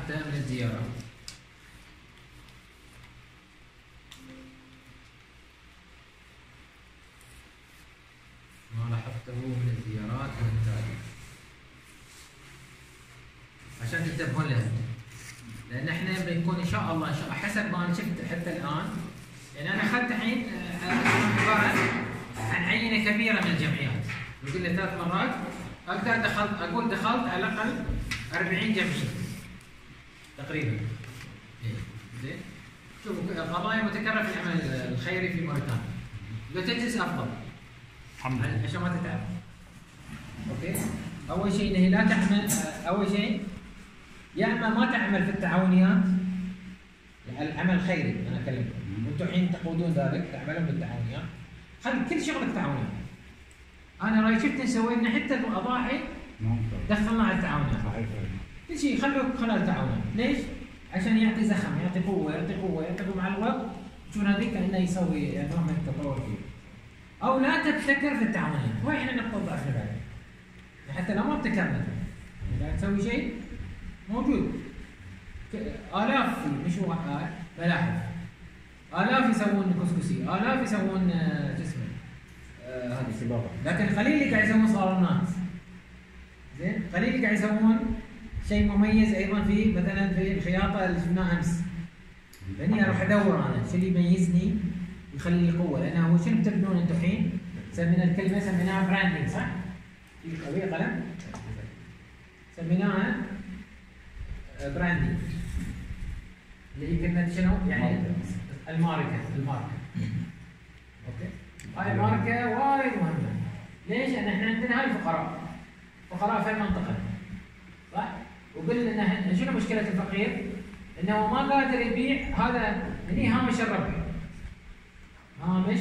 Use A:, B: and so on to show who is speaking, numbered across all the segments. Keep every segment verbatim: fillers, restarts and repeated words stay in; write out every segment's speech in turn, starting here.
A: لاحظته من الزيارات. ما لاحظته من الزيارات وبالتالي عشان تنتبهون لها، لان احنا بنكون ان شاء الله ان شاء الله حسب ما انا شفت حتى الان، يعني انا اخذت الحين عباره عن عينه كبيره من الجمعيات، يقول لي ثلاث مرات اقدر دخلت اقول دخلت على الاقل أربعين جمعيه تقريبا. زين شوفوا قضايا متكرره في العمل الخيري في موريتانيا، لو تجلس افضل عشان ما تتعب. اوكي، اول شيء انه لا تعمل، اول شيء يا اما ما تعمل في التعاونيات، العمل الخيري انا اكلمكم، انتم الحين تقودون ذلك تعملون بالتعاونيات، خلي كل شغلك تعاونيات. انا راي شفت سوينا حتى الاضاحي دخلنا على التعاونيات، كل شيء خلوه خلال التعاونيات. ليش؟ عشان يعطي زخم، يعطي قوه، يعطي قوه، يعطي قوه مع الوقت تشوفون هذيك كانه يسوي يعني نوع من التطور فيه. او لا تبتكر في التعاونيات، وهي احنا نقطه ضعفنا بعد. حتى لو ما ابتكرنا اذا تسوي شيء موجود آلاف مش واحد ملاحظ، آلاف يسوون كسكسي، آلاف يسوون شو اسمه هذه السباقة، لكن قليل اللي قاعد يسوون صالونات. زين؟ قليل اللي قاعد يسوون شيء مميز ايضا في مثلا في الخياطة اللي شفناها امس. لاني اروح ادور انا شو اللي يميزني يخلي لي قوة، لانه هو شنو بتبنون انتم الحين؟ سمينا الكلمة سميناها براندنج صح؟ في قوية قلم؟ سميناها براندنج اللي هي كلمة شنو؟ يعني الماركة، الماركة. اوكي؟ هاي الماركة وايد مهمة. ليش؟ لأن احنا عندنا هاي الفقراء. فقراء في المنطقة. صح؟ وقلنا ان شنو مشكلة الفقير؟ انه ما قادر يبيع، هذا هني هامش الربح. هامش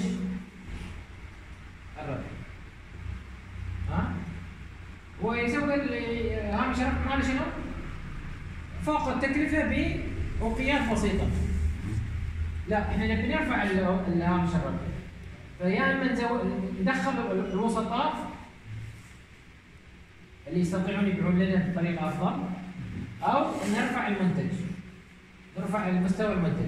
A: الربح. ها؟ هو يسوي هامش الربح ماله شنو؟ فوق التكلفة بأوقيات بسيطة. لا احنا نبي نرفع الهامش الربح. فيا اما ندخل الوسطاء اللي يستطيعون يبيعون لنا بطريقة أفضل، أو نرفع المنتج. نرفع المستوى المنتج.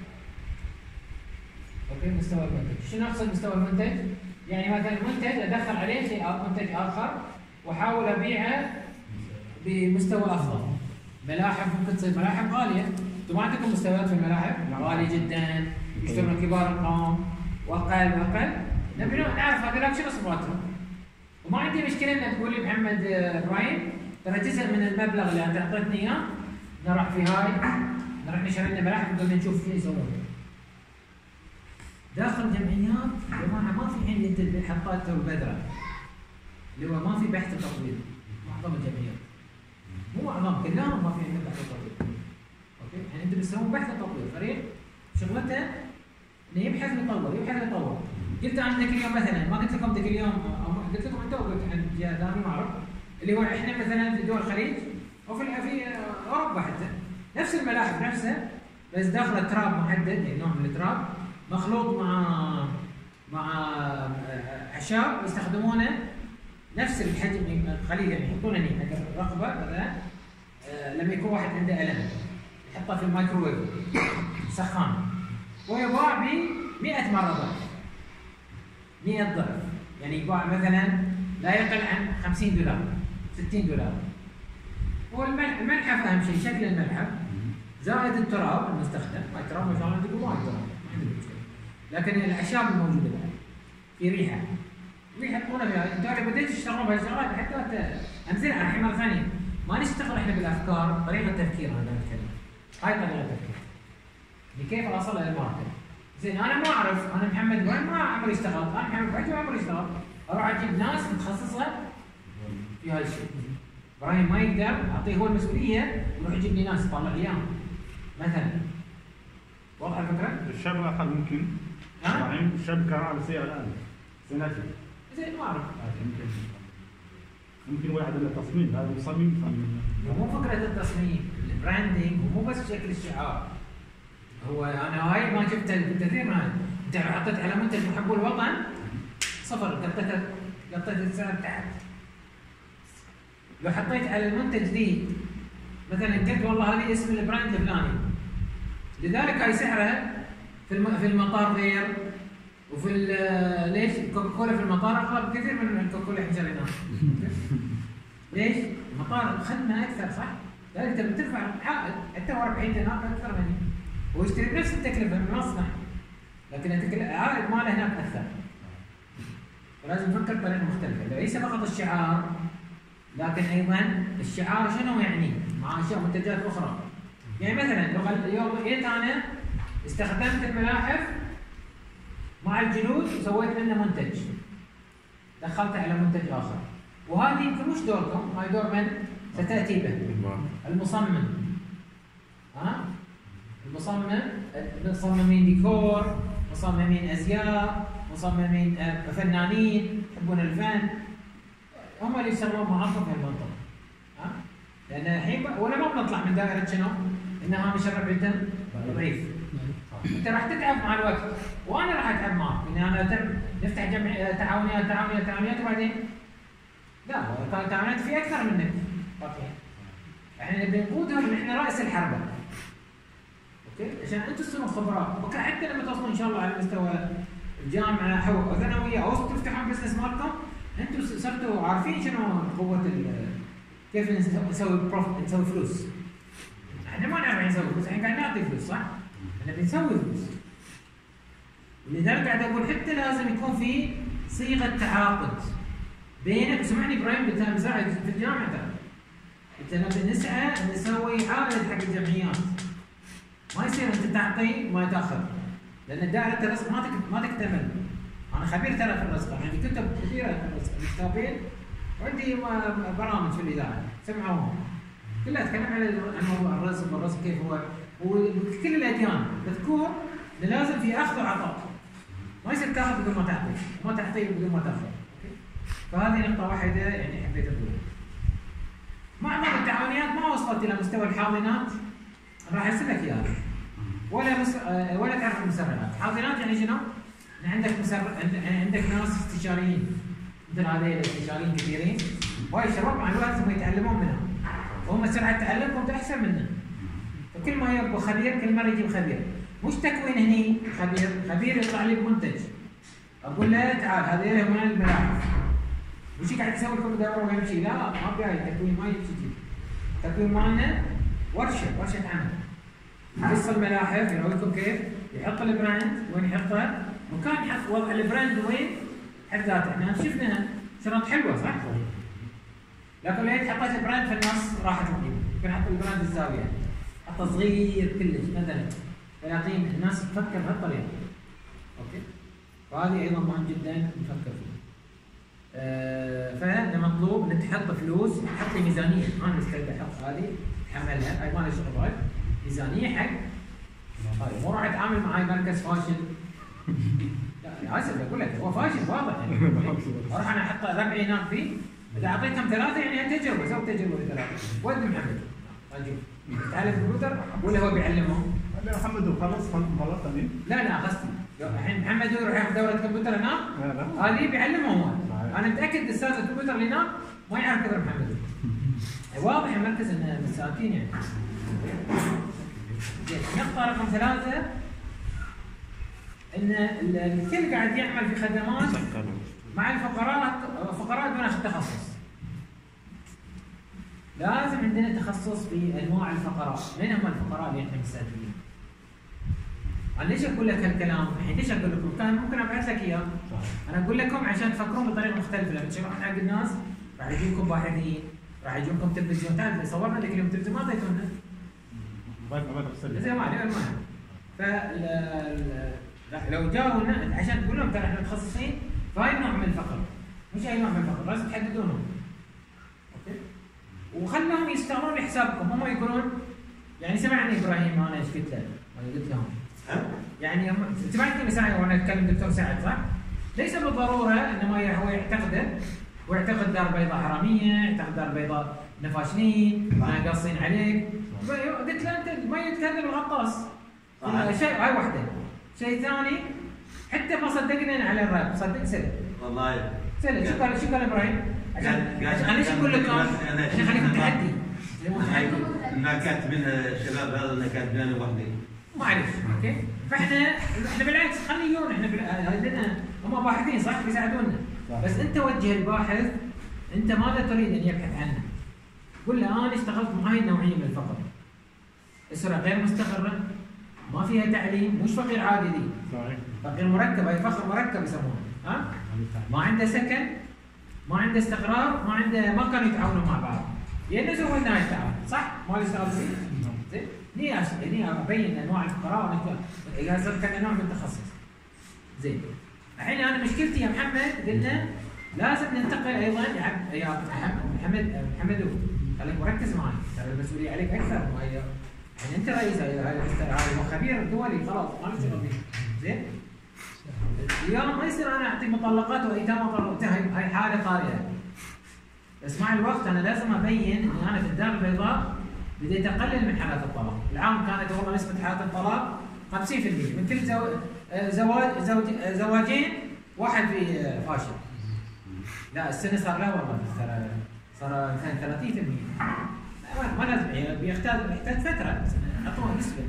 A: اوكي، مستوى المنتج. شنو اقصد مستوى المنتج؟ يعني مثلا منتج ادخل عليه شيء منتج اخر واحاول ابيعه بمستوى افضل. ملاحف ممكن تصير ملاحف غاليه، انتم ما عندكم مستويات في الملاحف غاليه جدا، يشترون كبار القوم واقل واقل، نبي نعرف هذول شنو صفاتهم. وما عندي مشكله انك تقول لي محمد ابراهيم ترى جزء من المبلغ اللي انت اعطيتني اياه نروح في هاي نروح نشتري لنا ملاحف بدنا نشوف شو يسوون. داخل جمعيات يا جماعه ما في حين انت حطيت البذره اللي هو ما في بحث وتطوير. معظم الجمعيات مو معظم كلهم ما في عندهم بحث وتطوير. اوكي، يعني انتم بتسوون بحث وتطوير، فريق شغلته انه يبحث ويطور يبحث ويطور. قلت انا ذاك اليوم مثلا ما قلت لكم ذاك اليوم او قلت لكم انتم قلت عن جهه ثانيه ما اعرف اللي هو احنا مثلا في دول الخليج او في في اوروبا حتى نفس الملاحف نفسها بس داخله تراب محدد، يعني نوع من التراب مخلوط مع مع اعشاب يستخدمونه نفس الحجم قليل، يعني يحطونه هنا حق الرقبه مثلا لما يكون واحد عنده الم يحطه في الميكروويف سخان ويباع ب مئة مره ضعف مئة ضعف، يعني يباع مثلا لا يقل عن خمسين دولار ستين دولار. هو الملحف اهم شيء، شكل الملحف زائد التراب المستخدم، التراب ما شاء الله عندكم وايد تراب ما عندكم مشكله، لكن الاعشاب الموجوده بعد في ريحه ريحه تقولها فيها انتوا اذا بديتوا تشتغلون بهالشغلات حتى امثله الحين مره ثانيه ما نشتغل احنا بالافكار، طريقه تفكير انا بتكلم هاي طريقه تفكير لكيف اوصل الى الماركت. زين انا ما اعرف، انا محمد وين ما عمري اشتغلت، انا محمد وين ما عمري اشتغلت، اروح اجيب ناس متخصصه في هاي الشيء. ابراهيم ما يقدر اعطيه هو المسؤوليه ويروح يجيب لي ناس يطلع لي اياهم مثلا. واضح الفكره؟
B: الشاب الاخر ممكن ابراهيم الشاب كان على سياره الان سنتي.
A: زين ما اعرف
B: ممكن ممكن واحد له تصميم، هذا مصمم.
A: مو فكره التصميم، البراندنج ومو بس شكل الشعار. هو انا هاي ما شفت الكثير من هذا، انت لو حطيت على منتج محب الوطن صفر، قطيت قطيت السعر تحت. لو حطيت على المنتج ذي مثلا قلت والله هذه اسم البراند الفلاني، لذلك هاي سعرها في الم... في المطار غير، وفي ليش كوكاكولا في المطار اغلى بكثير من الكوكاكولا احنا شريناها. ليش؟ المطار خدمه اكثر صح؟ لذلك انت بتدفع عائد حتى هو أربعين دينار اكثر مني، ويشتري بنفس التكلفه من المصنع، لكن العائد ماله هناك اكثر. ولازم نفكر بطريقه مختلفه، ليس فقط الشعار، لكن ايضا الشعار شنو يعني؟ مع اشياء منتجات اخرى. يعني مثلا لو اليوم جيت انا استخدمت الملاحف مع الجلود وسويت منه منتج، دخلته على منتج اخر، وهذه يمكن مش دوركم، هاي دور من ستاتي به؟ المصمم. ها؟ المصمم، مصممين ديكور، مصممين ازياء، مصممين فنانين يحبون الفن، هم اللي يشتغلون معاكم في المنطقه. ها؟ لان الحين ولا ما بنطلع من دائره شنو؟ ان هامش الربح ضعيف. انت راح تتعب مع الوقت، وانا راح اتعب معك، ان انا نفتح جمع تعاونيات تعاونيات تعاونيات وبعدين لا، التعاونيات في اكثر منك. اوكي. احنا نبي نقودهم ان احنا راس الحربه. اوكي؟ عشان انتم تصيرون خبراء، وكان حتى لما توصلون ان شاء الله على مستوى الجامعه او ثانويه او تفتحون بزنس مالكم، انتم صرتوا عارفين شنو قوه كيف نسوي بروفيت، نسوي فلوس. احنا ما نعرف نسوي فلوس، احنا قاعد نعطي فلوس صح؟ احنا بنسوي فلوس. ولذلك قاعد اقول حتى لازم يكون في صيغه تعاقد بينك، سمعني ابراهيم انت مساعد في الجامعه ترى. انت نبي نسعى نسوي عائد حق الجمعيات. ما يصير انت تعطي وما تاخذ. لان دائره الرزق ما ما تكتمل. انا خبير ترى في الرزق، عندي يعني كتب كثيره في الرزق، كتابين وعندي برامج في الاذاعه سمعوهم. كلها تتكلم عن موضوع الرزق والرزق كيف هو، وكل الاديان تذكر ان لازم في اخذ وعطاء. ما يصير تاخذ بدون ما تعطي، وما تعطي بدون ما تاخذ. فهذه نقطة واحدة يعني حبيت اقولها. معظم التعاونيات ما وصلت الى مستوى الحاضنات، راح ارسل لك اياها. ولا مس... ولا تعرف المسرعات، حاضنات يعني شنو؟ عندك مسر... عندك ناس استشاريين مثل هذول الاستشاريين كثيرين، وهاي الشباب مع الوقت هم يتعلمون منهم. وهم سرعة تعلمكم احسن منه. فكل ما يبغى خبير كل مرة يجيب خبير. مش تكوين هني خبير، خبير يطلع لي بمنتج. اقول له تعال هذول هم الملاحف. مش قاعد يسوي لكم دوره ويمشي، لا ما بجاي تكوين، ما يمشي. التكوين مالنا ورشه، ورشه عمل. قص الملاحف يقول لكم كيف يحط البراند، وين يحطه؟ مكان يحط وضع البراند وين؟ حد ذاته، احنا شفنا شنط حلوه صح؟ لكن لو حطيت البراند في النص راحت القيمه، ممكن احط البراند الزاويه. حطه صغير كلش مثلا ثلاثين، الناس تفكر بهالطريقه. اوكي؟ وهذه ايضا مهم جدا نفكر فيه. آه فهذا مطلوب انك تحط فلوس، تحط لي ميزانيه، انا مستعد احط هذه تحملها، هاي ما لها شغل، ميزانيه حق هاي، مو راح اتعامل مع هاي مركز فاشل. لا اسف اقول لك هو فاشل واضح يعني. اروح انا احط ربعي هناك فيه، اذا اعطيتهم ثلاثه يعني تجربه، سوي تجربه لثلاثه، ود محمد. طيب تعال الكمبيوتر ولا هو بيعلمهم؟
B: لا محمد وخلص خلاص ثاني.
A: لا لا قصدي الحين محمد يروح ياخذ دوره كمبيوتر هناك، هذه بيعلمهم هو. انا متاكد استاذ الكمبيوتر اللي هناك ما يعرف قدر محمد. واضح المركز ان مساكين يعني. نقطه رقم ثلاثه ان الكل قاعد يعمل في خدمات مع الفقرات، فقرات دون التخصص. لازم عندنا تخصص في انواع الفقرات، من هم الفقراء اللي احنا مستهدفين؟ انا ليش اقول لك هالكلام؟ الحين ليش اقول لكم؟ كان ممكن ابعث لك اياه. انا اقول لكم عشان تفكرون بطريقه مختلفه، لما تشرحون حق الناس راح يجيكم باحثين، راح يجيكم تلفزيون، تعرف صورنا لك اليوم تلفزيون ما اعطيتونا. زين ما عليه ما ف لو جاوا عشان تقول لهم ترى احنا متخصصين فهاي نوع من الفقر، مش اي نوع من الفقر، لازم تحددونهم. اوكي؟ وخلهم يشتغلون لحسابكم، هم يقولون يعني سمعني ابراهيم انا ايش قلت له؟ انا قلت لهم يعني سمعتني مساعي وانا اتكلم دكتور سعد صح؟ ليس بالضروره انما هو يعتقده ويعتقد دار بيضاء حراميه، يعتقد دار بيضاء نفاشنين، قاصين عليك. قلت له انت ما يتكلم الغطاس. شيء هاي واحده. شيء ثاني حتى ما صدقنا على الراب، صدق سلم.
C: والله
A: سلم شو قال شو قال ابراهيم؟ عشان عشان انا ايش اقول لكم؟ عشان خليكم تحدي.
C: ما كاتبينها الشباب هذا اللي كاتبينها وحدي.
A: ما اعرف اوكي. فاحنا احنا بالعكس خلي يجون احنا عندنا هم باحثين صح بيساعدونا. بس انت وجه الباحث انت ماذا تريد ان يبحث عنه؟ قل له انا اشتغلت بهاي النوعيه من الفقر. اسره غير مستقره، ما فيها تعليم، مش فقير عادي دي.
B: صحيح.
A: فقير مركب، هي فقر مركب يسمونه، ها؟ ما عنده سكن، ما عنده استقرار، ما عنده ما كانوا يتعاونوا مع بعض. يعني سوينا هاي التعاون، صح؟ ما اللي اشتغل فيه؟ زين؟ هني هني ابين انواع الفقراء وانا اذا صرت كان نوع من التخصص. زين. الحين انا مشكلتي يا محمد قلنا لازم ننتقل ايضا يا عبد يا محمد محمد خليك مركز معي، ترى المسؤوليه عليك اكثر ما هي يعني انت رئيس هذا خبير دولي خلاص ما نشتغل فيه. زين؟ اليوم ما يصير انا اعطي مطلقات وايتام وطلقات، هاي حاله طارئه. بس مع الوقت انا لازم ابين اني انا في الدار البيضاء بديت اقلل من حالات الطلاق، العام كانت والله نسبه حالات الطلاق خمسين بالمئة من كل زواج زوج زواجين واحد في فاشل. لا السنه صار لا والله ترى صار ثلاثين بالمئة. ما لازم بيحتاج بيحتاج فتره اعطوها نسبه.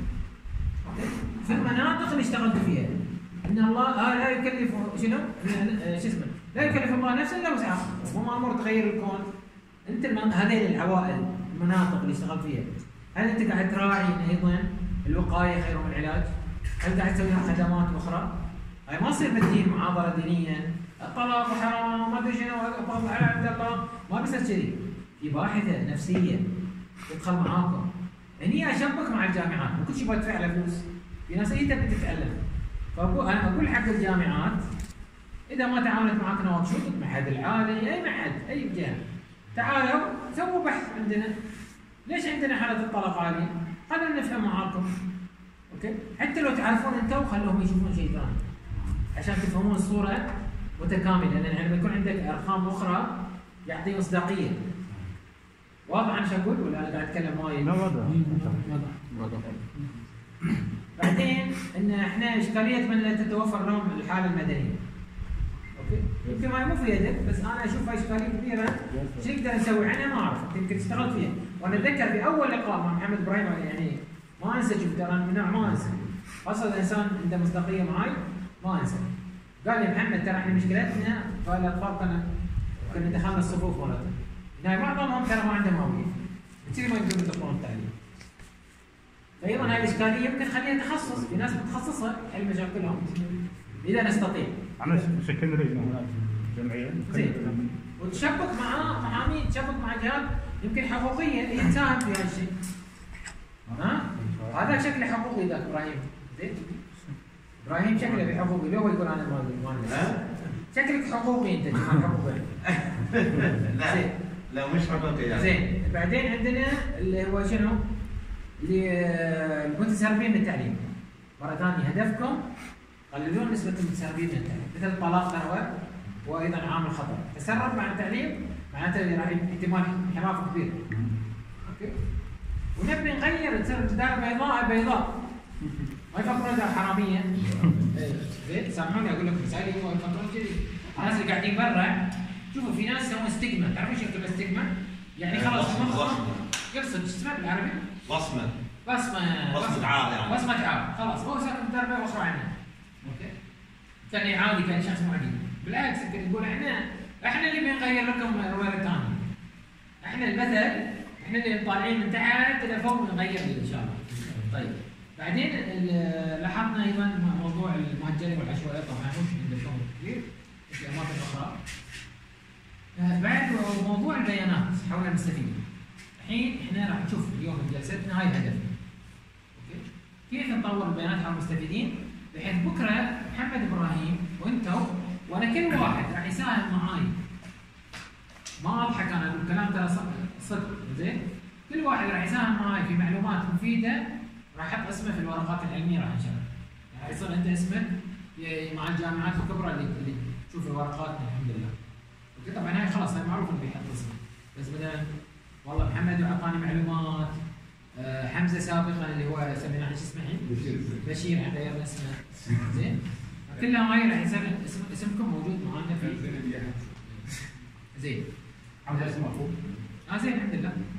A: في المناطق اللي اشتغلت فيها ان الله آه لا يكلف شنو؟ شو اسمه؟ لا يكلف الله نفسا الا وسعها، وما امور تغير الكون. انت هذيل العوائل المناطق اللي اشتغلت فيها، هل انت قاعد تراعي ان ايضا الوقايه خير من العلاج؟ هل قاعد تسوي لهم خدمات اخرى؟ هاي ما تصير بالدين معاضله دينيا، الطلاق حرام ما ادري شنو الله على عبد الله، ما بيصير كذي. في باحثه نفسيه تدخل معاكم. هني اشبك مع الجامعات، مو كل شيء بدفع له فلوس. في ناس هي تبي تتعلم. فاقول انا اقول حق الجامعات اذا ما تعاونت معك نواكشوط المعهد العالي اي معهد اي جهه تعالوا سووا بحث عندنا. ليش عندنا حاله الطلاق عاليه؟ خلينا نفهم معاكم. اوكي؟ حتى لو تعرفون انتم خلوهم يشوفون شيء ثاني. عشان تفهمون الصوره متكامله، لان لما يكون عندك ارقام اخرى يعطي مصداقيه. واضح انا شو اقول ولا انا قاعد اتكلم وايد؟
B: لا واضح.
D: واضح.
A: بعدين ان احنا اشكاليه من لا تتوفر لهم الحاله المدنيه. اوكي؟ يمكن ما مو في يدك بس انا اشوفها اشكاليه كبيره، شو نقدر نسوي عنها ما اعرف، يمكن اشتغلت فيها، وانا اتذكر في اول لقاء مع محمد ابراهيم يعني ما انسى، شوف ترى من نوع ما انسى. اصلا الانسان عنده مصداقيه معي ما انسى. قال لي محمد ترى احنا مشكلتنا فالاطفال كنا كنا دخلنا الصفوف مالتنا. يعني معظمهم ترى ما عندهم هويه. كثير ما يقدرون يدخلون التعليم. فايضا هاي الاشكاليه يمكن خليها تخصص، في ناس متخصصه حل مشاكلهم اذا نستطيع.
B: احنا شكلنا لجنه جمعيه
A: زين. وتشبك مع مع مين؟ تشبك مع جهات يمكن حقوقيه هي تساهم في هذا الشيء. ها؟ هذا شكله حقوقي ذاك ابراهيم. زين؟ ابراهيم شكله بحقوقي، لو هو يقول انا ما شكلك حقوقي انت جماعه حقوقي.
C: لا
A: زين.
C: لا مش حقوقي يعني.
A: زين، بعدين عندنا اللي هو شنو؟ المتسربين من التعليم. مرة ثانية هدفكم قللون نسبة المتسربين من التعليم، مثل الطلاق ترى وأيضا عامل خطر. تسرب مع التعليم معناته راح احتمال انحراف كبير. اوكي؟ ونبي نغير تصير دار بيضاء بيضاء. ما يفكرون دار حرامية. زين سامحوني أقول لكم مثالي هو يفكرون كذي. الناس اللي قاعدين برا شوفوا في ناس يسوون ستيغما، تعرفون شو كلمة ستيغما؟ يعني خلاص مخهم يرسم شو اسمه بالعربي؟
C: بصمة
A: بصمة
C: بصمة عار يعني
A: بصمة عار، خلاص هو ساكن بدربه واخر عنه. اوكي؟ كان عادي كان شخص معدي، بالعكس يقول احنا احنا اللي بنغير لكم الرواية الثانية. احنا المثل احنا اللي طالعين من تحت الى فوق بنغير ان شاء الله. طيب بعدين لاحظنا ايضا موضوع المهجرين والعشوائيات، طبعا مش عندنا كثير في اماكن اخرى. بعد موضوع البيانات حول المستفيدين. الحين احنا راح نشوف اليوم جلستنا هاي هدفنا. اوكي؟ كيف نطور البيانات حول المستفيدين بحيث بكره محمد ابراهيم وانتم وانا كل واحد راح يساهم معاي. ما اضحك انا اقول الكلام ترى صدق، زين؟ كل واحد راح يساهم معاي في معلومات مفيده، راح احط اسمه في الورقات العلميه راح انشرها. راح يصير عنده اسمه مع الجامعات الكبرى اللي اللي تشوف ورقاتنا الحمد لله. اوكي؟ طبعا هاي خلاص هاي معروف انه بيحط اسمه، بس مثلا والله محمد اعطاني معلومات، أه حمزه سابقا اللي هو سميناه شو اسمه الحين؟ بشير بشير عندنا اسمه زين؟ كلها هاي راح يصير اسم اسمكم موجود معنا في زين.
B: عاوز اسم اخوك؟
A: اه زين الحمد لله. جميل.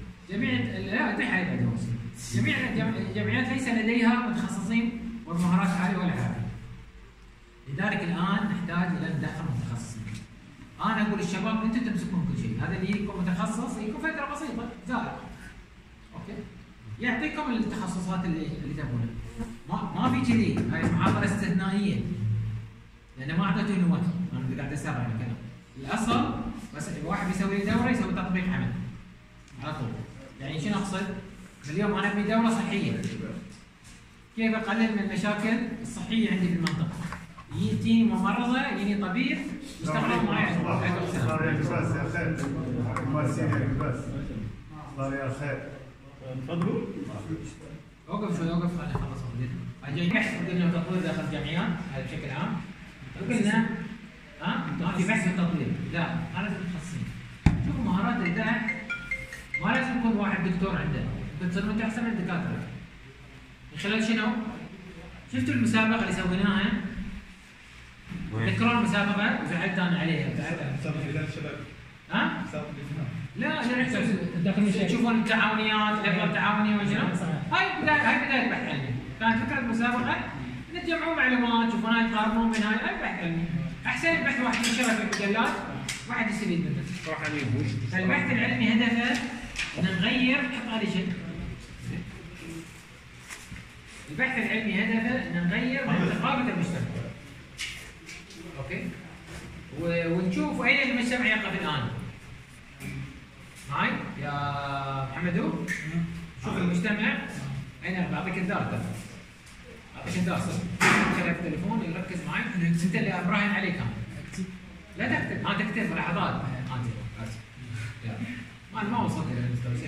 A: جميع لا تحت ادوس جميع الجمعيات ليس لديها متخصصين والمهارات عاليه ولا حاجه. لذلك الان نحتاج الى ندخل متخصصين. انا اقول للشباب انتم تمسكون كل شيء، هذا اللي يكون متخصص يكون فتره بسيطه زائد. اوكي؟ يعطيكم التخصصات اللي اللي تبونها. ما ما في كذي، هاي محاضره استثنائيه. لان ما اعطيته نوت، انا قاعد اسرع الكلام. الاصل بس الواحد بيسوي دوره يسوي تطبيق عمل. على طول. يعني شنو اقصد؟ اليوم انا ابني دوره صحيه. كيف اقلل من المشاكل الصحيه عندي في المنطقه؟ يجيني ممرضه، يجيني طبيب يشتغلون معي.
B: الله يا لباس يا خير. مؤسسين يا لباس. الله يا خير. تفضلوا.
A: اوقف شوي اوقف خليني اخلص مدير. جاي بحث قلنا تطوير داخل الجمعيات هذا بشكل عام. قلنا ها ما في بحث وتطوير، لا ما لازم متخصصين. شوفوا مهارات البحث ما لازم يكون واحد دكتور عنده، ممكن تصير انت احسن من الدكاتره. من خلال شنو؟ شفتوا المسابقه اللي سويناها؟ تذكرون المسابقه وزعلت انا عليها
C: مسابقة الشباب.
A: ها؟
C: مسابقة
A: لا اللي تشوفون التعاونيات، الافكار التعاونيه وشنو؟ هاي بدايه هاي بدايه بحث علمي، كانت فكره المسابقه ان تجمعون معلومات، تشوفون هاي تقارنون بين هاي هاي بحث علمي. احسن البحث واحد ينشره في المجلات واحد يستفيد منه. فالبحث العلمي هدفه ان نغير حط هذا شيء. البحث العلمي هدفه ان نغير من ثقافه المجتمع. اوكي؟ ونشوف اين المجتمع يقف الان. معي يا محمدو؟ شوف المجتمع اين بعطيك الدار ترى. بعطيك الدار صدق. خليه في التليفون يركز معي، انت اللي ابراهن عليك انا. لا تكتب، انا تكتب لحظات. ما ما وصلت الى المستوى.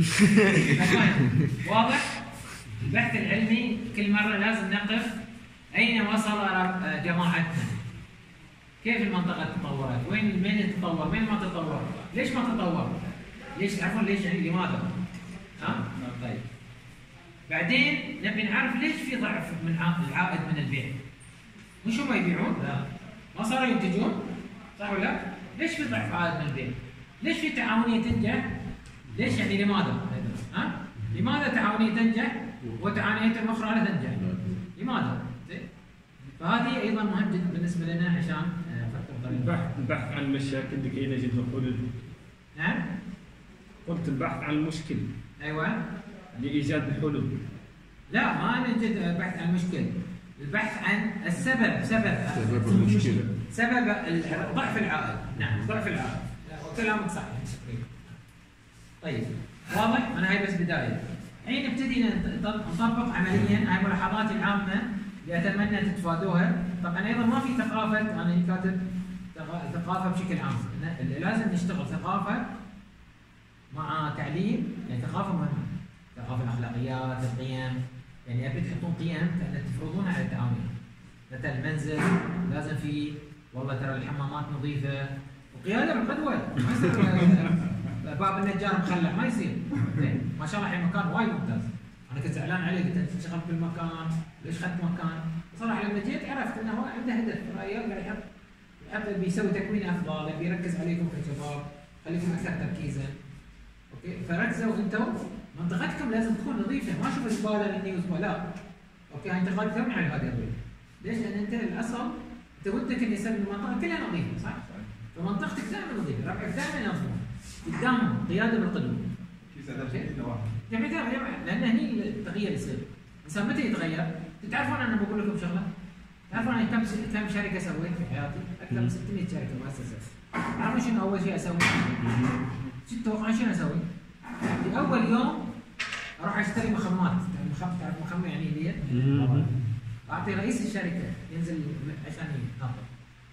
A: واضح؟ البحث العلمي كل مره لازم نقف اين وصل جماعتنا؟ كيف المنطقه تطورت؟ وين من تطور؟ وين ما تطور؟ ليش ما تطور؟ ليش تعرفون ليش يعني لماذا؟ ها؟ طيب. بعدين نبي نعرف ليش في ضعف من العائد من البيع؟ مش هم يبيعون؟ لا. ما صاروا ينتجون؟ صح ولا لا؟ ليش في ضعف عائد من البيع؟ ليش في تعاونيه تنجح؟ ليش يعني لماذا؟ ها؟ لماذا تعاونيه تنجح وتعاونيه الاخرى لا تنجح؟ لماذا؟ زين؟ فهذه ايضا مهم جدا بالنسبه لنا عشان
B: البحث البحث عن المشاكل لكي نجد الحلول.
A: نعم؟
B: قلت البحث عن المشكل.
A: ايوه.
B: لايجاد الحلول.
A: لا ما نجد بحث عن المشكل، البحث عن السبب، سبب
B: سبب المشكله.
A: سبب ضعف العائد، نعم ضعف العائد، وكلامك صحيح تقريبا. طيب واضح؟ انا هاي بس بدايه. الحين نبتدي نطبق عمليا هاي الملاحظات العامه اللي اتمنى تتفادوها. طبعا ايضا ما في ثقافه، انا كاتب ثقافه بشكل عام، لازم نشتغل ثقافه مع تعليم، يعني ثقافه مهمه. ثقافه الاخلاقيات، القيم، يعني ابي تحطون قيم كأن تفرضونها على التعاونيين. مثلا المنزل لازم في والله ترى الحمامات نظيفه، وقياده بالقدوه، ما يصير باب النجار مخلع، ما يصير. زين ما شاء الله الحين مكان وايد ممتاز. انا كنت زعلان عليه، قلت انت تشتغل في المكان، ليش اخذت مكان؟ صراحه لما جيت عرفت انه هو عنده هدف، قاعد يحط يحط بيسوي تكوين افضل، بيركز عليكم كشباب، خليكم اكثر تركيزا. اوكي؟ فركزوا انتم منطقتكم لازم تكون نظيفه، ما اشوف زباله مني وزباله، لا. اوكي انت انتقدتهم على هذا الوجه. ليش؟ لان انت الاصل انت ودك ان يصير المنطقه كلها نظيفه، صح؟ فمنطقتك دائما نظيفه، ربعك دائما ينظفون. قدامهم قياده بالقدوه. جميع لان هني التغيير يصير. الانسان متى يتغير؟ تعرفون انا بقول لكم شغله؟ تعرفون انا كم كم شركه سويت في حياتي؟ اكثر من ستمية شركه مؤسسه. تعرفون شنو اول شيء اسوي؟ شو تتوقعون شنو اسوي؟ في اول يوم اروح اشتري مخمات، تعرف مخمه يعني اللي هي؟ اعطي رئيس الشركه ينزل عشان ينظف.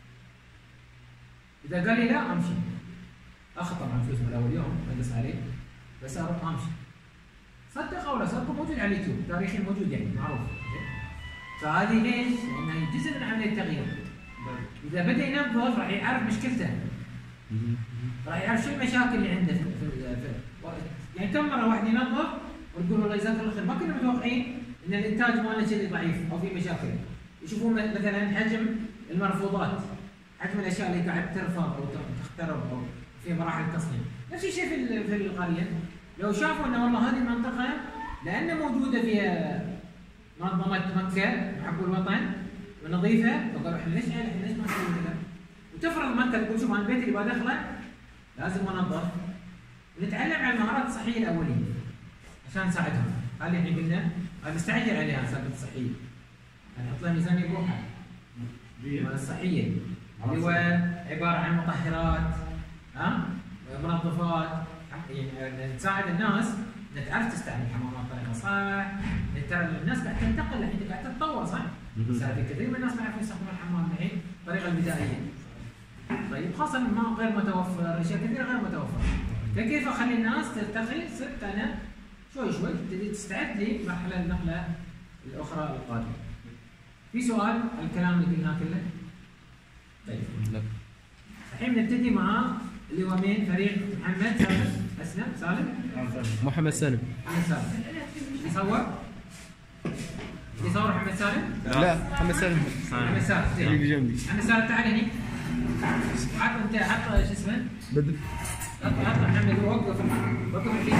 A: اذا قال لي لا امشي. اخذ طبعا فلوس من اول يوم اجلس عليه، بس اروح امشي. صدق او لا صدق موجود على اليوتيوب، تاريخي موجود يعني معروف. فهذه ليش؟ لانها جزء من عمليه التغيير. اذا بدا ينظف راح يعرف مشكلته. راح يعرف شو المشاكل اللي عنده في, في, في يعني كم مره واحد ينظف وتقول والله جزاك الله خير، ما كنا متوقعين ان الانتاج مالنا كذي ضعيف او في مشاكل. يشوفون مثلا حجم المرفوضات، حجم الاشياء اللي قاعد ترفض او تخترب او في مراحل التصنيع. نفس الشيء في في القريه. لو شافوا ان والله هذه المنطقه لان موجوده فيها منظمه مكه حق الوطن ونظيفه، فقالوا احنا ليش احنا ليش ما نسوي كذا؟ وتفرض مكه تقول شوف انا البيت اللي بدخله لازم انظف، ونتعلم على المهارات الصحيه الاوليه عشان نساعدهم. هذه اللي قلنا هذا نستعجل عليها السالفه الصحيه. نحط لها ميزانيه بروحها الصحيه اللي هو عباره عن مطهرات ها منظفات، يعني نساعد الناس انها تعرف تستعمل الحمامات بطريقه صح، الناس قاعده تنتقل الحين قاعده تتطور صح؟ صار في كثير من الناس ما يعرفون يستخدمون الحمام الحين بالطريقه البدائيه. طيب خاصه الماء غير متوفر، اشياء كثيره غير متوفره. فكيف اخلي الناس ترتقي؟ صرت انا شوي شوي تبتدي تستعد لمرحله النقله الاخرى القادمه. في سؤال على الكلام اللي قلناه كله؟ طيب. لا. الحين نبتدي مع اللي هو مين؟ فريق محمد سالم اسلم سالم
D: محمد سالم
A: محمد سالم يصور يصور محمد سالم؟
D: لا محمد سالم
A: محمد سالم
D: اللي جنبي
A: محمد سالم تعال هني عط انت عط شو اسمه؟
D: بدر
A: عط عط محمد وقف وقف الفيديو.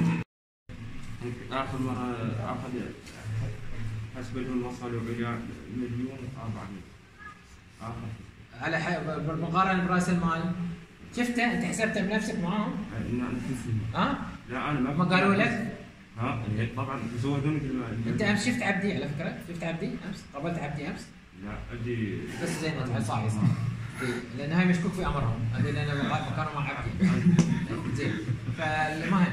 E: آخر مرة أخذ حسب لهم وصلوا إلى مليون وأربعمية آخر
A: على ح... بالمقارنة برأس المال شفته أنت حسبته بنفسك معاهم؟
E: نعم.
A: ها؟
E: لا أنا ما
A: ما قالوا لك؟
E: ها طبعا زودوني في
A: أنت أمس شفت عبدي على فكرة؟ شفت عبدي أمس؟ قابلت عبدي أمس؟
E: لا أجي
A: بس زين أنت صح صح لأن هاي مشكوك في أمرهم، هذه لأن كانوا مع عبدي زين فالمهم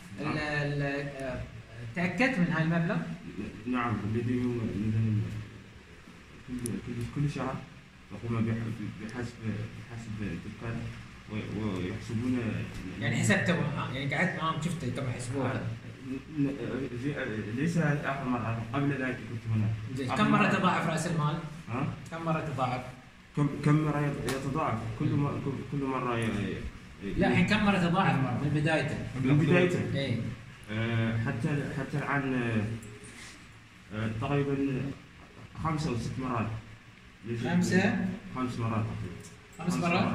A: تأكدت من هاي المبلغ؟
E: نعم لديهم مثلا كل كل شهر يقومون بحسب بحسب الدكان ويحسبون
A: يعني حسبتهم يعني قعدت معاهم شفت كم يحسبوها؟
E: ليس آخر مرة قبل ذلك كنت هنا.
A: زين كم مرة تضاعف رأس المال؟
E: ها؟
A: كم مرة تضاعف؟
E: كم كم مرة يتضاعف؟ كل مرة كل مرة ي...
A: لا الحين كم مرة تضاعف من بدايته؟
E: من بدايته؟
A: اي
E: أه حتى حتى الآن أه تقريبا خمسة أو ست مرات.
A: خمسة؟
E: خمس مرات
A: خمس مرات؟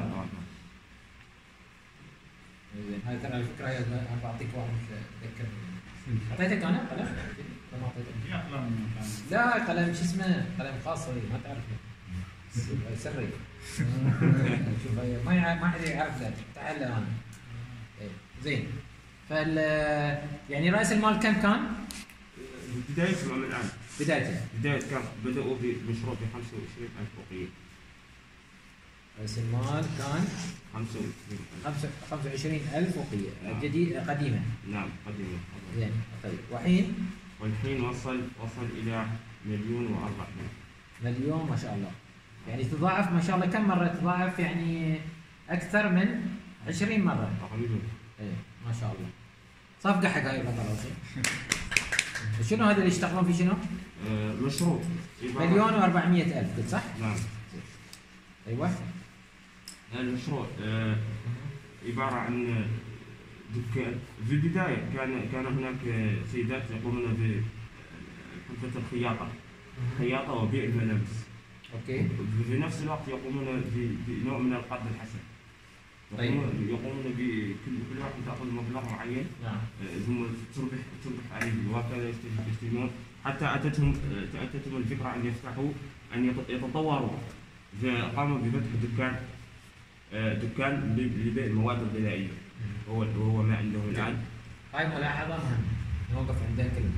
A: زين هاي ترى الفكرة هي انا بعطيك واحد تذكرني. اعطيتك انا قلم؟ ما اعطيتك. لا قلم شو اسمه؟ قلم خاص ما تعرف سري. شوف ما ما حد يعرف ذلك تعال انا. زين فال يعني راس المال كم كان؟
E: بدايته من الان.
A: بدايته.
E: بداية كان بدأوا بمشروع ب خمسة وعشرين ألف وقية.
A: راس المال كان
E: خمسة وعشرين
A: خمسة وعشرين ألف وقية جديد قديمة.
E: نعم قديمة.
A: زين طيب والحين؟
E: والحين وصل وصل إلى مليون وأربعمية.
A: مليون ما شاء الله. يعني تضاعف ما شاء الله كم مرة تضاعف يعني أكثر من عشرين مرة.
E: تقريبا.
A: إيه ما شاء الله. صفقة حق هاي البطلة. شنو هذا اللي يشتغلون في شنو؟
E: آه مشروع.
A: مليون وأربعمية ألف قلت صح؟
E: نعم.
A: أيوه.
E: المشروع آه عبارة عن دكان. في البداية كان كان هناك سيدات يقومون بحرفة الخياطة. خياطة وبيع الملابس.
A: اوكي.
E: في نفس الوقت يقومون بنوع من القرض الحسن.
A: طيب.
E: يقومون بكل كل واحد تاخذ مبلغ معين.
A: نعم.
E: ثم تربح تربح عليه وهكذا يستلمون حتى اتتهم اتتهم الفكره ان يفتحوا ان يتطوروا. فقاموا بفتح دكان دكان لبيع المواد الغذائيه. هو هو ما عندهم الان.
A: هاي ملاحظه مهمه نوقف عندها كلمه.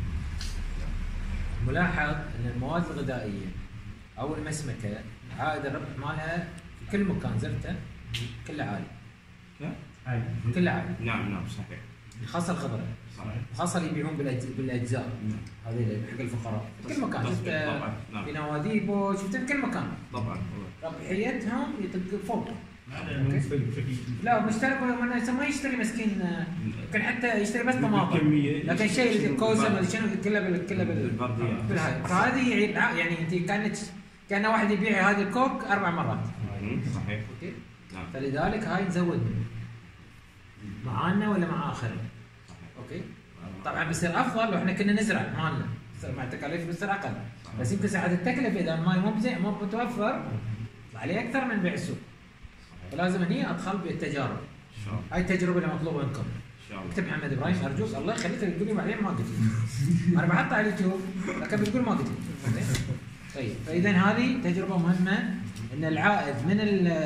A: ملاحظ ان المواد الغذائيه او المسمكه عائد الربح مالها في كل مكان زرته كله عالي.
E: عالي.
A: كله عالي.
E: نعم نعم صحيح.
A: خاصه الخضره.
E: صحيح.
A: خاصه اللي يبيعون بالاجزاء. هذه حق الفقراء. في كل مكان شفت في نواديب وشفت في كل مكان.
E: طبعا.
A: ربحيتهم يطق فوق. لا مشترك ما يشتري مسكين يمكن حتى يشتري بس طماطم لكن شيء الكوسه ما شنو كله بال كله بال فهذه يعني انت كانت كان واحد يبيع هذا الكوك اربع مرات.
E: صحيح.
A: اوكي. فلذلك هاي نزود معانا ولا مع اخرين. اوكي. طبعا بيصير افضل لو احنا كنا نزرع مالنا مع التكاليف بيصير اقل بس يمكن ساعه التكلفه اذا الماي مو زين مو متوفر عليه اكثر من بيع السوق. فلازم هني ادخل بالتجارب. هاي التجربه اللي مطلوبه منكم.
E: شاء الله.
A: اكتب محمد ابراهيم ارجوك الله يخليك تقول لي بعدين ما قلت لي. انا بحطها على اليوتيوب لكن بتقول ما قلت لي. طيب فاذا هذه تجربه مهمه ان العائد من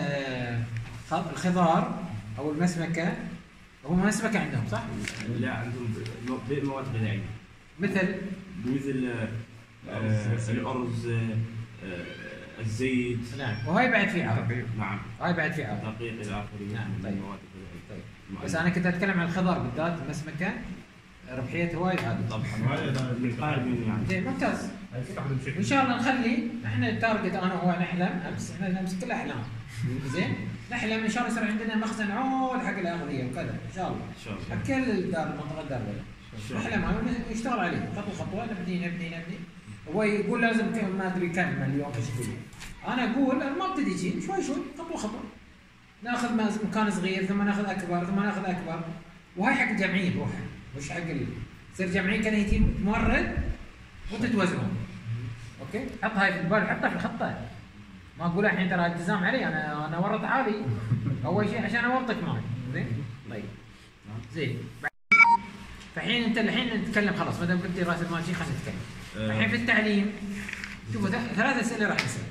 A: الخضار او المسمكه هو مسمكه عندهم صح؟
E: لا عندهم مواد غذائيه
A: مثل
E: مثل آه الارز آه الزيت.
A: نعم وهي بعد في عائد.
E: نعم
A: هاي بعد في عائد.
E: دقيق الى اخره.
A: نعم طيب.
E: المواد الغذائيه.
A: طيب بس انا كنت اتكلم عن الخضار بالذات المسمكه ربحيتها وايد عاليه.
E: طبعا مقاربين يعني.
A: زين ممتاز. ان شاء الله نخلي احنا التارجت انا وهو نحلم امس احنا نمسك كل احلام. زين نحلم ان شاء الله يصير عندنا مخزن عود حق الاغذيه وكذا ان شاء الله.
E: ان شاء الله.
A: حق كل الدار المنطقه الدار نحلم هاي ونشتغل عليه خطوه خطوه نبني نبني نبني. هو يقول لازم كم ما ادري كم مليون ايش يقول. انا اقول انا ما ابتدي شيء شوي شوي خطوه خطوه. ناخذ مكان صغير ثم ناخذ اكبر ثم ناخذ اكبر وهي حق الجمعيه بروحها مش حق تصير جمعيه كان يتيم تمرد وتتوزعون. اوكي حط هاي في البال حطها في الخطه. ما اقول الحين ترى التزام علي انا انا ورط حالي اول شيء عشان اورطك معي. زين طيب زين فالحين انت الحين نتكلم خلاص ما دام قلت لي راس المال شيء خلينا نتكلم. الحين في التعليم شوفوا ثلاث اسئله راح نسال.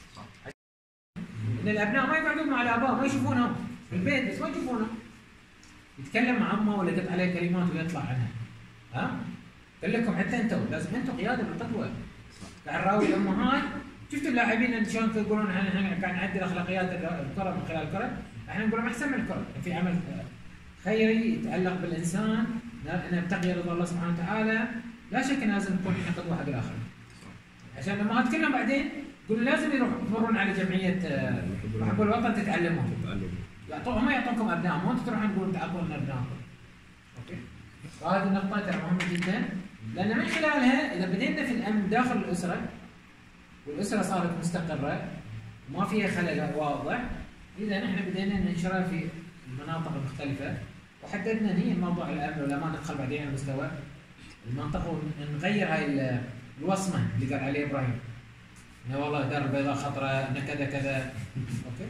A: ان الابناء ما يقعدون مع الاباء ما يشوفونهم في البيت بس ما يشوفونهم. يتكلم مع امه ولا يدق عليه كلمات ويطلع عنها. ها؟ قال لكم حتى انتم لازم انتم قياده بالقدوه. قاعد نراوي الامهات شفتوا اللاعبين شلون تقولون احنا قاعد نعدل اخلاقيات الكره من خلال الكره، احنا نقول احسن من الكره، في عمل خيري يتعلق بالانسان انه يبتغي رضا الله سبحانه وتعالى، لا شك ان لازم نكون احنا قدوه حق الاخرين. عشان لما اتكلم بعدين يقولوا لازم يروحوا تمرون على جمعيه حب الوطن تتعلمون. يعطوهم هم يعطونكم ابناء مو انتم تروحون تقولون تعطونا ابنائكم. اوكي؟ هذه النقطه ترى مهمه جدا لان من خلالها اذا بدينا في الامن داخل الاسره والاسره صارت مستقره وما فيها خلل واضح، اذا نحن بدينا ننشرها في المناطق المختلفه وحددنا هي موضوع الامن ولا ما ندخل بعدين على مستوى المنطقه ونغير هاي الوصمه اللي قال عليه ابراهيم. انه والله دار البيضاء خطره انه كذا كذا. اوكي؟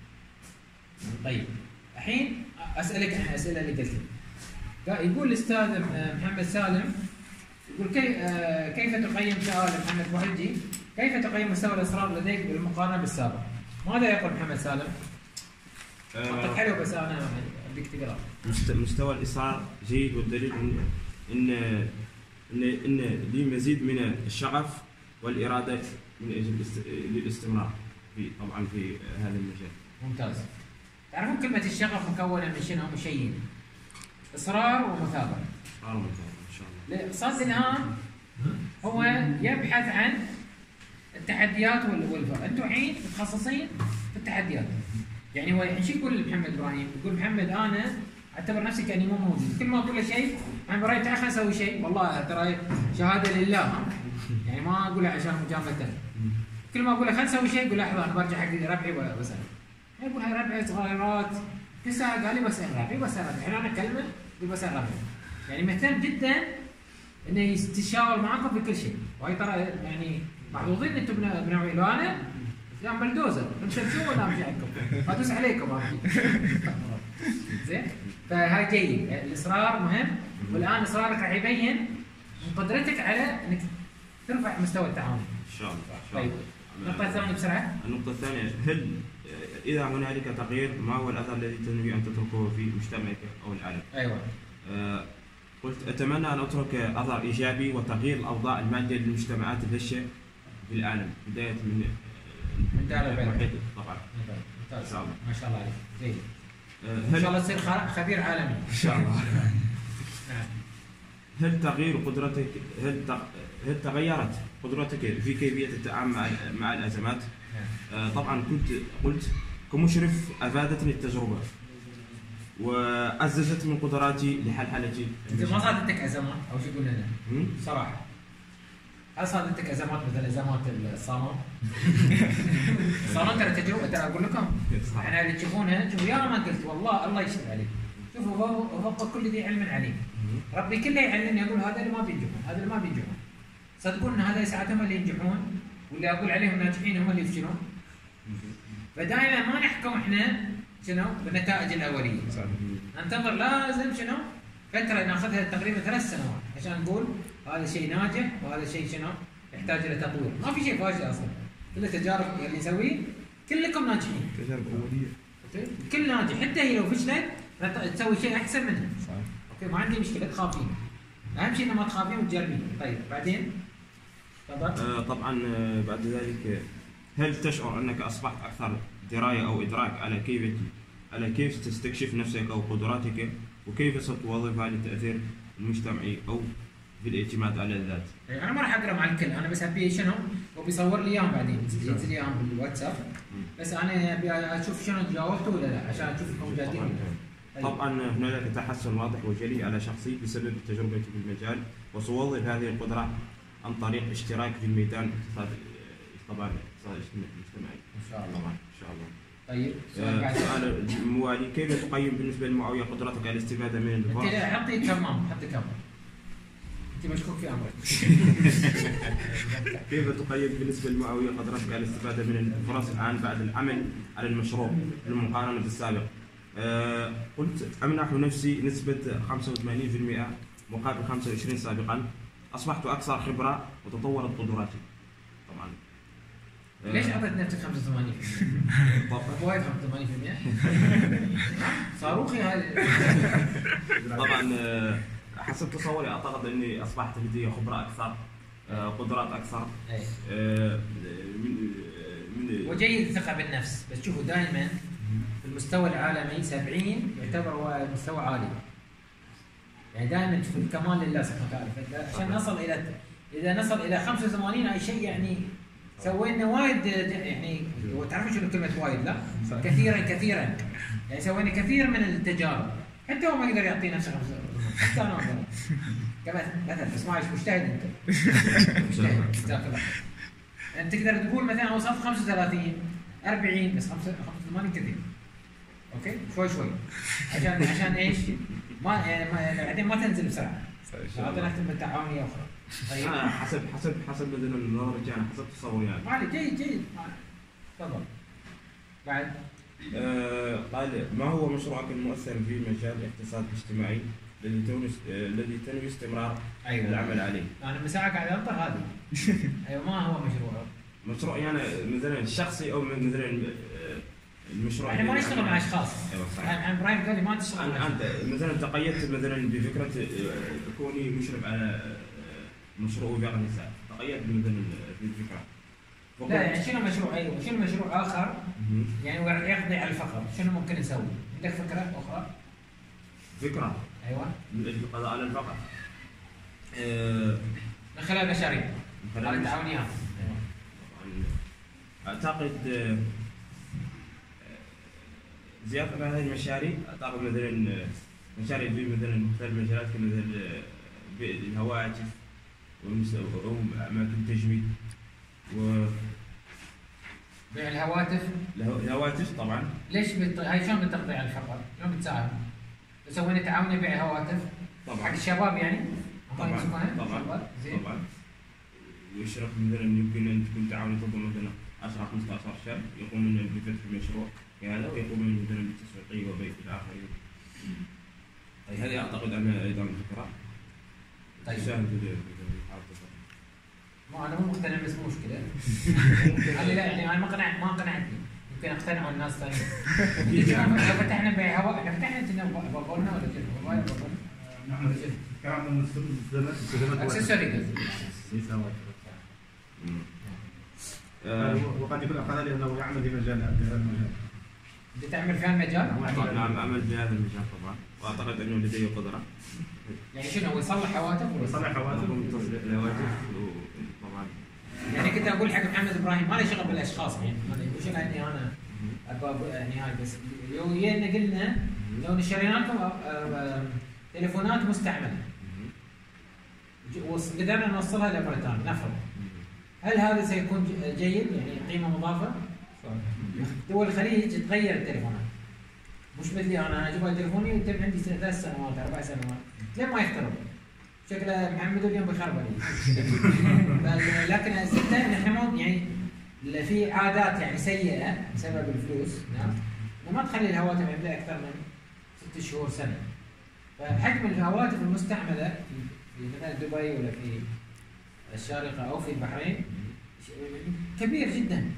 A: طيب الحين اسالك عن الاسئله اللي قلت لك. يقول الاستاذ محمد سالم يقول كيف كيف تقيم سؤال محمد بوحجي كيف تقيم مستوى الاصرار لديك بالمقارنه بالسابق؟ ماذا يقول محمد سالم؟ خطك حلو بس انا ابيك تقرا.
E: مستوى الاصرار جيد والدليل ان ان ان, إن لي مزيد من الشغف والاراده من اجل الاستمرار في طبعا في هذا المجال.
A: ممتاز. تعرفون كلمه الشغف مكونه من شنو؟ من شيئين. اصرار ومثابره.
E: اصرار ومثابره ان شاء الله.
A: الاقتصاد الان هو يبحث عن التحديات والفرق، انتم الحين متخصصين في التحديات. يعني هو الحين شو يقول محمد ابراهيم؟ يقول محمد انا اعتبر نفسي كاني مو موجود، كل ما اقول له شيء محمد ابراهيم تعال خلينا نسوي شيء، والله ترى شهاده لله يعني ما اقولها عشان مجامله. كل ما اقول له خلينا نسوي شيء يقول لحظه انا برجع حق ربعي وبسال. يقول هاي ربعي صغيرات كل ساعه قال لي بسال ربعي بسال ربعي، الحين انا اكلمه يقول بسال ربعي. يعني مهتم جدا انه يتشاور معاكم في كل شيء، وهي ترى يعني محظوظين انتم بنوعي. لو انا يا بلدوزر امشوا ولا امشي عندكم؟ ادوس عليكم زين؟ فهذا جيد، الاصرار مهم، والان اصرارك راح يبين من قدرتك على انك ترفع مستوى التعاون.
E: ان شاء الله.
A: طيب النقطة الثانية بسرعة.
E: النقطة الثانية، هل إذا هنالك تغيير ما هو الأثر الذي تنوي أن تتركه في مجتمعك أو العالم؟
A: أيوه.
E: آه قلت أتمنى أن أترك أثر إيجابي وتغيير الأوضاع المادية للمجتمعات الهشة في العالم، بداية من
A: من دار البيضاء
E: طبعا.
A: ممتاز. ما شاء الله عليك. جيد.
E: آه
A: إن شاء الله تصير خبير عالمي.
E: إن شاء الله. هل تغيير قدرتك هل هل تغيرت قدرتك في كيفية التعامل مع مع الأزمات؟ آه طبعا كنت قلت كمشرف أفادتني التجربة وعززت من قدراتي لحلحلة.
A: أنت ما صادتك أزمات أو شو قلنا لنا؟ صراحة. هل صادتك أزمات مثل أزمات الصالون؟ الصالون ترى تجربة، ترى أقول لكم احنا اللي تشوفونها شوفوا يا ما قلت والله الله يشهد عليك. شوفوا فوق كل ذي علم عليم. ربي كله يعلمني يقول هذا اللي ما بينجحون، هذا اللي ما بينجحون. صدقون ان هذا ساعات هم اللي ينجحون واللي اقول عليهم ناجحين هم اللي يفشلون. فدائما ما نحكم احنا شنو بالنتائج الاوليه. ننتظر لازم شنو فتره ناخذها تقريبا ثلاث سنوات عشان نقول هذا شيء ناجح وهذا شيء شنو يحتاج الى تطوير. ما في شيء فاشل اصلا، كل التجارب اللي نسويه كلكم ناجحين.
D: تجارب اوليه.
A: الكل ناجح، حتى هي لو فشلت تسوي شيء احسن منها.
D: صحيح.
A: اوكي ما عندي مشكله، تخافين. اهم شيء انه ما تخافين وتجربين. طيب بعدين تفضل.
E: آه طبعا آه بعد ذلك هل تشعر انك اصبحت اكثر درايه او ادراك على كيف على كيف تستكشف نفسك او قدراتك وكيف ستوظفها للتاثير المجتمعي او في الاعتماد على الذات؟
A: انا ما راح اقرا مع الكل، انا بس ابي شنو هو بيصور لي اياهم بعدين ينزل لي اياهم بالواتساب، بس انا ابي اشوف شنو جاوبته ولا لا عشان اشوف انكم جادين ولا لا.
E: طبعا هنالك تحسن واضح وجلي على شخصي بسبب تجربتي في المجال، وسوظف هذه القدرة عن طريق اشتراك في الميدان الاقتصادي طبعا الاقتصاد الاجتماعي.
A: ان شاء الله.
E: طبعا ان شاء الله.
A: طيب
E: آه سؤال موالي، كيف تقيم بالنسبة للمعاوية قدرتك على الاستفادة من الفرص؟
A: انت حطي كمام، حطي كمام. انت مشكوك في امرك.
E: كيف تقيم بالنسبة للمعاوية قدرتك على الاستفادة من الفرص الآن بعد العمل على المشروع بالمقارنة بالسابق؟ آه قلت أمنح نفسي نسبة خمسة وثمانين بالمئة مقابل خمسة وعشرين سابقا. أصبحت أكثر خبرة وتطورت قدراتي. طبعا.
A: آه ليش أعطيت نفسك خمسة وثمانين بالمئة؟ طب وايد خمسة وثمانين بالمئة؟ صاروخي هذا.
E: طبعا آه حسب تصوري أعتقد أني أصبحت لدي خبرة أكثر، آه قدرات أكثر. آه من من
A: وجيد الثقة بالنفس، بس شوفوا دائما في المستوى العالمي سبعين يعتبر هو مستوى عالي. يعني دائما في الكمال لله سبحانه وتعالى، عشان نصل الى اذا نصل الى خمسة وثمانين اي شيء يعني سوينا وايد، يعني وتعرفون شنو كلمه وايد؟ لا كثيرا كثيرا، يعني سوينا كثير من التجارب، حتى هو ما يقدر يعطي نفسه خمسة وثمانين، حتى انا اقدر كمثل. بس معلش مجتهد انت، مجتهد جزاك الله. انت تقدر تقول مثلا وصلت خمسة وثلاثين أربعين، بس خمسة وثمانين كثير. اوكي شوي شوي عشان عشان ايش؟ ما يعني بعدين ما تنزل بسرعه. هذا نختم بالتعاونيه اخرى.
E: طيب انا حسب حسب حسب مثلا النظرة يعني حسب تصوري يعني.
A: ما عليك، جيد جيد. تفضل. بعد
E: آه قال ما هو مشروعك المؤثر في مجال الاقتصاد الاجتماعي الذي تنوي الذي تنوي استمرار
A: أيوة.
E: العمل عليه؟
A: انا مساعدك على الانطر هذه. ايوه ما هو مشروعك؟
E: مشروع يعني مثلا شخصي او مثلا المشروع.
A: احنا ما نشتغل مع اشخاص.
E: ايوه صحيح.
A: يعني ابراهيم قال لي ما تشتغل مع
E: انت مثلا تقيدت مثلا بفكره كوني مشرف على مشروع وبيع النساء، تقيدت مثلا بالفكره.
A: لا يعني شنو مشروع؟ ايوه شنو مشروع اخر؟ يعني يقضي على الفقر، شنو ممكن نسوي؟ عندك فكره اخرى؟
E: فكره؟
A: ايوه
E: من اجل القضاء على الفقر. أه
A: من خلال مشاريع.
E: من خلال
A: على التعاونيات.
E: اعتقد زيادة هذه المشاريع، أعتقد مثلا مشاريع في مثلا مختلف المجالات كمثل الهواتف وأماكن التجميد و
A: بيع الهواتف.
E: الهواتف طبعا.
A: ليش بت... هاي شلون بتقضي على الفقر؟ شلون بتساهم؟ سوينا تعاون بيع هواتف
E: طبعا
A: حق الشباب يعني؟
E: طبعا طبعا طبعا. ويشرف مثلا يمكن أن تكون تعاون تضم مثلا عشرة خمسة عشر شاب يقومون بفتح المشروع هذا ويقومون مثلا بالتسويقيه وبيع الى اخره. طيب هذه اعتقد انها ايضا فكره.
A: طيب
E: تساهم في
A: ما انا مو مقتنع بس مو مشكله. انا لا يعني انا ما قنعت ما قنعتني، يمكن اقتنعوا الناس ثانيين. لو فتحنا بيع هواء، احنا فتحنا انتنا بابورنا ولا كيف؟ موبايل بابورنا؟
B: نحن كلامنا من استخدامات
A: اكسسوري
B: وقد يكون أخذ لأنه يعمل في مجال هذا المجال.
A: أنت تعمل في هالمجال؟
E: نعم أعمل في هذا المجال طبعا، وأعتقد أنه لدي قدرة.
A: يعني شنو هو يصلح هواتف ولا
B: يصلح هواتف؟
E: الهواتف طبعا.
A: يعني كنت أقول حق محمد إبراهيم ما له شغل بالأشخاص، يعني مو شغل إني أنا أبغى يعني هاي بس لو جينا قلنا لو نشرينا لكم تليفونات مستعملة وقدرنا نوصلها لبريطانيا نفرض، هل هذا سيكون جيد يعني قيمه مضافه؟ دول الخليج تغير التليفونات مش مثلي انا اجيب تليفوني ويتم عندي ثلاث سنوات اربع سنوات لين ما يخترب شكله محمد اليوم بخرب علي. لكن الستة نحن يعني في عادات يعني سيئه بسبب الفلوس نعم وما تخلي الهواتف يملا اكثر من ست شهور سنه فحجم الهواتف المستعمله في مثلا دبي ولا في الشارقه او في البحرين كبير جدا.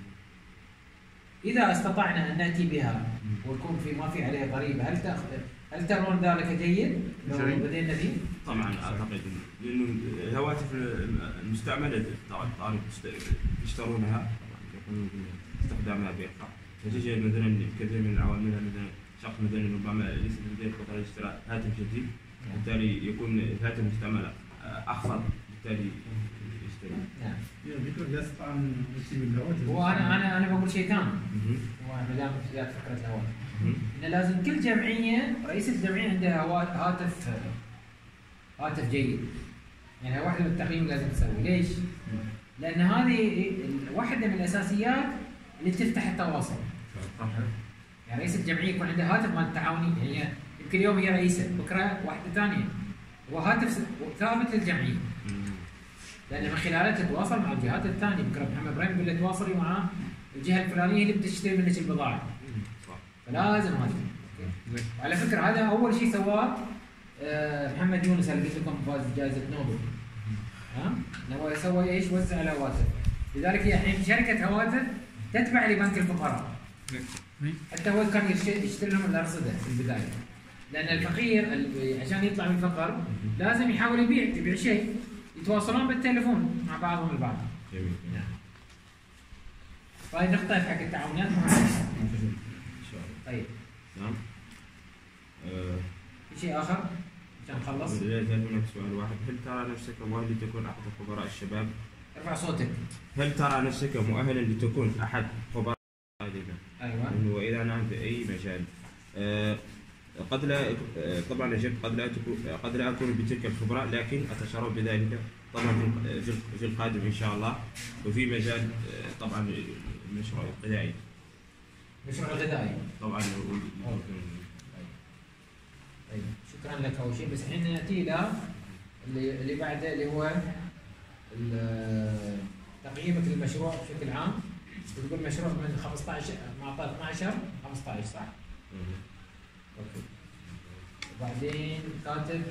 A: اذا استطعنا ان ناتي بها ويكون في ما في عليها ضريبه، هل تاخذ هل ترون ذلك جيد لو بدينا فيه؟
E: طبعا اعتقد لانه الهواتف المستعمله طبعا يشترونها طبعا يكون استخدامها بإرفاق، نتيجه مثلا كثير من العوامل مثلا شخص مثلا ربما ليس لديه القدره على اشتراء هاتف جديد، بالتالي يكون الهاتف المستعمل اخفض، بالتالي يشتري.
A: نعم.
B: دكتور لا استطاع ان نسيب الهواتف.
A: وانا انا انا بقول شيء ثاني. ما دام جات فكره الهواتف. انه لازم كل جمعيه رئيس الجمعيه عندها هاتف هاتف جيد. يعني واحده من التقييم لازم تسوي، ليش؟ لان هذه واحده من الاساسيات اللي تفتح التواصل. يعني رئيس الجمعيه يكون عنده هاتف مال التعاوني، يعني يمكن اليوم هي رئيسه، بكره واحده ثانيه. وهاتف ثابت للجمعيه. لان من خلاله تتواصل مع الجهات الثانيه، بكره محمد ابراهيم يقول له تواصلي مع الجهه الفلانيه اللي بتشتري منك البضاعه. فلازم هذا. وعلى فكره هذا اول شيء سواه محمد يونس اللي قلت لكم فاز بجائزه نوبل. ها؟ هو سوى ايش؟ وزع الهواتف. لذلك هي الحين شركه هواتف تتبع لبنك الفقراء. حتى هو كان يشتري لهم الارصده في البدايه. لان الفقير عشان يطلع من الفقر لازم يحاول يبيع يبيع شيء، يتواصلون بالتليفون مع بعضهم البعض.
E: جميل.
A: نعم. فهي نقطه حق التعاونات مع طيب.
E: نعم. أه
A: في شيء اخر عشان نخلص؟
E: لا زال هناك سؤال واحد، هل ترى نفسك مؤهل لتكون احد خبراء الشباب؟
A: ارفع صوتك.
E: هل ترى نفسك مؤهلا لتكون احد خبراء الشباب؟
A: ايوه.
E: واذا نعم في اي مجال؟ أه قد لا أه طبعا اجبت قد لا تكون قد لا اكون بتلك الخبراء، لكن اتشرف بذلك طبعا في في القادم ان شاء الله، وفي مجال طبعا المشروع الغذائي.
A: المشروع الغذائي.
E: طبعا.
A: طيب شكرا لك اول شيء، بس الحين ناتي الى اللي اللي بعده اللي هو تقييمك للمشروع بشكل عام. تقول مشروع من خمسة عشر معطى اثنا عشر خمسة عشر صح؟
E: امم
A: اوكي. وبعدين كاتب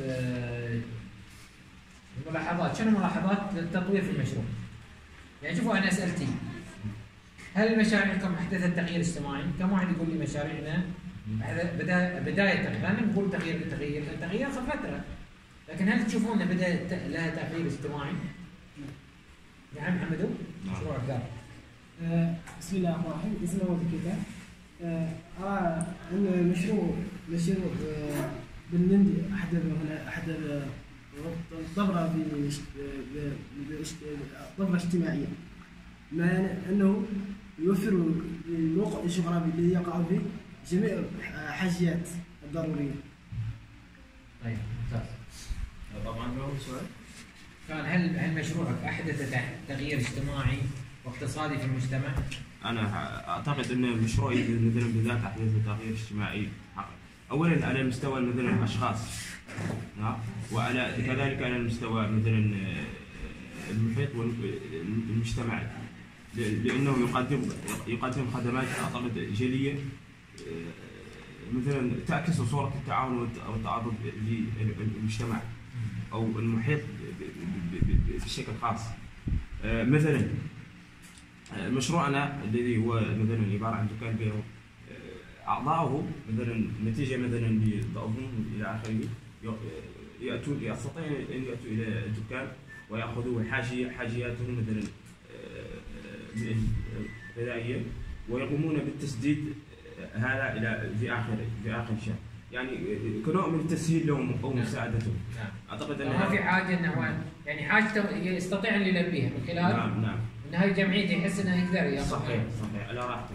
A: الملاحظات، شنو ملاحظات للتطوير في المشروع؟ يعني شوفوا انا اسئلتي، هل مشاريعكم احدثت تغيير اجتماعي؟ كم واحد يقول لي مشاريعنا بدايه بدايه تغيير، لا نقول تغيير للتغيير، التغيير اخذ فتره. لكن هل تشوفون بدات لها تغيير اجتماعي؟ نعم محمدو؟ مشروع قال.
F: أه بسم الله الرحمن الرحيم، اسمه هو كذا. ارى ان المشروع مشروع بالنندي احد هنا احد ضربه ضربه اجتماعيه، مع انه يوفر الوقت الجغرافي الذي يقع فيه جميع الحاجيات الضروريه.
A: طيب ممتاز.
C: طبعا له سؤال.
A: كان هل هل مشروعك احدث تغيير اجتماعي واقتصادي في المجتمع؟
E: انا اعتقد ان المشروع مثلا بالذات احدث تغيير اجتماعي اولا على مستوى مثلا الاشخاص، وعلى كذلك على المستوى مثلا المحيط والمجتمعي، لانه يقدم يقدم خدمات اعتقد جليه مثلا تعكس صوره التعاون والتعاضد للمجتمع او المحيط بشكل خاص. مثلا مشروعنا الذي هو مثلا عباره عن دكان بيع، اعضاؤه مثلا نتيجه مثلا لضعفهم الى اخره ياتون يستطيعون ان ياتوا الى الدكان وياخذوا حاجيه حاجياتهم مثلا غذائيه، ويقومون بالتسديد هذا الى في اخر في اخر الشهر، يعني كنوع من التسهيل لهم او مساعدتهم.
A: نعم.
E: اعتقد ان
A: ما في حاجه انه يعني حاجته يستطيع ان يلبيها من خلال
E: نعم نعم
A: ان هاي جمعيته يحس انه يقدر ياخذ.
E: صحيح صحيح على راحته.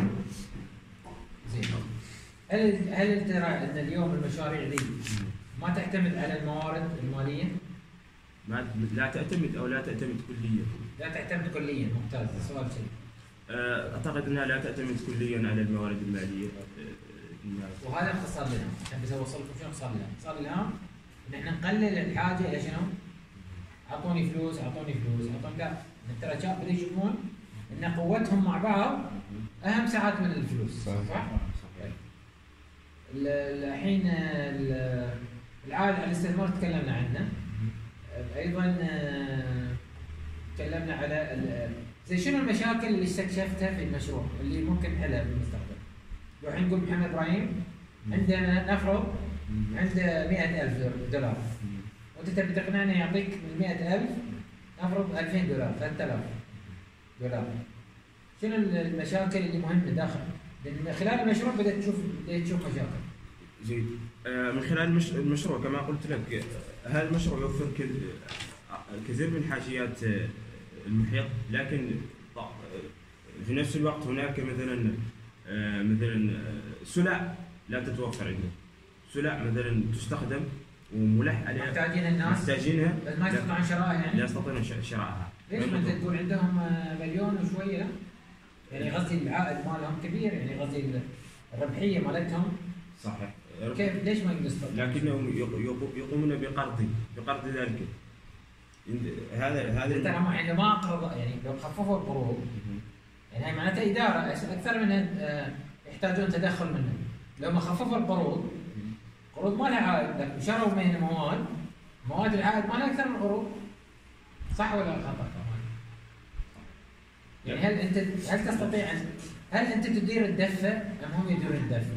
A: زين. هل هل ترى ان اليوم المشاريع ذي ما تعتمد على الموارد الماليه؟
E: ما لا تعتمد او لا تعتمد كليا.
A: لا تعتمد كليا، ممتاز. السؤال شيء.
E: اعتقد انها لا تعتمد كليا على الموارد الماليه.
A: وهذا اختصار لنا، عشان بس اوصل لكم شنو اختصار لنا؟ اختصار لنا ان احنا نقلل الحاجه الى شنو؟ اعطوني فلوس اعطوني فلوس اعطوني، لا، ترى الشباب بدوا يشوفون ان قوتهم مع بعض اهم ساعات من الفلوس. صح؟ صح؟ ال- الحين ال- العائد على الاستثمار تكلمنا عنه. ايضا آه، تكلمنا على ال- زي شنو المشاكل اللي استكشفتها في المشروع اللي ممكن نحلها في المستقبل. لو الحين نقول محمد ابراهيم عنده نفرض عنده مئة ألف دولار، وانت تبي تقنعني يعطيك من مئة ألف نفرض ألفين دولار، ثلاثة آلاف دولار. شنو المشاكل اللي مهمه داخل؟ لان من خلال المشروع بدات تشوف بدات تشوف مشاكل.
E: جيد. آه، من خلال المش... المشروع كما قلت لك، آه، هذا المشروع يوفر ك- آه، كثير من حاجيات آه، المحيط، لكن ط- آه، في نفس الوقت هناك مثلا آه، مثلا آه، سلع لا تتوفر عندنا، سلع مثلا تستخدم وملح عليها،
A: محتاجين الناس
E: محتاجينها
A: بس ما يستطيعون شرائها
E: لا
A: يعني.
E: يستطيعون ش- شرائها.
A: ليش ما انت تقول عندهم آه، مليون وشويه؟ يعني قصدي العائد مالهم كبير، يعني قصدي الربحيه مالتهم
E: صحيح.
A: كيف ليش ما يستطيعون؟
E: لكنهم يق- يق- يقومون بقرض بقرض ذلك. إن- هذا هذا
A: ترى هم يعني ما قرض، يعني لو خففوا القروض يعني هي معناتها اداره اكثر من آه، يحتاجون تدخل منهم. لو ما خففوا القروض، قروض ما لها عائد، لكن شروا من مواد، مواد العائد ما لها اكثر من القروض. صح ولا خطا كمان؟ يعني هل انت هل تستطيع ان هل انت تدير الدفه ام هم يديرون الدفه؟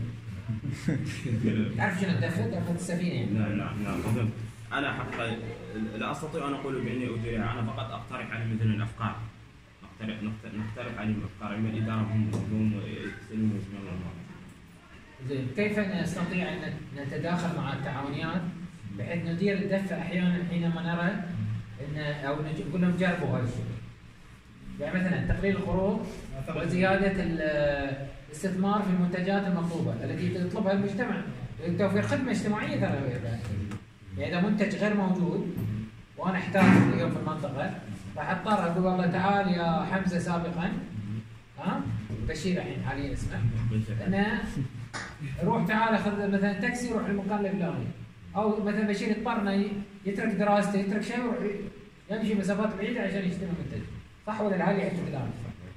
A: تعرف شنو الدفه؟ دفه السفينه يعني.
E: نعم نعم نعم مثلا انا حقا لا استطيع ان اقول باني اديرها، انا فقط اقترح عليهم مثلا الافكار، نقترح نقت- نقترح عليهم افكار، اما الاداره هم هم يستلمون زمام الموضوع.
A: زين، كيف نستطيع ان نتداخل مع التعاونيات بحيث ندير الدفه احيانا حينما نرى ان او نج- نقول لهم جربوا هذا الشيء. يعني مثلا تقليل القروض وزياده ال- الاستثمار في المنتجات المطلوبه التي يطلبها المجتمع، توفير خدمه اجتماعيه ترى. يعني اذا منتج غير موجود وانا احتاج اليوم في المنطقه، راح اضطر اقول والله تعال يا حمزه سابقا، ها بشير الحين حاليا اسمه، انه روح تعال خذ مثلا تاكسي روح المكان الفلاني، او مثلا بشير يضطر انه يترك دراسته يترك شيء ويروح يمشي مسافات بعيده عشان يشتري منتج. صح ولا لا؟ هذه يحكي كلام.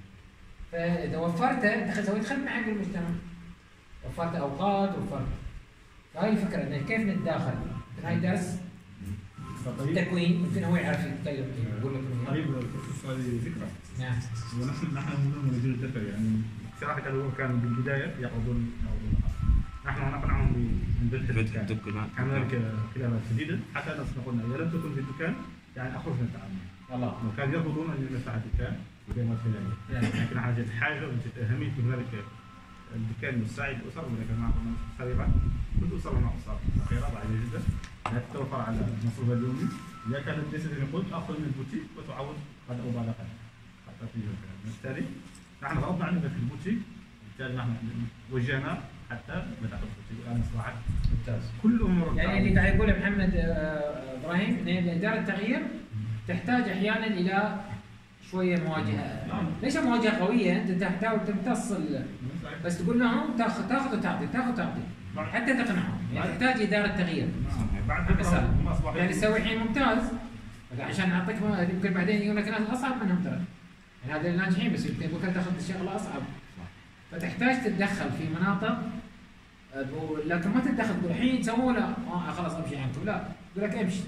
A: فاذا وفرته انت سويت خدمه حق المجتمع، وفرت اوقات، وفرت. فهاي الفكره انه كيف نتداخل. هاي درس التكوين يمكن هو يعرف يتكلم فيه يقول لك إياه.
B: طيب بخصوص هذه فكره،
A: نعم.
B: ونحن نحن من مدير الدفع يعني صراحه كانوا كانوا بالبدايه يقعدون يقعدون نحن نقنعهم من بدء
E: فتح
B: الدكان.
E: الدكان
B: كان هناك خلافات شديده حتى ناس قلنا اذا لم تكن في الدكان يعني اخرج من التعامل.
A: والله
B: وكانوا يرفضون ان يفتح الدكان بدون خلافات. لكن حاجه الحاجه اهميه هنالك الدكان يساعد الاسر، ولكن ما قلنا سابقا كل اسره مع اسره صغيره ضعيفه جدا لا تتوفر على مصروفها اليومي. اذا كانت ليست النقود تاخذ من البوتيك وتعوض غدا او بعد غد حتى في الدكان. بالتالي نحن غضبنا عنه في البوتيك، بالتالي نحن وجهنا حتى فتح البوتيك والان اصبحت
A: ممتاز.
B: كل امور
A: يعني اللي قاعد يقوله محمد آه، ابراهيم ان اداره التغيير تحتاج احيانا الى شويه مواجهه. ليس مواجهه قويه، انت تحتاج تمتص ال- بس تقول لهم تاخذ تاخذ وتعطي تاخذ وتعطي حتى تقنعهم. يعني تحتاج اداره تغيير.
B: بعد فتره هم اصبحوا
A: يعني تسوي الحين ممتاز عشان اعطيك م- يمكن بعدين يقول لك ناس اصعب منهم ترى. يعني هذول الناجحين بس يمكن بكره تاخذ شغله اصعب. فتحتاج تتدخل في مناطق أه، لكن ما تتدخل تقول الحين سووا لا آه خلاص امشي عنكم، لا يقول لك امشي.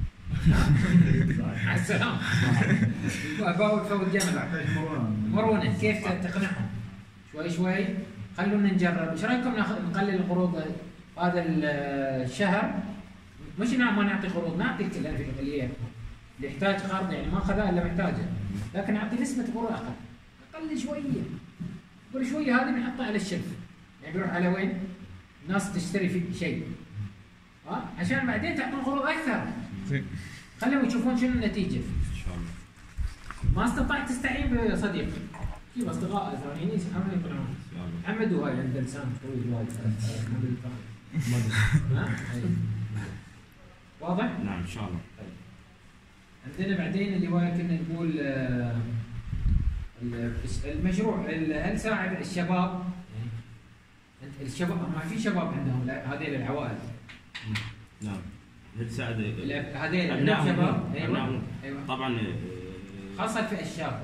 A: مع السلامه. باول فوت جمل.
B: تحتاج مرونه
A: مرونه كيف تقنعهم شوي شوي. خلونا نجرب، ايش رايكم ناخذ نقلل القروض هذا الشهر؟ مش نعم ما نعطي قروض، نعطي كل في الغاليه اللي يحتاج قرض يعني ما اخذها الا محتاجه، لكن نعطي نسبه قروض اقل، اقل شويه. كل شويه هذه بنحطها على الشلف، يعني بيروح على وين؟ الناس تشتري في شيء ها عشان بعدين تعطون قروض اكثر. خليهم يشوفون شنو النتيجه.
E: ان شاء الله.
A: ما استطعت تستعين بصديق، جيب اصدقاء ثانيين يحاولون يقنعون. محمد وهاي عنده لسان طويل وايد. محمد الفهد. ها؟ أي. واضح؟
E: نعم ان شاء الله.
A: عندنا بعدين اللي هو كنا نقول آه، ال- المشروع ال- هل ساعد الشباب؟ يعني أنت- الشباب ما في شباب عندهم لا، هذيل العوائل.
E: نعم. هل تساعد
A: الأب- هذيل عندهم
E: أبنائهم.
A: شباب. ايوه
E: أبنائهم.
A: ايوه
E: طبعا آه،
A: خاصة الفئة الشابة.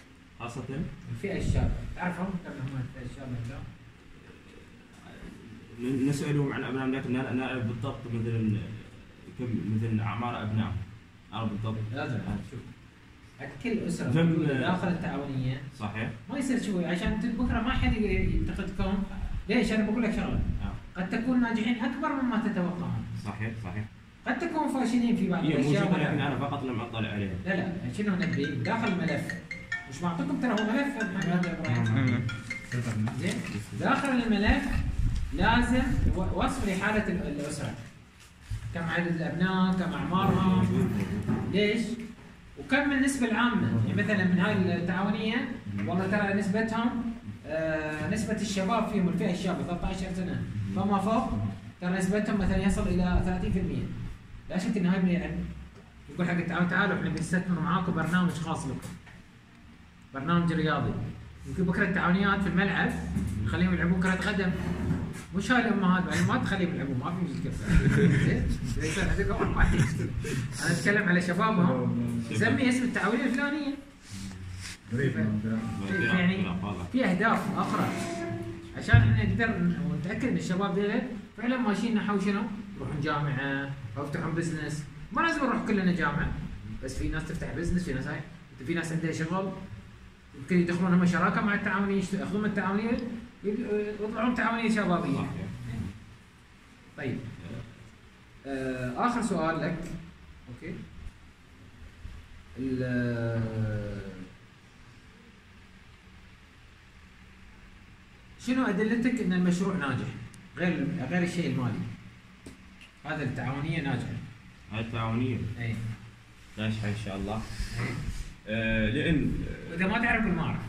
E: خاصة
A: الفئة الشابة تعرفهم كم هم الفئة الشابة؟ لا؟
E: نسالهم عن ابنائهم لكن لا نعرف بالضبط مثلا كم مثلا اعمار ابنائهم. نعرف بالضبط.
A: لازم شوف عند كل اسره
E: فم-
A: موجودة داخل التعاونيه
E: صحيح.
A: ما يصير شوي عشان انت بكره ما حد يقدر ينتقدكم. ليش؟ انا بقول لك شغله
E: آه.
A: قد تكون ناجحين اكبر مما تتوقعون،
E: صحيح صحيح.
A: قد تكون فاشلين في بعض
E: هي
A: الاشياء.
E: موجوده لكن
A: ولا-
E: انا فقط لم اطلع عليها.
A: لا لا شنو نبي داخل الملف مش معطيكم ترى هو ملف محمد ابراهيم. زين داخل الملف لازم و- وصف لحاله ال- الاسره، كم عدد الابناء، كم اعمارهم، ليش؟ وكم النسبه العامه، يعني مثلا من هاي التعاونيه والله ترى نسبتهم آه نسبه الشباب فيهم الفئه الشابه ثلاثة عشر سنه فما فوق ترى نسبتهم مثلا يصل الى ثلاثين بالمئة. لا شك ان هاي يعني يقول حق التعاون تعالوا احنا بنستثمر معاكم برنامج خاص لكم، برنامج رياضي. يمكن بكره التعاونيات في الملعب نخليهم يلعبون كره قدم، مش هاي الامهات بعدين ما تخليهم يلعبون ما في مشكله. زين يصير عندكم ما في مشكله. انا اتكلم على شبابهم سمي اسم التعاونيه الفلانيه. يعني في اهداف اخرى عشان احنا نقدر نتاكد ان الشباب ديل فعلا ماشيين نحو شنو؟ يروحون جامعه او يفتحون بزنس، ما لازم نروح كلنا جامعه، بس في ناس تفتح بزنس، في ناس هاي في ناس عندها شغل يمكن يدخلون هم شراكه مع التعاونيه، ياخذون من التعاونيه يطلعون تعاونيه شبابيه. طيب آه اخر سؤال لك. اوكي شنو ادلتك ان المشروع ناجح غير غير الشيء المالي؟ هذا التعاونيه ناجحه.
E: هاي التعاونيه
A: اي
E: ناجحه ان شاء الله.
A: اي
E: آه لان
A: واذا ما تعرف ما اعرف.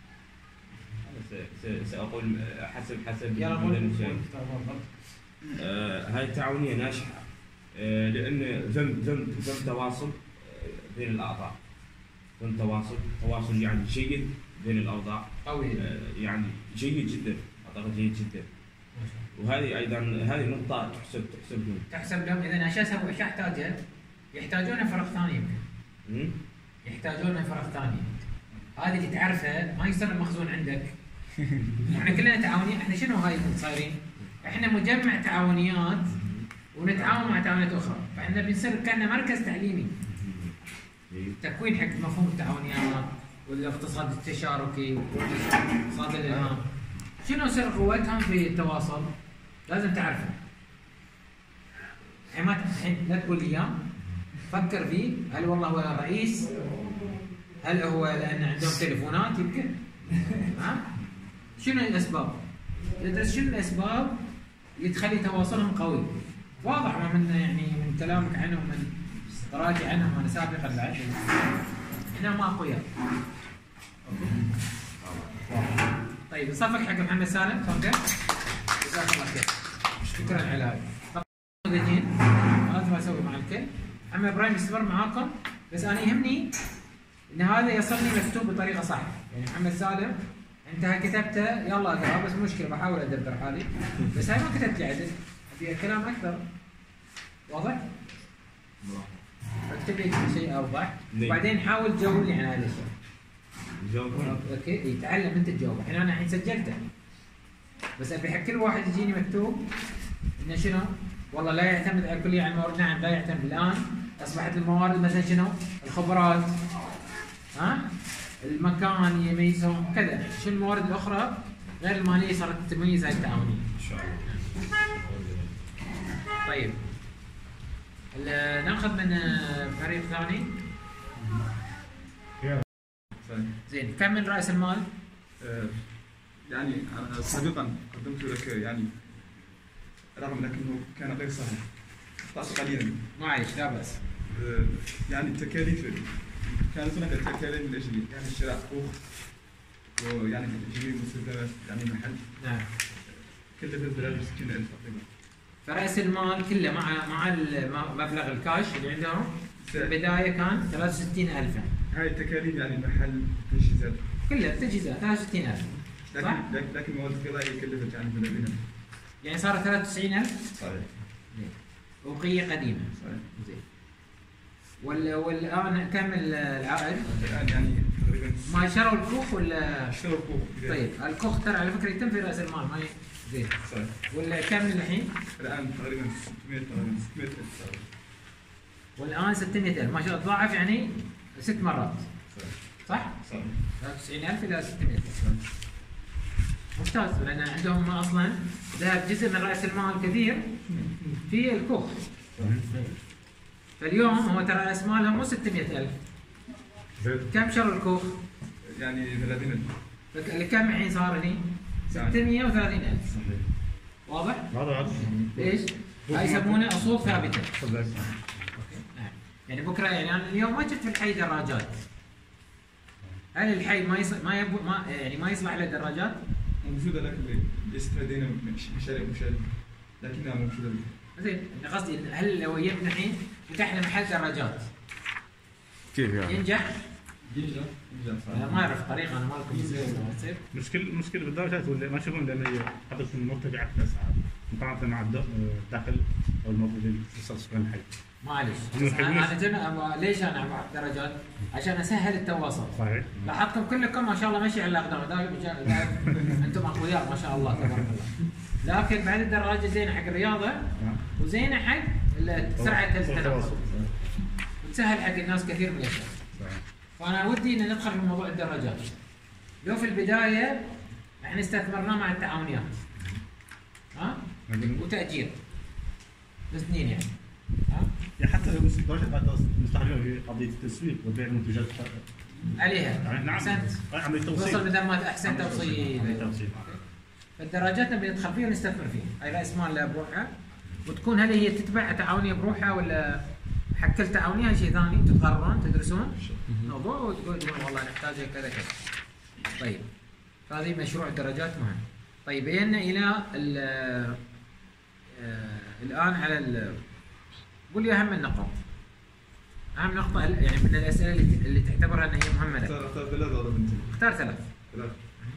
E: س- س- ساقول حسب حسب
A: يلا
E: مثلاً
A: قول
E: شيء.
A: تفضل.
E: آه هاي التعاونيه ناجحه آه لان ثم ثم ثم تواصل آه، بين الاعضاء، ثم تواصل تواصل يعني جيد بين الاعضاء.
A: قوي.
E: آه يعني جيد جدا، اعتقد جيد جدا. وهذه ايضا هذه نقطه تحسب تحسب لهم.
A: تحسب لهم اذا ايش اسوي؟ ايش احتاجه؟ يحتاجون فرق ثاني يمكن.
E: مم؟
A: يحتاجون فرق ثانيه. هذه اللي تعرفها ما يصير المخزون عندك. احنا كلنا تعاونيين، احنا شنو هاي صايرين؟ احنا مجمع تعاونيات ونتعاون مع تعاونيات اخرى، فاحنا بنصير كأننا مركز تعليمي. تكوين حق مفهوم التعاونيات والاقتصاد التشاركي واقتصاد الالهام. شنو سر قوتهم في التواصل؟ لازم تعرفه. الحين ما الحين لا تقول لي اياه، فكر فيه، هل والله هو رئيس؟ هل هو لان عندهم تليفونات يمكن؟ ها؟ شنو الاسباب؟ تدرس شنو الاسباب اللي تخلي تواصلهم قوي؟ واضح من يعني من كلامك عنهم من قراءتي عنهم انا سابقا بعد احنا ما اقوياء. طيب نصفق حق محمد سالم تفضل. جزاك الله خير. شكرا على هذا. طبعا لازم اسوي مع الكل. محمد ابراهيم يستمر معاكم بس انا يهمني ان هذا يصلني مكتوب بطريقه صح، يعني محمد سالم انت كتبته يلا اقرا بس مشكله بحاول ادبر حالي، بس هاي ما كتبت لي عدل، ابي كلام اكثر. واضح؟ اكتب لي شيء اوضح وبعدين حاول تجاوبني عن هذا الشيء.
E: جاوبوني.
A: اوكي يتعلم انت تجاوب، الحين انا الحين سجلته بس ابي حق كل واحد يجيني مكتوب انه شنو؟ والله لا يعتمد على الكليه على الموارد، نعم لا يعتمد الان اصبحت الموارد مثلا شنو؟ الخبرات ها؟ المكان يميزهم كذا، شنو الموارد الاخرى غير الماليه صارت تميز هاي التعاونيه.
E: ان شاء الله.
A: طيب ال- ناخذ من فريق ثاني. زين كم من راس المال؟
G: آه، يعني أنا سابقا قدمت لك يعني رغم لكنه كان غير صحيح، اخطأت قليلا.
A: معلش لا باس.
G: آه، يعني التكاليف كانت هناك تكاليف من اجل يعني شراء كوخ ويعني تجميع مستلزمات يعني محل
A: نعم.
G: كلفت بلاد ستين ألف تقريبا.
A: فرأس المال كله مع مع الم- مبلغ الكاش اللي عندهم في البدايه كان ثلاثة وستين ألف.
G: هاي التكاليف يعني المحل تجهيزات
A: كلها تجهيزات ثلاثة وستين ألف.
G: لكن
A: صح؟
G: لكن لكن المواد الغذائيه كلفت يعني بلادنا.
A: يعني صار ثلاثة وتسعين ألف
G: صحيح.
A: وقية قديمة.
G: صحيح.
A: زين. وال والآن كم العائد؟
G: الان يعني تقريبا
A: ما شروا الكوخ ولا؟
G: اشتروا كوخ.
A: طيب الكوخ ترى على فكرة يتم في رأس المال ما ي... زين.
G: صحيح.
A: ولا كم الحين؟
G: الان تقريبا ستمائة تقريبا ستمائة ألف تقريبا.
A: والان ستمائة ألف، ما شاء الله ضاعف يعني ست مرات. صح؟
G: صحيح.
A: تسعين ألف الى ستمائة ألف. ممتاز، لان عندهم اصلا ذهب جزء من راس المال كثير في الكوخ. فاليوم هو ترى راس مالهم مو ستمائة ألف. كم شروا الكوخ؟
G: يعني ثلاثين ألف.
A: كم الحين صار هني؟ ستمائة وثلاثين ألف.
G: صحيح.
A: واضح؟
B: واضح.
A: ليش؟ هاي يسمونه اصول ثابته.
B: صدق.
A: نعم. يعني بكره يعني انا اليوم ما شفت في الحي دراجات. هل الحي ما يص... ما, يب... ما يعني ما يصلح له دراجات؟
G: موجوده لكن ليست لدينا مشاريع مشاريع لكنها موجوده.
A: زين، قصدي هل لو جبنا الحين فتحنا محل دراجات
D: كيف يعني؟
A: ينجح؟
G: ينجح ينجح
A: انا ما اعرف طريقه، انا ما لكم تصير ولا تصير.
B: مشكلة المشكلة بالدرجات ولا ما يشوفون لأن هي حدث مرتفعة في الأسعار مقارنة مع الد- الدخل أو الموجودين في سكان الحي.
A: معلش
B: مو
A: بس انا
B: حلوين.
A: انا جن... ليش انا بعد درجات؟ عشان اسهل التواصل.
B: صحيح.
A: لاحظتكم كلكم ما شاء الله ماشي على الاقدام، دايم دايم انتم اقوياء ما شاء الله تبارك الله. لكن بعد الدراجه زينه حق الرياضه
B: نعم.
A: وزينه حق ال- سرعه التنقل
B: التواصل.
A: وتسهل حق الناس كثير من الاشياء.
B: صحيح.
A: فانا ودي ان ندخل في موضوع الدراجات. لو في البدايه احنا استثمرنا مع التعاونيات. ها؟ وتاجير. الاثنين يعني. ها؟
B: يعني حتى لو درجة بعد نستخدمها في قضية التسويق وبيع المنتجات
A: عليها.
B: يعني نعم.
A: احسنت.
B: عملية توصيل.
A: وصل بدل ما احسن توصيل.
B: عملية توصيل.
A: فالدراجات نبي ندخل فيها ونستثمر فيها، هاي راس مال لها بروحها، وتكون هل هي تتبع تعاونيه بروحها ولا حق كل تعاونيه شيء ثاني، تقررون تدرسون موضوع وتقول والله نحتاجها كذا كذا. طيب هذه مشروع الدراجات مهم. طيب جينا الى ال آه الان على ال قول لي اهم النقاط. اهم نقطه يعني من الاسئله اللي, اللي تعتبرها ان هي مهمه لك.
G: اختار اختار ثلاثة ولا بنتين؟
A: اختار ثلاث.
G: ثلاثة.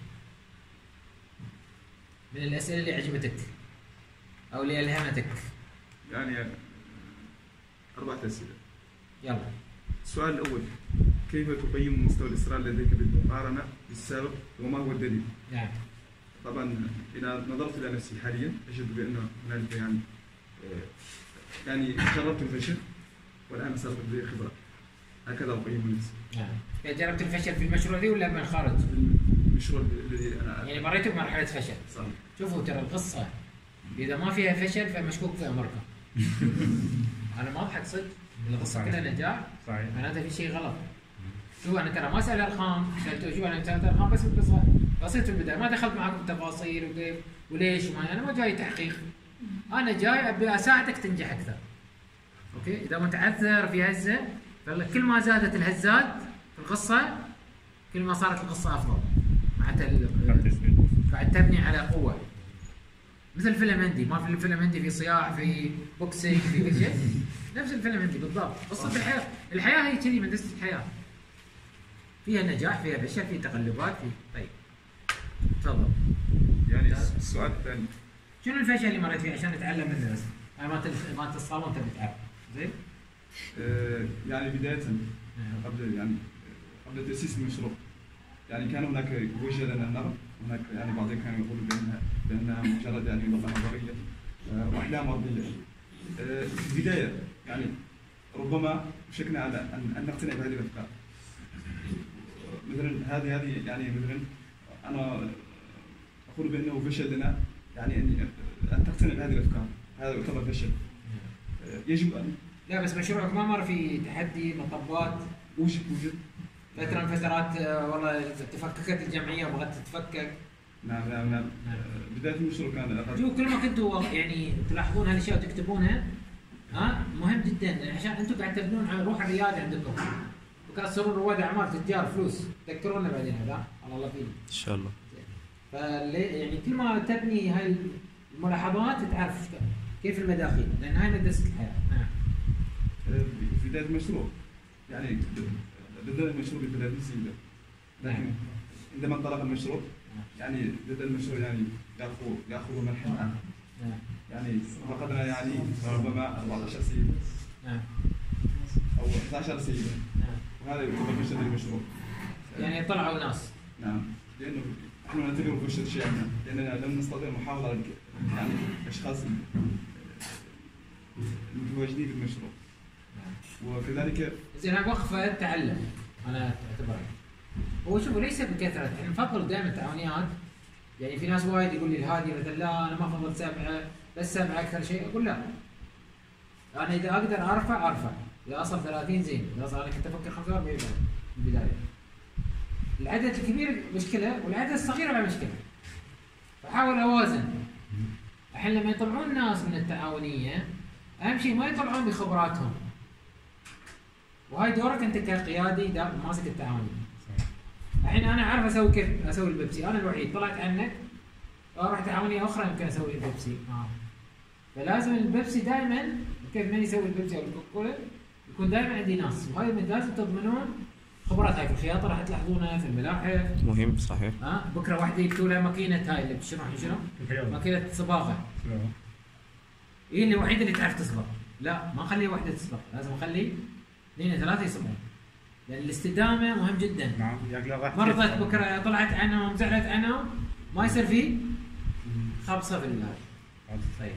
A: من الاسئله اللي عجبتك او اللي الهمتك.
G: يعني أربعة أسئلة.
A: يلا.
G: السؤال الأول: كيف تقيم مستوى الإصرار لديك بالمقارنة بالسابق وما هو الدليل؟
A: نعم.
G: طبعا إذا نظرت إلى نفسي حاليا أجد بأن هنالك يعني آه، يعني جربت الفشل والآن صارت لدي خبرة. هكذا أقيم نفسي.
A: نعم. جربت الفشل في المشروع ذي ولا من خارج؟
G: المشروع الذي أنا
A: يعني مريتوا بمرحلة فشل.
G: صحيح.
A: شوفوا ترى القصة إذا ما فيها فشل فمشكوك في أمريكا. أنا ما أضحك صدق. القصة كلها نجاح.
B: صحيح.
A: معناته في شيء غلط. شوف أنا ترى ما أسأل أرقام، سألته شوف أنا سألت أرقام بس بس بسيط في البداية، ما دخلت معكم تفاصيل وكيف وليش وما أنا ما جاي تحقيق. أنا جاي أبي أساعدك تنجح أكثر. أوكي؟ إذا متعثر في هزة فكل ما زادت الهزات في القصة كل ما صارت القصة أفضل. معناته قاعد تبني على قوة. مثل فيلم هندي، ما في الفيلم هندي في صياح في بوكسينج في كل شيء. نفس الفيلم هندي بالضبط. قصة الحياة، الحياة هي كذي، مدرسة الحياة. فيها نجاح، فيها فشل، فيها تقلبات، في طيب. تفضل.
G: يعني السؤال الثاني:
A: شنو الفشل اللي مريت فيه عشان نتعلم منه بس؟ ما ما تصاب وانت بتعرف. زين؟
G: آه، يعني بداية قبل يعني قبل تأسيس المشروع يعني كان هناك وجه لنا النظر، هناك يعني بعضهم كانوا يقولوا بأنها بأنها مجرد يعني لغة نظرية آه، وأحلام أرضية. آه، في البداية يعني ربما شكنا على أن أن نقتنع بهذه الأفكار. مثلا هذه هذه يعني مثلا أنا أقول بأنه فشل لنا يعني أن أن تقتنع بهذه الأفكار، هذا يعتبر فشل. آه، يجب أن
A: لا بس مشروعك ما مر في تحدي مطبات؟
G: وجد وجد
A: فترة من فترات آه، والله تفككت الجمعية وبغت تتفكك.
G: نعم نعم نعم. آه، بداية المشروع كان
A: شوف كل ما كنتوا يعني تلاحظون هالاشياء وتكتبونها ها مهم جدا عشان انتم قاعد تبنون على روح الرياده عندكم. وكان تصيرون رواد اعمال تجار فلوس، تذكرونا بعدين هذا الله فينا.
D: ان شاء الله.
A: فلي يعني كل ما تبني هاي الملاحظات تعرف كيف المداخيل، لان هاي مدرسه الحياه. نعم.
G: في بداية المشروع يعني بدأ المشروع بثلاثين سنة، لكن عندما انطلق المشروع يعني بدأ المشروع يعني يأخذ يأخذ منحا آخر.
A: نعم.
G: يعني فقدنا يعني ربما أربعة عشر سيدة.
A: نعم.
G: أو إحدى عشرة سيدة.
A: نعم.
G: وهذا يعتبر فشل للمشروع.
A: يعني طلعوا ناس.
G: نعم. لأنه احنا نعتبره بوش اشياءنا لاننا لم نستطيع محاوله يعني اشخاص المتواجدين في المشروع. وكذلك
A: زين وقفه تعلم انا اعتبرها. هو شوفوا ليس بكثره، احنا نفضل دائما التعاونيات. يعني في ناس وايد يقول لي الهادي مثلا لا انا ما افضل سبعه بس سبعه اكثر شيء، اقول لا. انا اذا اقدر ارفع ارفع، اذا اصل ثلاثين زين، اذا اصل انا كنت افكر خمسة وأربعين من البدايه. العدد الكبير مشكله والعدد الصغير لا مشكله. فحاول اوازن. الحين لما يطلعون ناس من التعاونيه اهم شيء ما يطلعون بخبراتهم. وهاي دورك انت كقيادي ماسك التعاونيه. الحين انا عارف اسوي كيف اسوي البيبسي، انا الوحيد طلعت عنك اروح تعاونيه اخرى يمكن اسوي البيبسي. آه. فلازم البيبسي دائما كيف من يسوي البيبسي او الكوكولا يكون دائما عندي ناس، وهاي من لازم تضمنون خبرات. هاي في الخياطه راح تلاحظونها، في الملاحف
D: مهم صحيح.
A: ها آه. بكره واحده يكتبوا لها ماكينه هاي اللي بتشرح شنو؟ ماكينه صباغه. هي اللي الوحيده اللي تعرف تصبغ. لا ما اخلي واحده تصبغ، لازم اخلي اثنين ثلاثه يصبغون. لان الاستدامه مهم جدا.
B: نعم.
A: مرضت بكره طلعت عنهم زعلت عنهم ما يصير فيه خبصه في الهاي. طيب.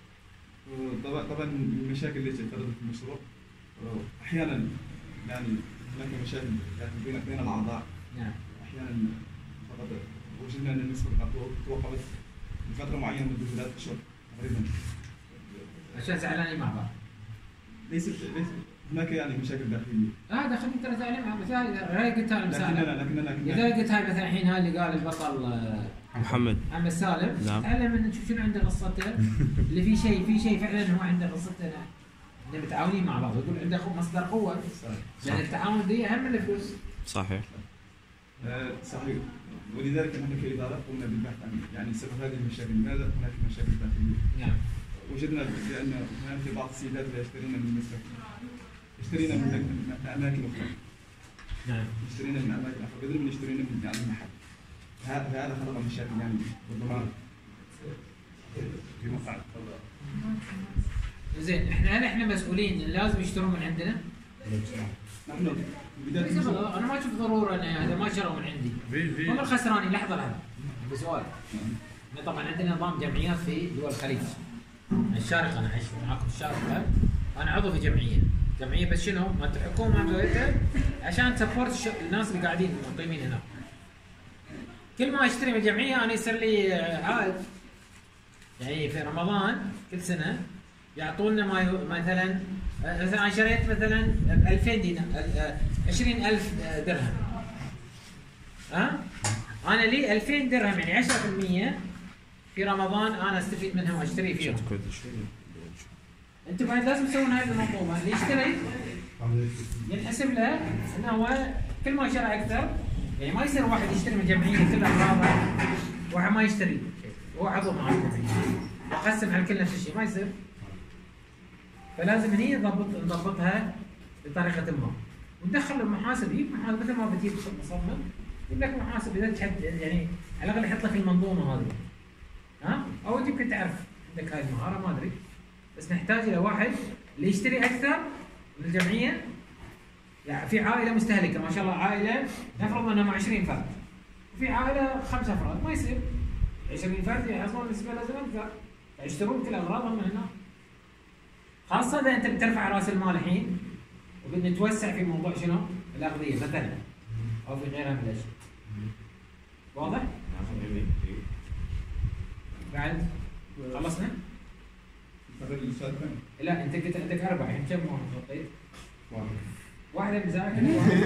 G: طبعا طبعا المشاكل اللي تتعرض في المشروع احيانا يعني هناك مشاكل يعني بين بين الاعضاء.
A: نعم.
G: احيانا فقط وجدنا ان النسبه توقفت لفتره معينه مده ثلاث اشهر تقريبا.
A: عشان زعلانين مع بعض.
G: ليست ليس هناك يعني مشاكل داخليه.
A: اه داخلين ترى زعلانين مثال هاي قلتها مثلا.
G: لكننا لكننا
A: اذا قلت هاي مثلا الحين هاي اللي قال البطل
D: محمد
A: محمد سالم
D: نعم.
A: تعلم من نشوف شنو عنده قصته اللي في شيء في شيء فعلا هو عنده قصته احنا متعاونين مع بعض ويقول عنده مصدر قوه. لان التعاون دي اهم من الفلوس.
D: صحيح.
G: آه صحيح. ولذلك نحن كإدارة قمنا بالبحث عن يعني سبب هذه المشاكل، لماذا هناك مشاكل داخلية؟
A: نعم.
G: وجدنا بأن هناك بعض السيدات لا يشترين من مسلك. يشترين من أماكن أخرى.
A: نعم.
G: يشترين من أماكن أخرى بدل من يشترين من يعني محل. هذا خلق مشاكل يعني ربما
B: في مقعد.
A: زين احنا هل احنا مسؤولين ان لازم يشترون من عندنا؟
G: نحن بداية
A: انا ما اشوف ضروره ان هذا ما شروا من عندي. هم الخسرانين. لحظه لحظه بسؤال. احنا طبعا عندنا نظام جمعيات في دول الخليج. الشارقه انا عايش معاكم الشارقه. انا عضو في جمعيه. جمعيه بس شنو؟ مالت الحكومه مالتها عشان تسبورت الناس اللي قاعدين مقيمين هنا. كل ما اشتري من الجمعيه انا يصير لي عائد. يعني في رمضان كل سنه يعطونا ما مثلا مثلا انا شريت مثلا ب ألفين دينار عشرين ألف درهم. ها؟ انا لي ألفين درهم يعني عشرة بالمئة في رمضان انا استفيد منها واشتري فيها. انتم بعد لازم تسوون هذه المنظومه اللي يشتري ينحسب له انه هو كل ما شرى اكثر. يعني ما يصير واحد يشتري من جمعيه كل اغراضه واحد ما يشتري هو عضو مع الجمعيه وقسم على الكل نفس الشيء ما يصير. فلازم هني نضبط نضبطها بطريقه ما وندخل المحاسب. يجيب محاسب مثل ما بتجيب مصمم يجيب لك محاسب اذا تحد يعني على الاقل يحط لك المنظومه هذه. ها؟ او انت يمكن تعرف عندك هاي المهاره ما ادري. بس نحتاج الى واحد اللي يشتري اكثر من الجمعيه. يعني في عائله مستهلكه ما شاء الله عائله نفرض انهم عشرين فرد وفي عائله خمسه افراد ما يصير عشرين فرد يحصلون نسبه لازم اكثر يشترون كل اغراضهم من هنا. خاصه اذا انت بترفع راس المال الحين وبدنا نتوسع في موضوع شنو؟ الاغذيه مثلا او في غيرها من الاشياء. واضح؟ بعد خلصنا؟ لا انت قلت عندك اربعه الحين كم واحد خطيت؟ واحد. واحده مزاحه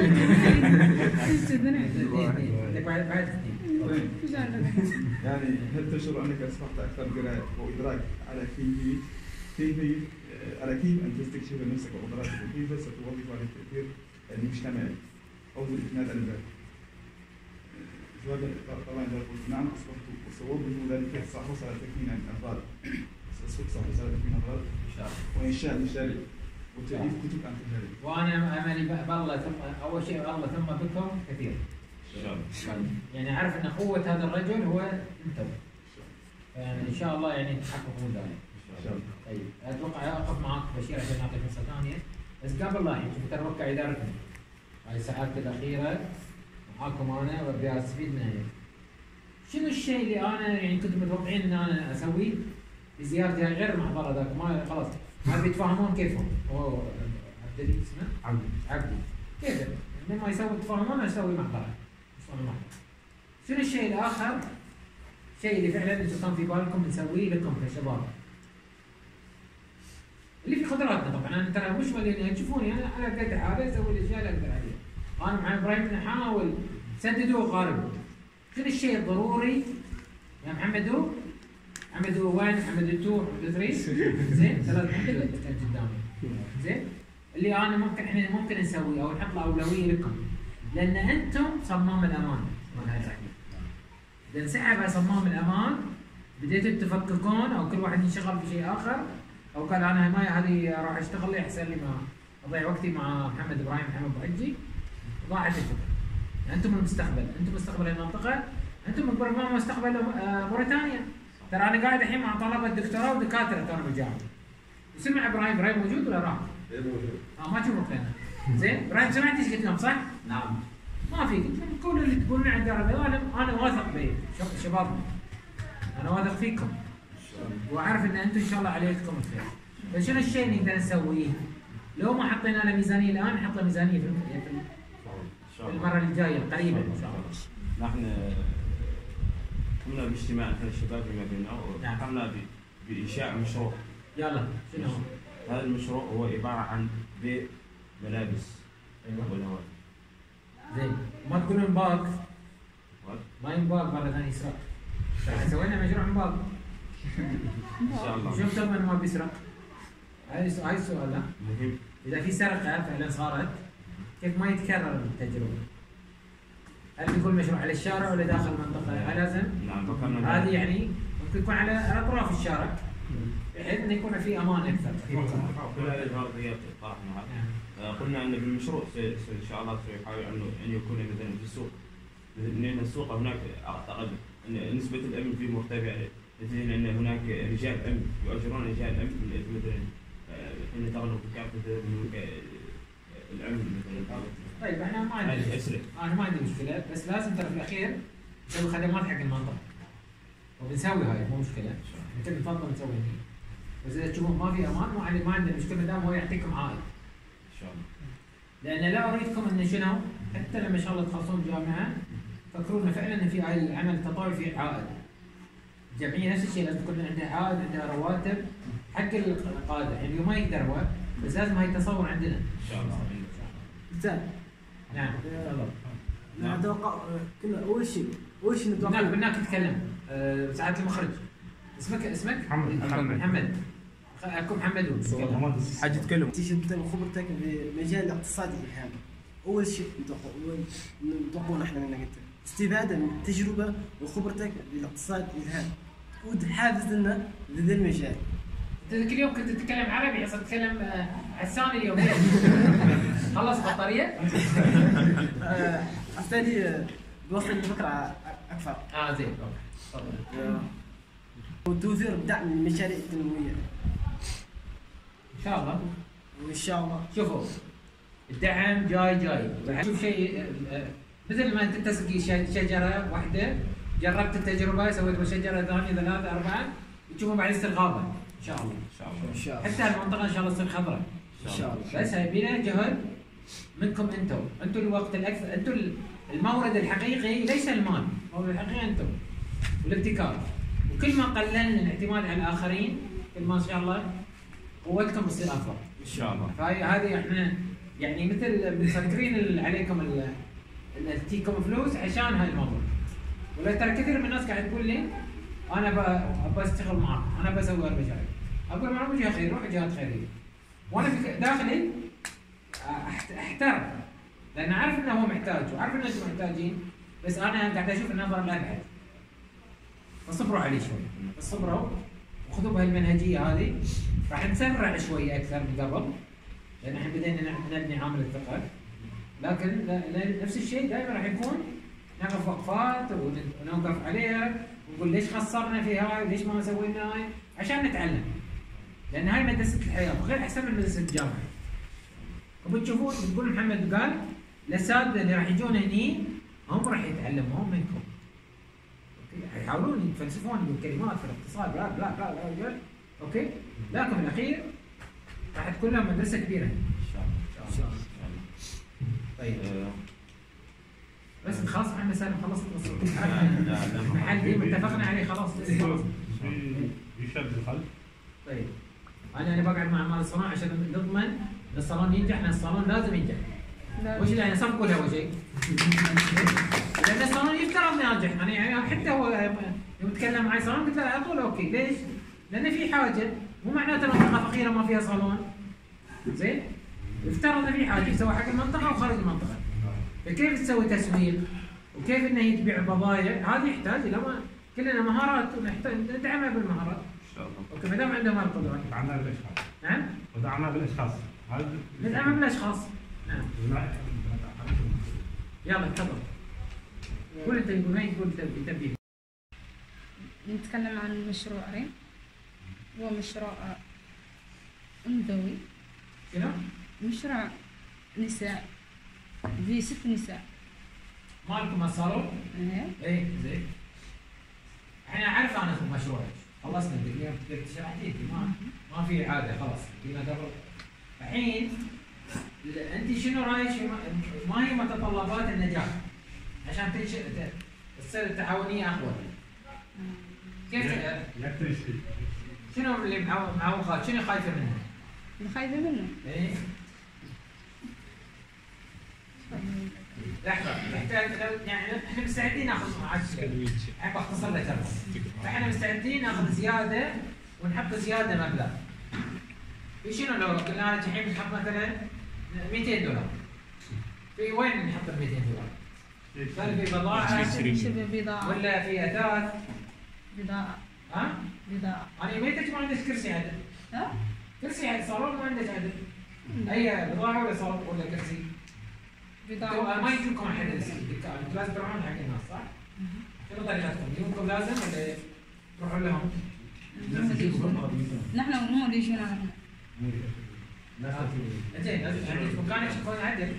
A: عندك بعد بعد اثنين.
G: يعني هل تشعر انك اصبحت اكثر قراءه وادراك على كيفيه كيفيه على كيف ان تستكشف نفسك وقدراتك وكيف ستوظف على التاثير المجتمعي او الاعتماد على الذات؟ جواب طبعا اذا قلت نعم اصبحت سأوظف ذلك ساحرص على تكوين الافراد ساحرص على تكوين الافراد ان شاء الله وانشاء مشاريع وتاليف كتب عن ذلك.
A: وانا املي بالله ثم اول شيء الله ثم بكم كثير. ان شاء الله. يعني اعرف ان قوه هذا الرجل هو انتم. يعني ان شاء الله يعني تحققون ذلك. ان شاء الله. طيب اتوقع اقف معك بشير عشان نعطيك فرصه ثانيه بس قبل لا يعني تتوقع ادارتنا هاي الساعات الاخيره معاكم انا وابي استفيد منها. شنو الشيء اللي انا يعني كنت متوقعين ان انا اسويه بزيارتي هاي غير المحضر هذاك ما خلاص ما بيتفاهمون كيفهم هو عبد الدليل اسمه
B: عبد
A: عبدي كيف لما يسوي يتفاهمون اسوي محضر اسوي محضر. شنو الشيء الاخر؟ الشيء اللي فعلا انتم كان في بالكم نسويه لكم كشباب اللي في قدراتنا طبعا انا ترى مش مالي تشوفوني انا انا قد حالي اسوي الاشياء اللي اقدر عليها. انا مع ابراهيم نحاول سددوا وقاربوا. شنو الشيء الضروري يا محمدو؟ محمدو وين؟ محمدو اثنين محمدو ثلاثة زين ثلاث محمدو قدامي زين اللي انا ممكن احنا ممكن نسويه او نحط له اولويه لكم لان انتم صمام الامان مال هاي الرحله. اذا انسحب صمام الامان بديتوا تفككون او كل واحد ينشغل في شيء اخر او قال انا ما هذه راح اشتغل لي احسن لي ما اضيع وقتي مع محمد ابراهيم محمد ابو حجي ضاعت الفكره. انتم المستقبل، انتم مستقبل المنطقه، انتم ربما مستقبل موريتانيا. ترى انا قاعد الحين مع طلبه دكتوراه ودكاتره ترى بالجامعه. وسمع ابراهيم، ابراهيم موجود ولا راح؟
C: ايه موجود.
A: اه ما تشوفك لنا. زين؟ ابراهيم سمعت ايش قلت لهم صح؟
C: نعم.
A: ما في، قلت لهم كل اللي تقولون عن الدار البيضاء انا انا واثق بشبابنا. انا واثق فيكم. واعرف ان انتم ان شاء الله عليكم الخير. فشنو الشيء اللي نقدر نسويه؟ لو ما حطينا له ميزانيه الان نحط له ميزانيه في في المره الجايه قريبا ان شاء الله.
E: نحن قمنا باجتماع احنا الشباب فيما بيننا وقمنا بانشاء مشروع.
A: يلا شنو هو؟
E: هذا المشروع هو عباره عن بيع ملابس
A: ايوه
E: ونوادي.
A: زين ما تقولون باق ما ينباق مره ثانيه يسرق. سوينا مشروع باق
E: ان شاء الله.
A: شو تضمن ما بيسرق؟ هاي هاي السؤال لا
E: مهم.
A: اذا في سرقه فعلا صارت كيف ما يتكرر التجربه؟ هل بيكون مشروع على الشارع ولا داخل المنطقه؟ لازم
E: نعم فكرنا
A: هذه يعني ممكن يكون على اطراف الشارع بحيث انه يكون في امان اكثر.
E: كل هذه الفرضيات طرحناها. قلنا ان بالمشروع ان شاء الله سيحاول انه ان يكون مثلا في السوق لان السوق هناك اعتقد ان نسبه الامن فيه مرتفعه مثل ان هناك رجال امن يؤجرون رجال امن مثلا حين تغلب كافه الامن مثلا.
A: طيب احنا ما عندنا انا ما عندي مشكله بس لازم ترى في الاخير نسوي خدمات حق المنطقه وبنسوي هاي مو مشكله. انت بتفضل نسوي هيك بس اذا تشوفون ما في امان ما عندي ما عندنا مشكله دام هو يعطيكم عائد
E: ان شاء الله.
A: لان لا اريدكم ان شنو حتى لما ان شاء الله تخلصون الجامعه فكروا انه فعلا في هاي العمل التطوعي فيه عائد. الجمعيه نفس الشيء لازم تكون عندها عائد عندها رواتب حق القاده يعني ما يقدر هو بس لازم هاي التصور عندنا
E: ان شاء الله.
F: زين
A: نعم تفضل.
F: انا اتوقع كنا اول شيء اول شيء
A: هناك
F: نتوقع
A: هناك تتكلم أه ساعات المخرج اسمك اسمك
B: محمد محمد
A: محمد اكو محمد
B: حاجه تتكلم
F: تشد خبرتك بمجال الاقتصاد الان. اول شيء نتوقع نتوقع نحن منك انت استفاده من التجربه وخبرتك بالاقتصاد الان وتحافز لنا لذا المجال.
A: انت ذاك اليوم كنت تتكلم عربي اصلا تتكلم آه، عساني اليوم خلص بطاريه؟
F: استاذي بوصل الفكره اكثر.
A: اه زين تفضل.
F: وتوفير دعم للمشاريع التنمويه
A: ان شاء الله.
F: وان شاء الله
A: شوفوا الدعم جاي جاي راح تشوف شيء آه، مثل ما انت تسقي ش- شجره واحده جربت التجربه سويت شجره ثانيه ثلاثه اربعه تشوفون بعدين تصير غابه ان شاء الله.
E: ان شاء الله.
F: ان شاء الله
A: حتى المنطقه ان شاء الله تصير خضراء
F: ان شاء الله.
A: بس هيبينا جهد منكم انتم، انتم الوقت الاكثر، انتم المورد الحقيقي ليس المال، المورد الحقيقي انتم والابتكار. وكل ما قللنا الاعتماد على الاخرين كل ما ان شاء الله قوتكم تصير افضل.
E: ان شاء الله.
A: فهي هذه احنا يعني مثل مسكرين ال- عليكم ال- ال- تجيكم فلوس عشان هاي الموضوع. ولا ترى كثير من الناس قاعد تقول لي انا ب- ابى اشتغل معاك، انا بسوي هالمشاريع. اقول معهم جهه خير، روح جهات خيريه. وانا في داخلي أحت- احترم لان اعرف انه هو محتاج وعارف ان انتم محتاجين بس انا قاعد اشوف النظره الابعد. فصبروا عليه شوي، بس صبروا وخذوا بهالمنهجيه هذه راح نسرع شوي اكثر من قبل لان احنا بدينا نع- نبني عامل الثقه. لكن لا- لا- نفس الشيء دائما راح يكون نقف وقفات ون- ونوقف عليها ونقول ليش قصرنا في هاي وليش ما سوينا هاي عشان نتعلم. لان هاي مدرسه الحياه وغير احسن من مدرسه الجامعه. وبتشوفون بتقول محمد قال الاساتذه اللي راح يجون هني هم راح يتعلموا هم منكم. يحاولون يفلسفون بالكلمات في الاقتصاد بلا بلا بلا بلا, بلا. اوكي لكن في الاخير راح تكون لهم مدرسه كبيره ان
E: شاء الله
A: ان شاء الله. طيب بس خلاص محمد سالم خلصت القصه. المحل دي متفقنا عليه خلاص.
B: يشد الخلف.
A: طيب انا انا بقعد مع مال الصالون عشان نضمن الصالون ينجح، لان الصالون لازم ينجح. وش اللي يعني صفقوا له اول شيء؟ لان الصالون يفترض ناجح، يعني, يعني حتى هو يوم تكلم معي صالون قلت له على طول اوكي، ليش؟ لان في حاجه، مو معناته منطقه فقيره ما فيها صالون. زين؟ يفترض ان في حاجه يسوي حق المنطقه وخارج المنطقه. فكيف تسوي تسويق؟ وكيف انه تبيع بضائع؟ هذه يحتاج الى كلنا مهارات ونحتاج ندعمها بالمهارات.
E: ان شاء الله.
A: اوكي ما دام عندهم القدره.
B: دعمنا بالاشخاص.
A: نعم؟
B: ودعمنا بالاشخاص.
A: ندعمها بالاشخاص. نعم. يلا تفضل. قول انت يقول ما يقول تبي.
H: نتكلم عن مشروع ريم. هو مشروع انثوي.
A: شنو؟
H: مشروع نساء. في ست نساء.
A: مالكم الصالون؟
H: ايه.
A: ايه زين. احنا عارف انا مشروعك، خلصنا اليوم قلت شرحتي ما ما في عاده خلاص قلنا قبل. الحين انت شنو رايك ما هي متطلبات النجاح عشان تنشئ تصير التعاونيه اقوى؟ كيف
B: يكتري شيء.
A: شنو اللي معوقات؟ شنو خايفه منه؟
H: اللي خايفه منه؟
A: ايه لحظه نحتاج يعني احنا مستعدين ناخذ معك الحين بختصر لك ترى. احنا مستعدين ناخذ زياده ونحط زياده مبلغ. في شنو لو قلنا لك الحين نحط مثلا مئتين دولار. في وين نحط ال مئتين دولار؟ هل في بضاعه؟
H: شبه بضاعه
A: ولا في اثاث؟
H: بضاعه.
A: ها؟
H: بضاعه.
A: انا ميتك ما عندك كرسي عدل.
H: ها؟
A: كرسي عدل صالون ما عندك عدل. اي بضاعه ولا صالون ولا كرسي؟
H: بضاعه.
A: ما يجيكم احد الدكان، انتم لازم تروحون حق الناس صح؟ شنو طريقتكم؟ يجونكم لازم ولا تروحون لهم؟
H: نحن مو اللي يجونا نحن.
A: زين يعني مكانك يكون عدل.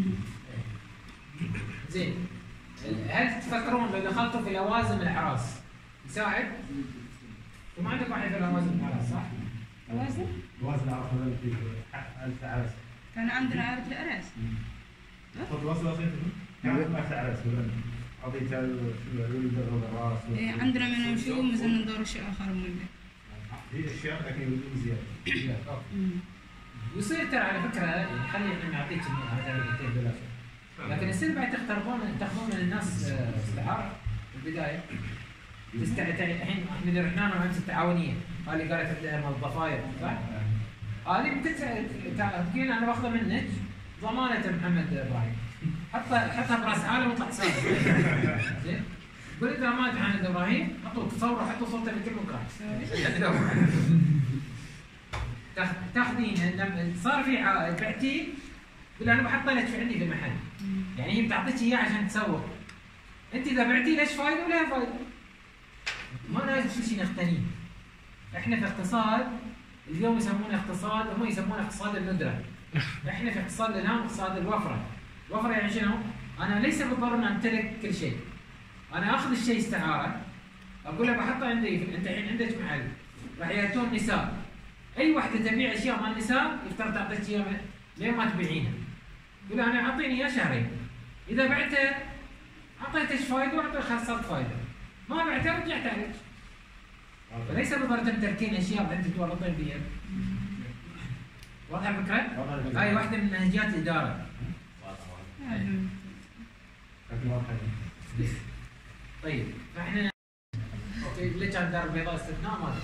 A: زين هل تفكرون لو دخلتوا في لوازم الاعراس يساعد؟ وما عندكم احد في لوازم الاعراس صح؟
H: لوازم؟
B: لوازم الاعراس هذا في ألف عرس.
H: كان عندنا عارف العرس.
B: خذ وصل وصيته. كان ما تعرس ولا اعطيته الولد الراس.
H: ايه عندنا من نشوف مثلا ندور شيء اخر من
B: هي اشياء لكن بدون زياده.
A: ويصير ترى على فكره خليني نعطيك هذا مئتين دولار لكن يصير بعد تختارون تاخذون من الناس استعاره في البدايه. الحين احنا اللي رحنا لهم امس التعاونيه هذه قالت الضفاير صح؟ هذه ممكن تقول انا باخذها منك ضمانه محمد ابراهيم. حطها حطها براس عالم واطلع حسابك. زين؟ قول انت ضمانه محمد ابراهيم حطوا تصوروا حطوا صورته في كل مكان. تاخذين لما صار في بعتي تقول انا بحط لك في عندي في المحل. يعني هي بتعطيك اياه عشان تسوق. انت اذا بعتي ليش فايده ولا فايده؟ ما لازم كل شيء نقتنيه. احنا في اقتصاد اليوم يسمونه اقتصاد هم يسمونه اقتصاد الندره. احنا في اقتصاد الان اقتصاد الوفره. الوفره يعني شنو؟ انا ليس بالضروره ان امتلك كل شيء. انا اخذ الشيء استعاره اقول له بحطه عندي انت الحين عندك محل راح ياتون نساء. اي وحده تبيع اشياء مال النساء يفترض تعطيك اياها لين ما تبيعينها. يقول انا اعطيني اياه شهرين. اذا بعته اعطيتك فايده واعطيك خسرت فايده. ما بعته رجعت عليك. فليس بالضروره تمتلكين اشياء بعدين تورطين بها. واضحه الفكره؟ هاي واحده من منهجيات الاداره. طيب فاحنا اوكي ليش كان الدار البيضاء استثناء ما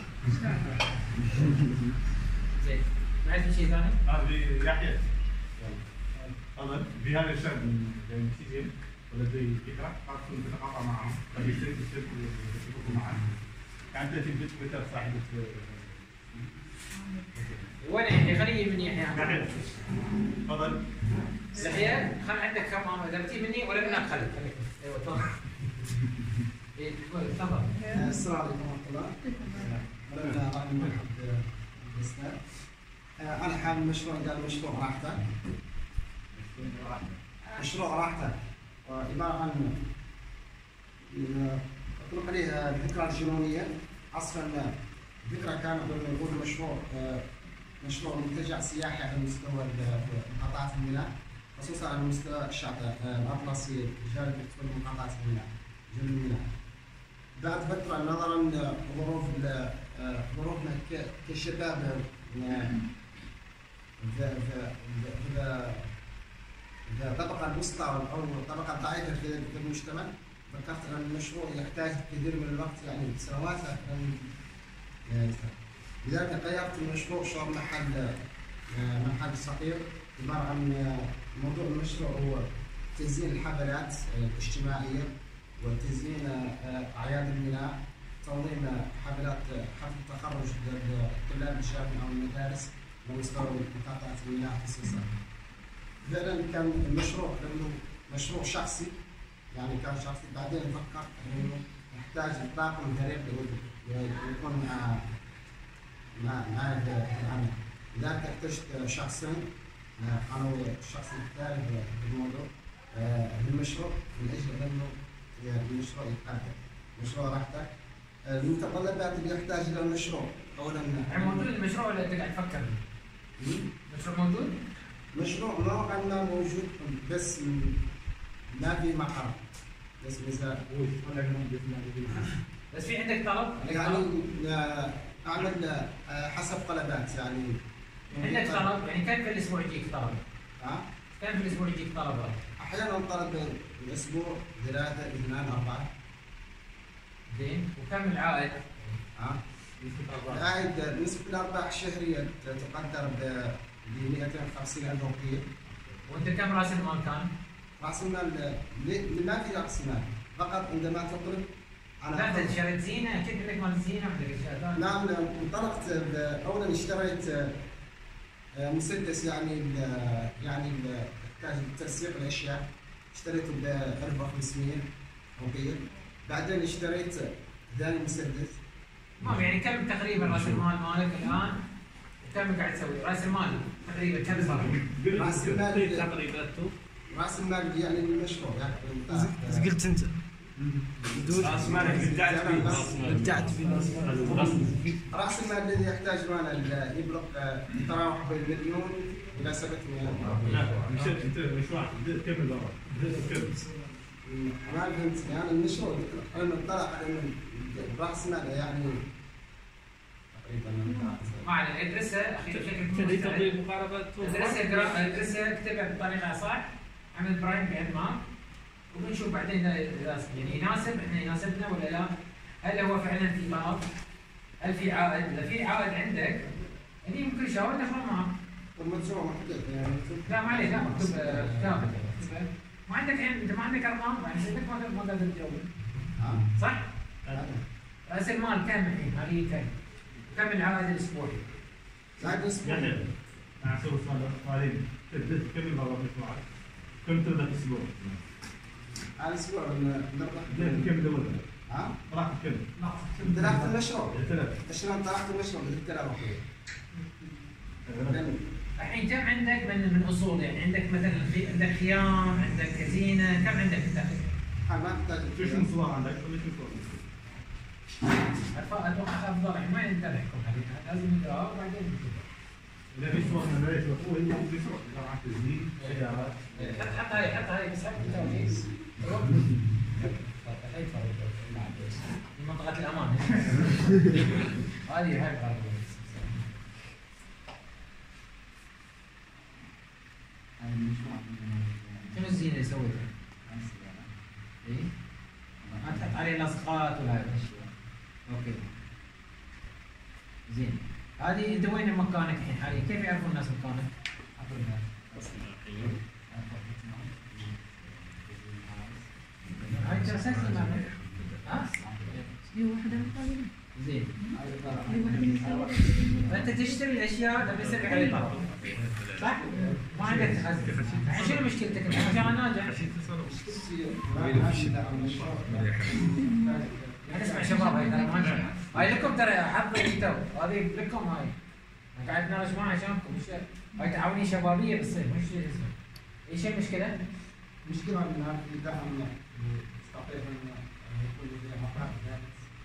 A: زين بعد في شيء ثاني؟
B: هذه يحيى تفضل في هذا الشاب من سيزين ولدي فكره خاصه نتقاطع معهم قد يشترك الشركه ويشتركوا معنا. كانت تاتي بتويتر صاحبه
A: وين يحيى؟ خليه من يحيى.
B: يحيى تفضل.
A: يحيى خل عندك كم اذا بتجي مني ولا منك خليك خليك. ايوه تفضل. ايه تفضل.
I: السلام عليكم ورحمه الله. انا راني مرحب بالاستاذ. انا حامل مشروع قال مشروع راحته. مشروع راحته عباره عن اطلق عليه الذكرى الجنونيه. اصلا الذكرى كان ضمن نقول مشروع مشروع منتجع سياحي على مستوى محافظات الميناء، خصوصا على مستوى الشاطئ الاطلسي جانب محافظات الميناء جنوب الميناء. بعد فتره نظرا ظروف ظروفنا كشباب في الطبقه الوسطى او الطبقه الضعيفه في المجتمع، فكرت ان المشروع يحتاج كثير من الوقت يعني سنوات لكن لذلك غيرت المشروع صار محل محل صغير عباره عن موضوع المشروع هو تزيين الحفلات الاجتماعيه وتزيين اعياد الميناء، تنظيم حفلات حفل تخرج لطلاب الجامعه والمدارس على مستوى محافظه الميناء خصيصا. فعلا كان المشروع لانه مشروع شخصي يعني كان شخصي، بعدين فكرت انه يحتاج طاقم فريق يكون مع مع مع العمل، لذلك احتجت شخصين انا والشخص الثالث في الموضوع للمشروع من اجل انه المشروع يتقدم. مشروع راحتك المتطلبات اللي يحتاج الى المشروع اولا
A: يعني موجود المشروع ولا انت قاعد تفكر؟ المشروع موجود؟
I: مشروع نوعا ما موجود بس ما في مقر بس مثلا
A: بس في عندك طلب؟
I: يعني اعمل حسب طلبات يعني
A: عندك طلب يعني كم في الاسبوع يجيك طلب؟
I: ها؟
A: كم في الاسبوع يجيك طلبات؟
I: احيانا طلب الاسبوع ثلاثه اثنان اربعه.
A: زين وكم العائد؟
I: ها؟ العائد نسبه الارباح الشهريه تقدر ب مئتين وخمسين ألف روبيه.
A: وانت كم راس المال كان؟
I: راس المال ما في راس مال، فقط عندما تطلب
A: انا لا انت شريت زينه، كيف لك مال زينه عندك اشياء ثانيه؟
I: نعم انطلقت اولا اشتريت مسدس يعني يعني يحتاج لتنسيق الاشياء، اشتريته ب ألف وخمسمئة روبيه، بعدين اشتريت ثاني مسدس.
A: ما يعني كم تقريبا راس المال مالك الان؟ كم قاعد تسوي؟ راس المال تقريبا كم صار؟
I: راس المال
C: تقريبا
I: راس المال يعني المشروع يعني
F: ايش قلت انت؟
E: راس مالك ابدعت فيه.
F: ابدعت فيه.
I: راس المال الذي يحتاج مال يبلغ يتراوح بين مليون الى سبعمئة.
B: لا مشيت انت مشروع كم دولار؟
I: ما فهمت يعني المشروع انا اطلع على راس مال يعني
A: ما علينا ادرسها اخي بشكل
C: تبي تطبيق مقاربات
A: ادرسها ادرسها اكتبها بالطريقه صح، عمل برايم بعد ما وبنشوف بعدين اذا يعني يناسب احنا يناسبنا ولا لا، هل هو فعلا في طلب؟ هل في عائد؟ اذا في عائد عندك يعني ممكن شاور دخل معك.
I: المشروع محدد يعني
A: لا ما عليه لا مكتوب كتابه ما عندك يعني انت ما عندك ارقام يعني عندك ما ما قادر تجاوب صح؟ راس المال كم الحين حاليا كم؟ كم العائد الاسبوعي؟
I: العائد الاسبوعي
B: يعني اسوي سؤالين كم المبلغ مشروعك؟ كم تربح الاسبوع؟
I: على الاسبوع نربح
B: كم دولة؟
I: ها؟
B: طلعت كم؟
I: طلعت المشروع
B: ثلاث
I: شلون طلعت المشروع ب ثلاث آلاف.
A: الحين كم عندك من من اصول يعني عندك مثلا عندك خيام عندك كزينه كم عندك تقريبا؟
I: ما احتاج
B: شو مصدر عندك؟ ولا شو
A: اتوقع افضل يعني ما ينتبهكم حقيقه لازم نقرا وبعدين نشوف.
B: لا مشروع من ليش هو اللي مشروع طبعا تزيين سيارات.
A: حط هاي حط هاي بس حط التوجيز. في منطقه الامان هذه هاي شنو الزينه اللي سويتها؟ اي؟ ما تحط عليه لاصقات ولا هاي الاشياء. اوكي. زين. هذه انت وين مكانك الحين حاليا؟ كيف يعرفون الناس مكانك؟ اعطونا. هاي جلسات لي معك. ها؟
H: في واحدة مقابلة.
A: زين. فانت تشتري الاشياء تبي يصير عليه طلب. صح؟ ما عندك تخزن. الحين شنو مشكلتك انت؟ عشان ناجح. اسمع شباب هاي ترى ما هاي لكم ترى حظي انتم هذه لكم هاي. انا قاعد اتناقش معها عشانكم مش هاي تعاونيه شبابيه بتصير مش ايش المشكله؟
I: مشكلة من هذه الدعم تقريبا يعني يكون لديه مقر ذات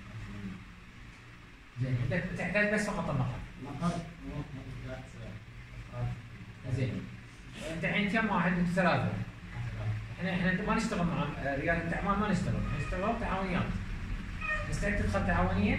A: زين انت تحتاج بس فقط المقر.
I: مقر مو ذات
A: زين انت الحين كم واحد؟ انتم ثلاثه. احنا احنا ما نشتغل مع رياده الاعمال، ما نشتغل، احنا نشتغل تعاونيات. مستعد تدخل تعاونيه؟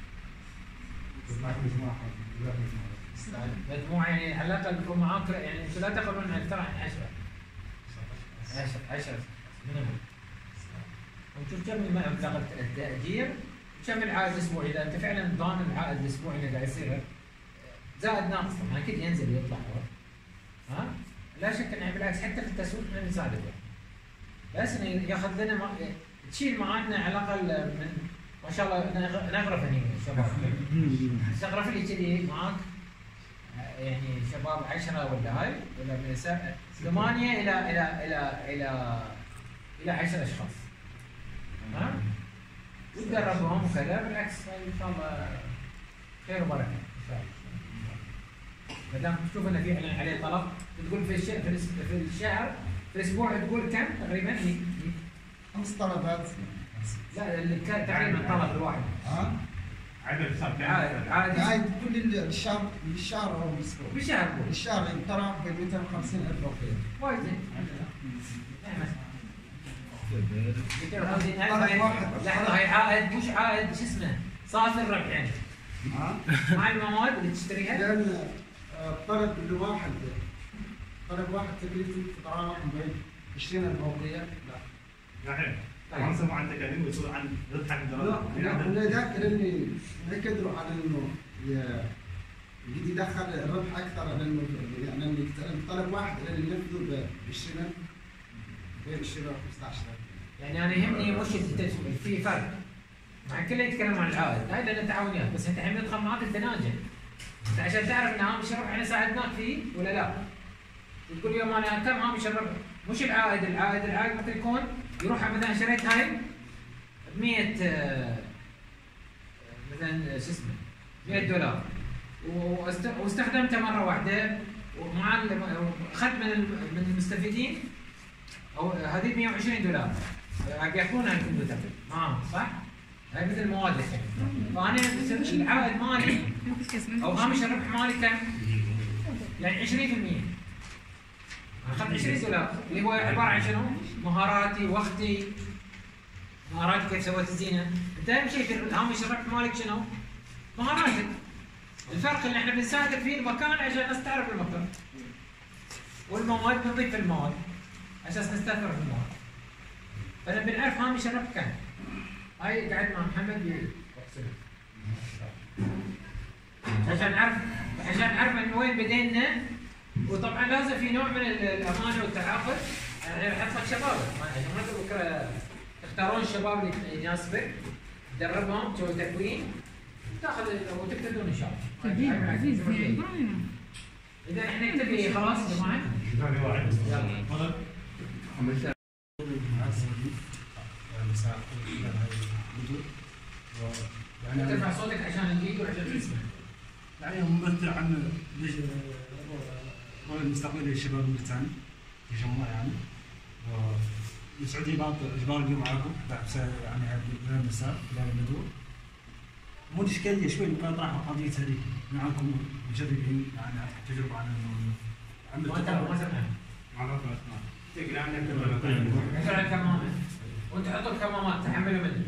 A: مجموعه يعني على الاقل يكون معاك، يعني انتم لا تقلون اكثر عن عشرة. عشرة عشرة مينيموم. ونشوف كم مبلغ التاجير وكم العائد الاسبوعي، اذا انت فعلا ضامن العائد الاسبوعي اللي قاعد يصير زائد ناقص طبعا اكيد ينزل ويطلع هو. ها؟ لا شك انه بالعكس حتى في التسويق احنا نساعدك. بس انه ياخذ لنا ما... تشيل معانا على الاقل من ما شاء الله نغرف هني شباب. تغرف لي كذي معاك يعني شباب عشرة ولا هاي ولا من سبعة ثمانية إلى إلى إلى إلى إلى عشرة أشخاص. ها؟ وتدربهم وكذا، بالعكس إن شاء الله خير وبركة إن شاء الله. ما دام تشوف إن في عليه عليه طلب، تقول في الشهر في الشهر في الأسبوع تقول كم تقريبا؟
I: خمس طلبات.
A: لا تقريبا طلب الواحد.
I: ها؟
B: عدد صار
A: عادي عادي
I: عادي كل الشهر بالشهر او بالاسبوع.
A: بالشهر
I: بالشهر ترى ب مئتين وخمسين ألف وقيل.
A: وايد زين. مئتين وخمسين ألف لحظة، هي عائد مش عائد شو اسمه؟ صافي الربح يعني.
I: ها؟
A: مع المواد اللي تشتريها؟
I: لأن الطلب الواحد طلب واحد تكلفته تتراوح بين عشرين ألف وقيل. لا.
B: الحين طبعا سمعوا عن تكاليف ويصير عن ربح عن
I: لا لا ذاك لاني يقدروا على انه يجي يدخل الربح اكثر، لانه يعني اللي طلب واحد لانه ينفذوا ب عشرين ألف بين عشرين و خمسة عشر ألف.
A: يعني انا يهمني مش التسويق، في فرق. مع كله يتكلم عن العائد، هاي لان تعاونيات، بس انت الحين تدخل معاك التناجم. انت عشان تعرف ان هامش الربح احنا ساعدناك فيه ولا لا؟ تقول يوم انا كم هامش الربح؟ مش العائد، العائد العائد ممكن يكون يروح مثلا شريت هاي ب مئة مثلا شو اسمه مئة دولار واستخدمتها مره واحده ومع اخذت من من المستفيدين او هذه مئة وعشرين دولار ياكلونها الكمبيوتر معاهم صح؟ هاي مثل المواد الحين. فانا العائد مالي او هامش الربح مالي كم؟ يعني عشرين بالمئة. اخذت عشرين دولار اللي هو عباره عن شنو؟ مهاراتي، وقتي، مهاراتي كيف سويت الزينه. انت اهم شيء في هامش الربح مالك شنو؟ مهاراتك. الفرق اللي احنا بنساعدك فيه المكان عشان الناس تعرف المكان. والمواد بنضيف المواد عشان نستثمر في المواد. فانا بنعرف هامش الربح كم. هاي قاعد مع محمد عشان نعرف عشان نعرف من وين بدينا. وطبعا لازم في نوع من الامانه والتعاقد. يعني احط لك شباب عشان ما بكره تختارون الشباب اللي يناسبك، تدربهم، تسوي تكوين، تاخذ وتبتدون ان شاء الله. اذا احنا نكتفي خلاص يا جماعه. يلا تفضل. يعني ترفع صوتك عشان الفيديو عشان تسمع.
J: يعني ممثل عن الرؤية المستقبلية للشباب الموريتاني في جمهور يعني. ويسعدني بعض اجبار اليوم معاكم بعد يعني هذا المساء خلال الندوة. مو اشكاليه شوي ممكن اطرح قضيه تاريخ معكم مجربين يعني تجربه عن
A: عن ما سمعنا.
B: ما عرفنا اسمع.
E: تقل عنك
A: مثلا كمامه وانت حطوا الكمامات تحملوا منه.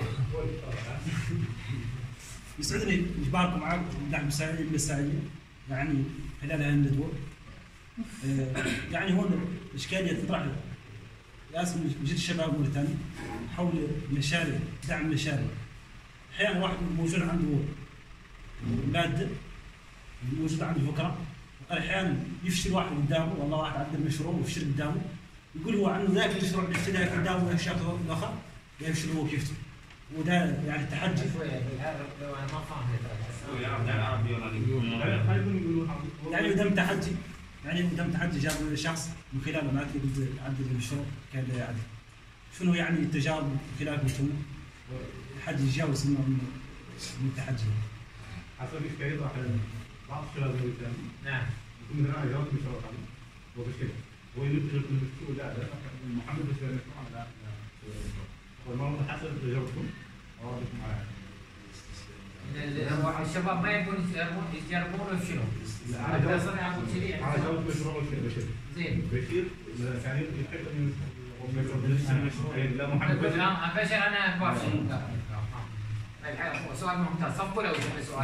J: يسعدني اجباركم معكم دعم مسائيه يعني خلال هذه الندوه. يعني هون الاشكاليه تطرح لازم نجد الشباب الموريتاني حول مشاريع دعم مشاريع. احيانا واحد موجود عنده ماده موجود عنده فكره احيانا يفشل واحد قدامه، والله واحد عنده مشروع ويفشل قدامه يقول هو عنده ذاك المشروع اللي اشتراه قدامه الشخص الاخر يفشل هو كيفته. وده يعني تحدي
A: لو انا ما فاهم
J: يعني قدام تحدي يعني قدام تحدي جاب شخص من خلال ما يقدر يعدل المشروع كان يعدل. شنو يعني التجارب من خلالكم انتم حد يتجاوز من التحدي؟
B: حسب اشكاليه واحد بعض الشباب الموريتاني.
A: نعم.
B: يكون هنا يجاوب المشروع هذا هو بشكل هو ينتج المشروع لا لا محمد بس المشروع لا والموضوع حسب تجربتكم وربكم على
A: الشباب ما يبون يجربون يجربون شنو؟
B: على
A: اصلا يعطون كذي
B: على جواب مشروع بشير.
A: زين.
B: بشير يعني يحب ان لا محمد
A: بشير. بشير انا باشر. سؤال ممتاز، صفوا لو سؤال.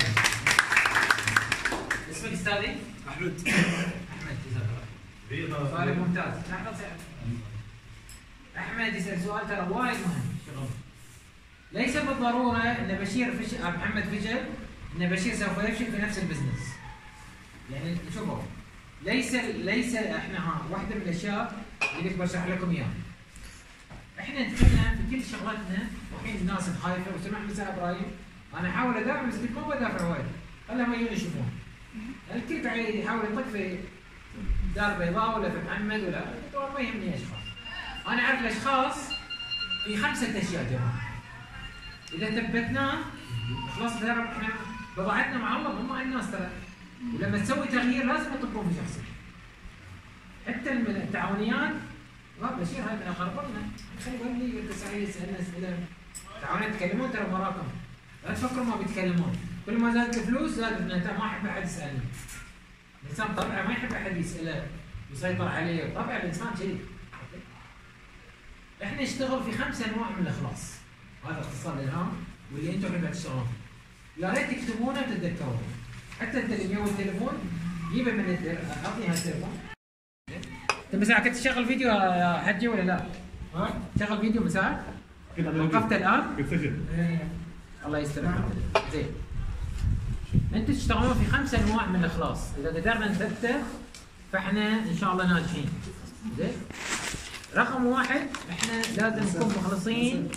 A: اسمك استاذي؟
J: احمد.
A: احمد جزاك سؤال ممتاز. لحظه احمد يسال سؤال ترى وايد مهم. ليس بالضروره ان بشير فشل، محمد فشل، ان بشير سوف يفشل في نفس البزنس. يعني شوفوا ليس ليس احنا ها واحده من الاشياء اللي بشرح لكم اياها. احنا نتكلم في كل شغلتنا، الحين الناس خايفه وسمع مساء ابراهيم، انا احاول ادافع بس قلت ما بدافع وايد، خلهم يجون يشوفون. الكل قاعد يحاول يطق في دار بيضاء ولا في محمد ولا ما يهمني اشخاص. انا اعرف الاشخاص في خمسه اشياء جماعه. اذا ثبتناه خلاص ترى احنا بضاعتنا مع الله هم الناس ترى. ولما تسوي تغيير لازم يطبقون في شخصك. حتى التعاونيات لا بشير هاي من خربطنا، خلي ولي التسعير يسالنا اسئله. التعاونيات يتكلمون ترى وراكم. لا تفكروا ما بيتكلمون، كل ما زادت الفلوس زادت النتائج، ما احب احد يسالني. الانسان طبعا ما يحب احد يساله ويسيطر عليه، طبعا الانسان كذي. احنا نشتغل في خمس انواع من الاخلاص. هذا اختصار الالهام واللي انتم الحين تشتغلون. يا ريت تكتبونه وتتذكرونه. حتى انت اللي جاوب التليفون جيبه من اعطني هالتليفون. انت مساء كنت تشغل فيديو يا حجي ولا لا؟ ها؟ تشغل فيديو مساء؟ وقفت الان؟
B: كنت سجل.
A: الله يسترك. زين. انتم تشتغلون في خمس انواع من الاخلاص، اذا قدرنا نثبته فاحنا ان شاء الله ناجحين. زين؟ رقم واحد احنا لازم نكون مخلصين.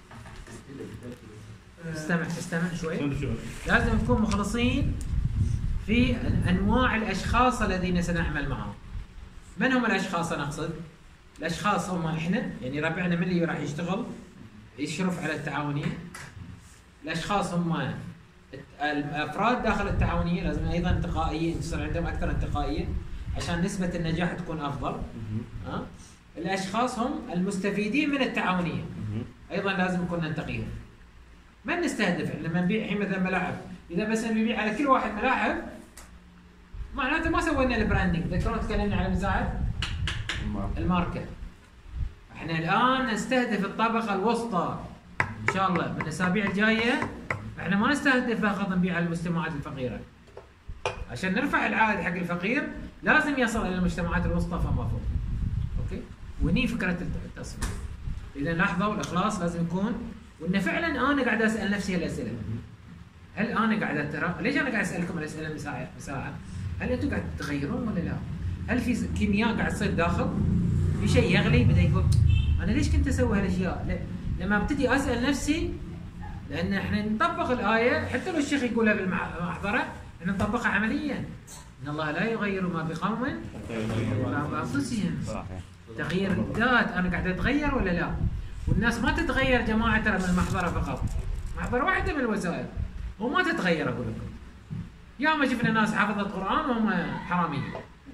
A: استمع استمع شوي. لازم نكون مخلصين في انواع الاشخاص الذين سنعمل معهم. من هم الاشخاص انا اقصد؟ الاشخاص هم احنا، يعني ربعنا من اللي راح يشتغل يشرف على التعاونيه. الاشخاص هم الافراد داخل التعاونيه، لازم ايضا انتقائيه، يصير عندهم اكثر انتقائيه عشان نسبه النجاح تكون افضل. ها؟ الاشخاص هم المستفيدين من التعاونيه، ايضا لازم نكون ننتقيهم. من نستهدف؟ لما نبيع الحين مثلا ملاعب، اذا بس نبيع على كل واحد ملاعب معناته ما سوينا البراندنج. تذكرون تكلمنا على مساعد الماركه. احنا الان نستهدف الطبقه الوسطى ان شاء الله. من الاسابيع الجايه احنا ما نستهدف فقط نبيع على المجتمعات الفقيره. عشان نرفع العائد حق الفقير لازم يصل الى المجتمعات الوسطى فما فوق. اوكي؟ وني فكره التصميم. اذا لاحظوا الاخلاص لازم يكون، وان فعلا انا قاعد اسال نفسي هالاسئله. هل انا قاعد ترى ليش انا قاعد اسالكم الاسئله مساعه مساعه؟ هل انتم قاعد تتغيرون ولا لا؟ هل في كيمياء قاعد تصير داخل؟ في شيء يغلي بدا يقول انا ليش كنت اسوي هالاشياء؟ لما ابتدي اسال نفسي، لان احنا نطبق الايه حتى لو الشيخ يقولها بالمحضره احنا نطبقها عمليا. ان الله لا يغير ما بقوم ولا بانفسهم. تغيير الذات، انا قاعد اتغير ولا لا؟ والناس ما تتغير جماعه ترى من المحضره فقط. محضره واحده من الوسائل وما تتغير. اقول لكم يا ما شفنا ناس حافظه قران وهم حراميين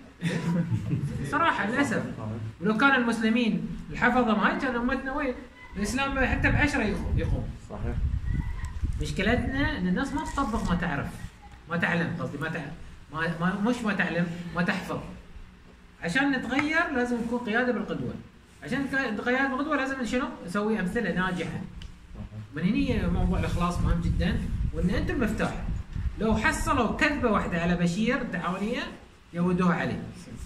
A: صراحه للاسف. ولو كان المسلمين الحفظه ما كان امتنا وين؟ الاسلام حتى بعشره يقوم.
D: صحيح.
A: مشكلتنا ان الناس ما تطبق ما تعرف، ما تعلم قصدي ما تعلم ما, ما مش ما تعلم ما تحفظ. عشان نتغير لازم نكون قياده بالقدوه. عشان قياده بالقدوه لازم شنو؟ نسوي امثله ناجحه. من هنا موضوع الاخلاص مهم جدا، وان انتم المفتاح. لو حصلوا كذبه واحده على بشير التعاونيه يودوها عليه.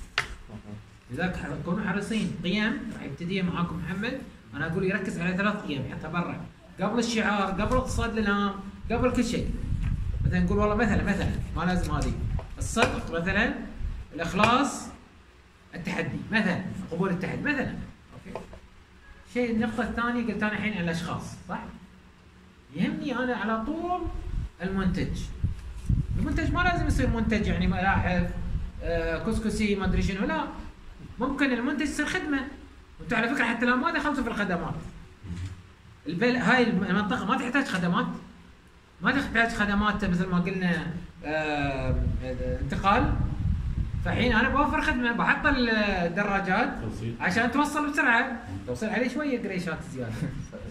A: لذلك كونوا حريصين. قيم راح يبتدي معاكم محمد، انا اقول يركز على ثلاث قيم حتى برا، قبل الشعار، قبل اقتصاد الالهام، قبل كل شيء. مثلا نقول والله مثلا مثلا ما لازم هذه، الصدق مثلا، الاخلاص، التحدي مثلا، قبول التحدي مثلا. اوكي. شيء النقطه الثانيه قلت انا الحين على الاشخاص، صح؟ يهمني انا على طول المنتج. المنتج ما لازم يصير منتج يعني ملاحف آه، كسكسي ما ادري شنو، لا. ممكن المنتج يصير خدمه. وانتم على فكره حتى لو ما دخلتوا في الخدمات، البل... هاي المنطقه ما تحتاج خدمات، ما تحتاج خدمات مثل ما قلنا آه... انتقال. فالحين انا بوفر خدمه، بحط الدراجات عشان توصل بسرعه، توصل عليه شويه قريشات زياده.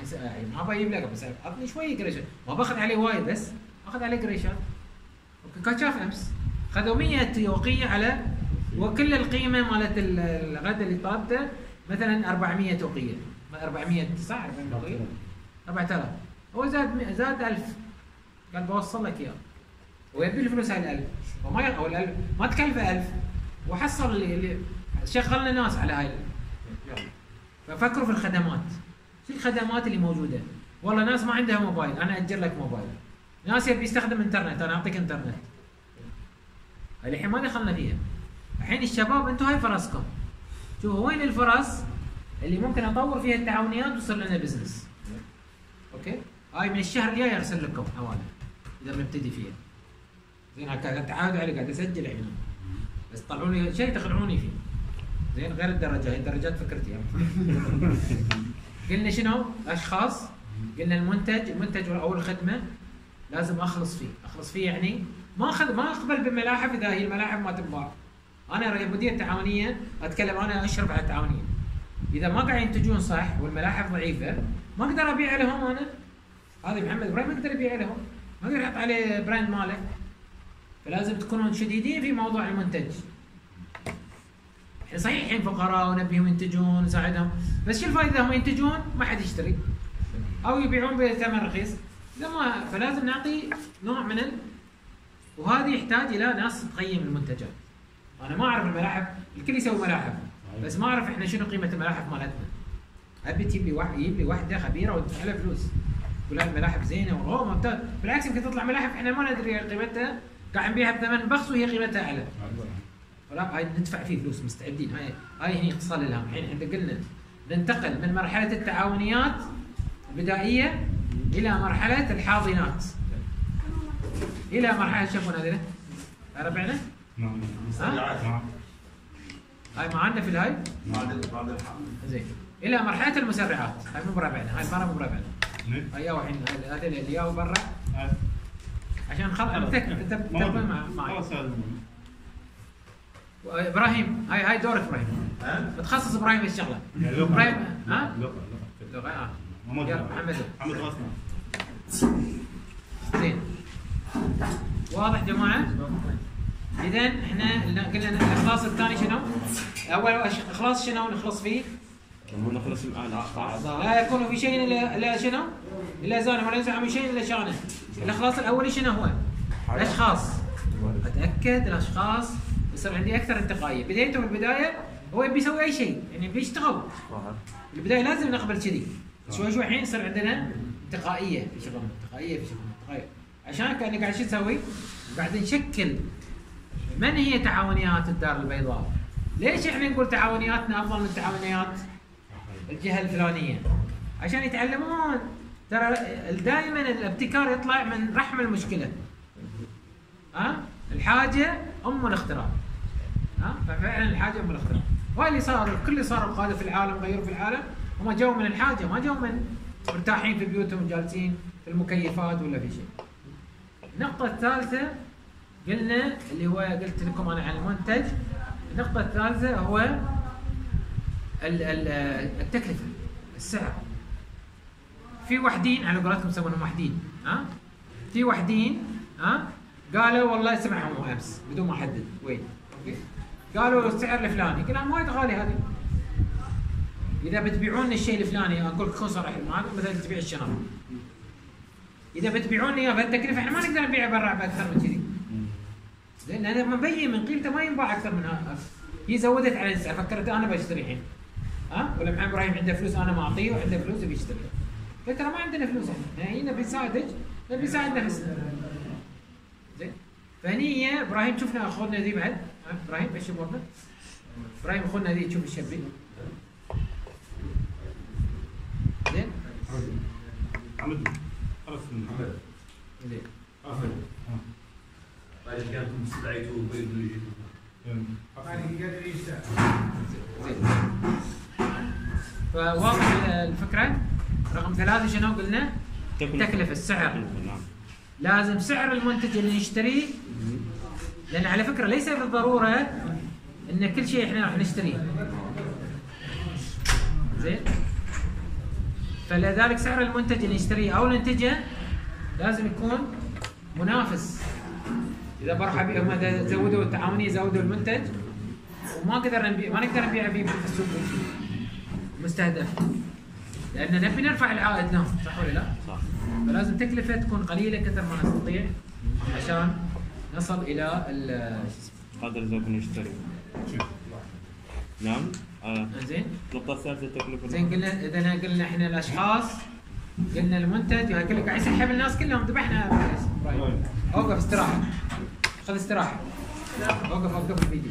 A: يس- يعني ما بجيب لك بس اعطني شويه قريشات، ما باخذ عليه وايد بس اخذ عليه قريشات. اوكي كان شاف امس خذوا مية وقيه على وكل القيمه مالت ال- الغد اللي طلبته مثلا أربعمية وقيه، أربعمية صح أربعمية وقيه أربعة آلاف، هو زاد مي- زاد ألف، قال بوصل لك اياه ويبي الفلوس هاي الألف وما ي- او الألف ما تكلفه ألف وحصل اللي, اللي شغلنا ناس على هاي ال- ففكروا في الخدمات. شو الخدمات اللي موجوده؟ والله ناس ما عندها موبايل، انا اجر لك موبايل. ناس يبي يستخدم انترنت، انا اعطيك انترنت. هاي الحين ما دخلنا فيها. الحين الشباب انتم هاي فرصكم. شوفوا وين الفرص اللي ممكن اطور فيها التعاونيات ويصير لنا بزنس. اوكي؟ هاي من الشهر الجاي ارسل لكم حوالي اذا بنبتدي فيها. زين هكذا تعودوا علي قاعد اسجل الحين. بس طلعوا لي شيء تقنعوني فيه. زين غير الدرجه، هي الدرجات فكرتي يعني. قلنا شنو؟ اشخاص، قلنا المنتج، المنتج او الخدمه لازم اخلص فيه، اخلص فيه يعني ما اخذ ما اقبل بملاحف اذا هي الملاحف ما تنباع. انا مدير تعاونيه اتكلم، انا اشرف على التعاونيه. اذا ما قاعد ينتجون صح والملاحف ضعيفه ما اقدر ابيع لهم انا. هذا محمد ابراهيم ما يقدر يبيع لهم، ما يقدر يحط عليه براند ماله. فلازم تكونون شديدين في موضوع المنتج. احنا صحيح الحين فقراء ونبيهم ينتجون نساعدهم، بس شو الفائده هم ينتجون ما حد يشتري او يبيعون بثمن رخيص؟ لما فلازم نعطي نوع من ال... وهذا يحتاج الى ناس تقيم المنتجات. انا ما اعرف الملاحف، الكل يسوي ملاحف بس ما اعرف احنا شنو قيمه الملاحف مالتنا. ابي تجيب لي واحد، يجيب لي واحده خبيره وتدفع لها فلوس. تقول هاي الملاحف زينه والله ممتاز، بالعكس يمكن تطلع ملاحف احنا ما ندري قيمتها، قاعد نبيعها بثمن بخس وهي قيمتها اعلى. فلا هاي ندفع فيه فلوس مستعدين. هاي هاي هي اختصار الالهام. الحين احنا قلنا ننتقل من مرحله التعاونيات البدائيه الى مرحله الحاضنات، الى مرحله شوفون هذول ربعنا؟
B: نعم.
A: ها؟ هاي ما عندنا في الهاي؟
G: بعد بعد الحق.
A: زين. الى مرحله المسرعات، هاي مو بربعنا، هاي المره مو بربعنا. هاي ياو الحين هذول اللي ياو برا عشان خلاص انت انت تقبل معي.
B: خلاص هذا
A: ابراهيم هاي هاي دورك ابراهيم. متخصص ابراهيم في الشغله. ابراهيم ها؟
B: لغه
A: لغه اه
B: محمد
A: يلا محمد
B: محمد غاسنا.
A: زين واضح جماعه؟ اذا احنا قلنا الاخلاص الثاني شنو؟ اول اخلاص شنو نخلص فيه؟
E: مو نخلص الان
A: لا يكون في شيء الا الا شنو؟ الا زانه ولا ينزع من شيء الا شانه. الاخلاص الاولي شنو هو؟ الاشخاص. اتاكد الاشخاص يصير عندي اكثر انتقائيه، بدايته في البدايه هو يبي يسوي اي شيء، يعني بيشتغل. في البدايه لازم نقبل كذي، شوي شوي الحين يصير عندنا انتقائيه في شغلنا، انتقائيه في شغلنا، انتقائيه. عشان كأني قاعد شو نسوي؟ قاعد نشكل من هي تعاونيات الدار البيضاء؟ ليش احنا نقول تعاونياتنا افضل من تعاونيات الجهه الفلانيه؟ عشان يتعلمون ترى دائما الابتكار يطلع من رحم المشكله. ها؟ أه؟ الحاجه ام الاختراع. ها؟ أه؟ ففعلا الحاجه ام الاختراع. وهاي اللي صار، كل اللي صاروا قاده في العالم غيروا في العالم هم جو من الحاجه، ما جو من مرتاحين في بيوتهم جالسين في المكيفات ولا في شيء. النقطه الثالثه قلنا اللي هو قلت لكم انا عن المنتج. النقطه الثالثه هو التكلفه، السعر. في وحدين على قولتكم يسمونهم وحدين، ها؟ في وحدين ها؟ قالوا والله سمعهم امس بدون ما احدد وين، اوكي؟ قالوا السعر الفلاني، قلنا وايد غالي هذه. اذا بتبيعون الشيء الفلاني اقول لكم صراحه معكم مثلا تبيع الشنط. اذا بتبيعون اياه بهالتكلفه احنا ما نقدر نبيعه برا باكثر من كذي. لان انا مبين من قيمته ما ينباع اكثر من هذا. هي زودت على السعر، فكرت انا بشتري الحين. ها؟ ولا محمد ابراهيم عنده فلوس انا ما اعطيه وعنده فلوس يبي يشتري. قلت ترى ما عندنا فلوس احنا، هنا نبي نساعدك، نبي نساعد نفسنا. زين؟ فهني هي ابراهيم شفنا اخونا ذي بعد، ابراهيم ايش امورنا؟ ابراهيم اخونا ذي تشوف الشبي. زين؟
B: محمد خلاص محمد.
A: زين.
C: بعد كانكم استدعيتوه بيقولوا يجي.
A: زين. فواضح الفكره. رقم ثلاثة شنو قلنا؟ تكلفة، السعر. لازم سعر المنتج اللي نشتريه، لأن على فكرة ليس بالضرورة إن كل شيء إحنا راح نشتريه. زين؟ فلذلك سعر المنتج اللي يشتريه او ننتجه لازم يكون منافس. اذا بروح ابيع هم إذا زودوا التعاونيه زودوا المنتج وما قدرنا نبيع ما نقدر نبيع فيه في السوق المستهدف، لان نبي نرفع العائد لهم، صح ولا لا؟
E: صح.
A: فلازم تكلفه تكون قليله كثر ما نستطيع عشان نصل الى ال
E: قدر ذوق نشتري. نعم. آه.
A: زين.
E: النقطة الثالثة التكلفة.
A: زين قلنا اذا قلنا احنا الاشخاص قلنا المنتج وهي كله قاعد يسحب الناس كلهم ذبحنا. اوقف استراحه. خذ استراحه. اوقف اوقف الفيديو.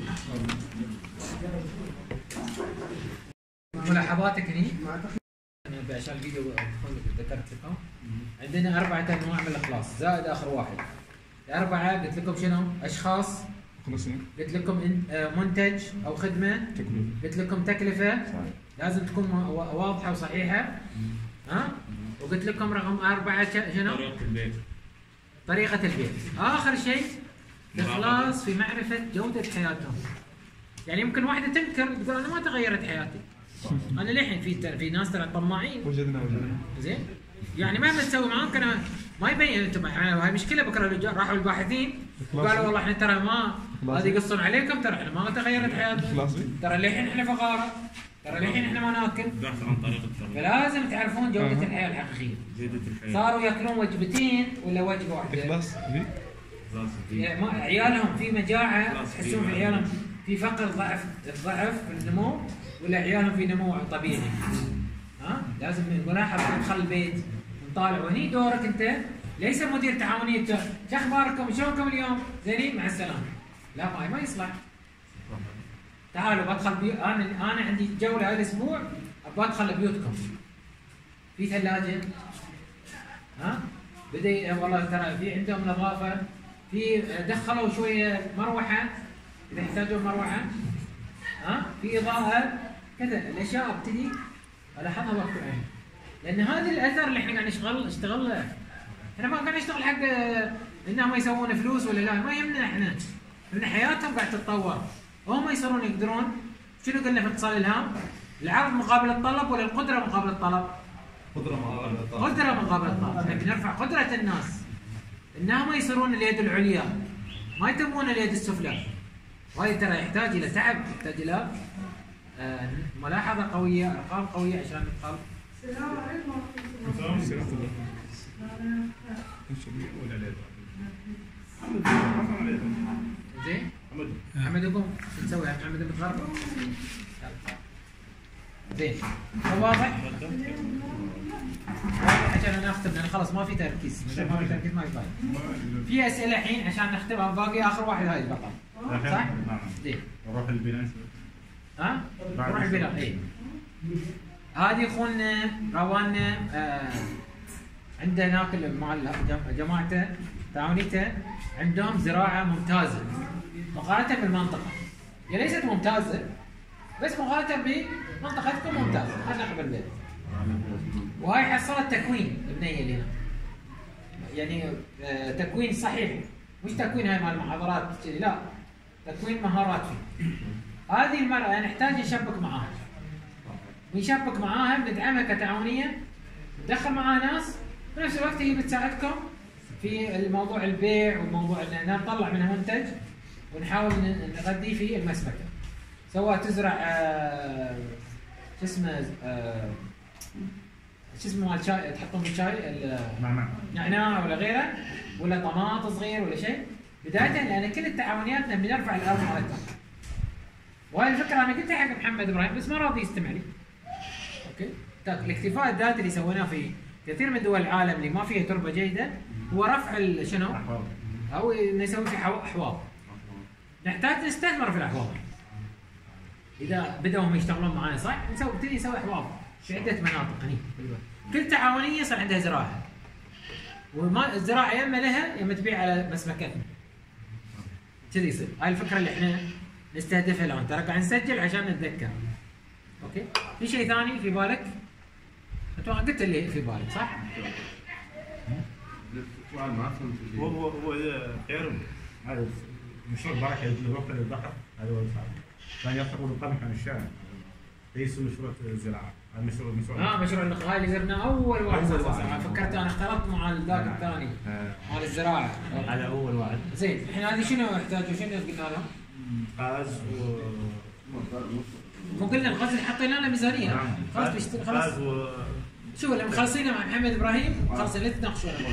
A: ملاحظاتك هني عشان الفيديو ذكرت لكم عندنا أربعة أنواع من الإخلاص زائد آخر واحد. الأربعة قلت لكم شنو؟ أشخاص، قلت لكم منتج أو خدمة، قلت لكم تكلفة لازم تكون واضحة وصحيحة، ها؟ وقلت لكم رقم أربعة شنو؟
E: طريقة البيع.
A: طريقة البيع. آخر شيء الإخلاص في معرفة جودة حياتهم. يعني يمكن واحدة تنكر تقول أنا ما تغيرت حياتي. انا للحين في في ناس ترى طماعين.
G: وجدنا وجدنا.
A: زين؟ يعني مهما تسوي معاهم كان ما يبين انتم هاي مشكله. بكره راحوا الباحثين قالوا والله احنا ترى ما هذه يقصون عليكم، ترى احنا ما تغيرت حياتنا، ترى للحين احنا فقاره، ترى للحين احنا ما ناكل.
E: بحث عن طريقة التغيير.
A: فلازم تعرفون جوده الحياه الحقيقيه.
E: جودة الحياة.
A: صاروا ياكلون وجبتين ولا وجبه واحده.
G: اخلاص
A: يعني عيالهم في مجاعه، تحسون في عيالهم في فقر ضعف ضعف في النمو، ولا عيالهم في نمو طبيعي؟ ها؟ لازم نلاحظ ندخل البيت نطالع، وهني دورك انت ليس مدير تعاونيه شو اخباركم شلونكم اليوم؟ زينين مع السلامه. لا ما ما يصلح. تعالوا بدخل بي... انا انا عندي جوله هذا الاسبوع ابغى ادخل بيوتكم. في ثلاجه؟ ها؟ بدا والله ترى في عندهم نظافه، في دخلوا شويه مروحه اذا يحتاجون مروحه، ها؟ في اضاءه كذا، الاشياء ابتدي الاحظها وقت عين، لان هذا الاثر اللي احنا قاعد نشتغل نشتغل له. احنا ما قاعد نشتغل حق انهم يسوون فلوس ولا لا، ما يهمنا احنا، لان حياتهم قاعد تتطور، هم يصيرون يقدرون. شنو قلنا في اتصال الهام؟ العرض مقابل الطلب ولا القدره مقابل الطلب؟
G: قدره مقابل الطلب.
A: قدره مقابل الطلب، نبي نرفع قدره الناس انهم يصيرون اليد العليا، ما يتمون اليد السفلى. وهذا ترى يحتاج الى تعب، يحتاج الى آه ملاحظه قويه، ارقام قويه عشان ندخل.
B: السلام عليكم. السلام عليكم.
A: زين؟ محمد ابو شو تسوي؟ محمد متغرب؟ زين. واضح؟ واضح عشان انا اختم، لان خلاص ما في تركيز، ما في تركيز ما في فايده. في اسئله الحين عشان نختمها، باقي اخر واحد هاي فقط. صح؟
B: نعم.
A: زين.
B: نروح البناء.
A: ها؟ نروح البناء، اي. هذه اخونا رواننا آه عنده هناك مال جماعته تعاونيته عندهم زراعه ممتازه مقارنه بالمنطقه. هي ليست ممتازه بس مقارنه بمنطقتكم ممتازه، خلينا قبل البيت. وهاي حصلت تكوين البنيه اللي هنا. يعني آه تكوين صحيح، مش تكوين هاي مال المحاضرات كذي، لا، تكوين مهارات فيه. هذه المرأة نحتاج نشبك معاها. ونشبك معاها بندعمها كتعاونية، ندخل معاها ناس، بنفس الوقت هي بتساعدكم في الموضوع البيع وموضوع ان نطلع منها منتج ونحاول نغذي في المسمكة. سواء تزرع آه شو اسمه آه شو اسمه مال شاي تحطون في الشاي نعناع ولا غيره، ولا طماط صغير ولا شيء. بداية لان كل التعاونيات نبي نرفع الارض مالتها. وهي الفكره انا قلتها حق محمد ابراهيم بس ما راضي يستمع لي. اوكي؟ الاكتفاء الذاتي اللي سويناه في كثير من دول العالم اللي ما فيها تربه جيده هو رفع شنو؟ او نسوي في حواض. نحتاج نستثمر في الاحواض. اذا بداوا هم يشتغلون معنا صح؟ نسوي نبتدي نسوي حواض في عده مناطق هني. كل تعاونيه يصير عندها زراعه. وما الزراعه يا اما لها يا اما تبيع على مسمكتنا. كذي يصير. هاي الفكره اللي احنا نستهدفها الان، ترى قاعد نسجل عشان نتذكر. اوكي؟ في شيء ثاني في بالك؟ اتوقع قلت اللي في بالك صح؟
B: السؤال ما فهمت. هو هو هو خير هذا مشروع بركه يجي وقت البحر، هذا هو الصعب. ثاني يصبر القمح عن الشارع. ليس مشروع زراعه، هذا مشروع مشروع
A: اه مشروع النخل هاي اللي زرنا اول واحد.
B: أول
A: صح، صح،
B: واحد.
A: فكرت انا اختلطت مع ذاك الثاني مال الزراعه.
B: على اول واحد.
A: زين الحين هذه شنو يحتاجوا؟ شنو قلنا لهم؟
B: غاز و
A: مو قلنا الغاز حطينا لنا ميزانيه.
B: نعم.
A: خلاص بيشتري خلاص.
B: غاز و
A: شوف اللي مخلصين مع محمد ابراهيم خلاص لا تناقشوا انا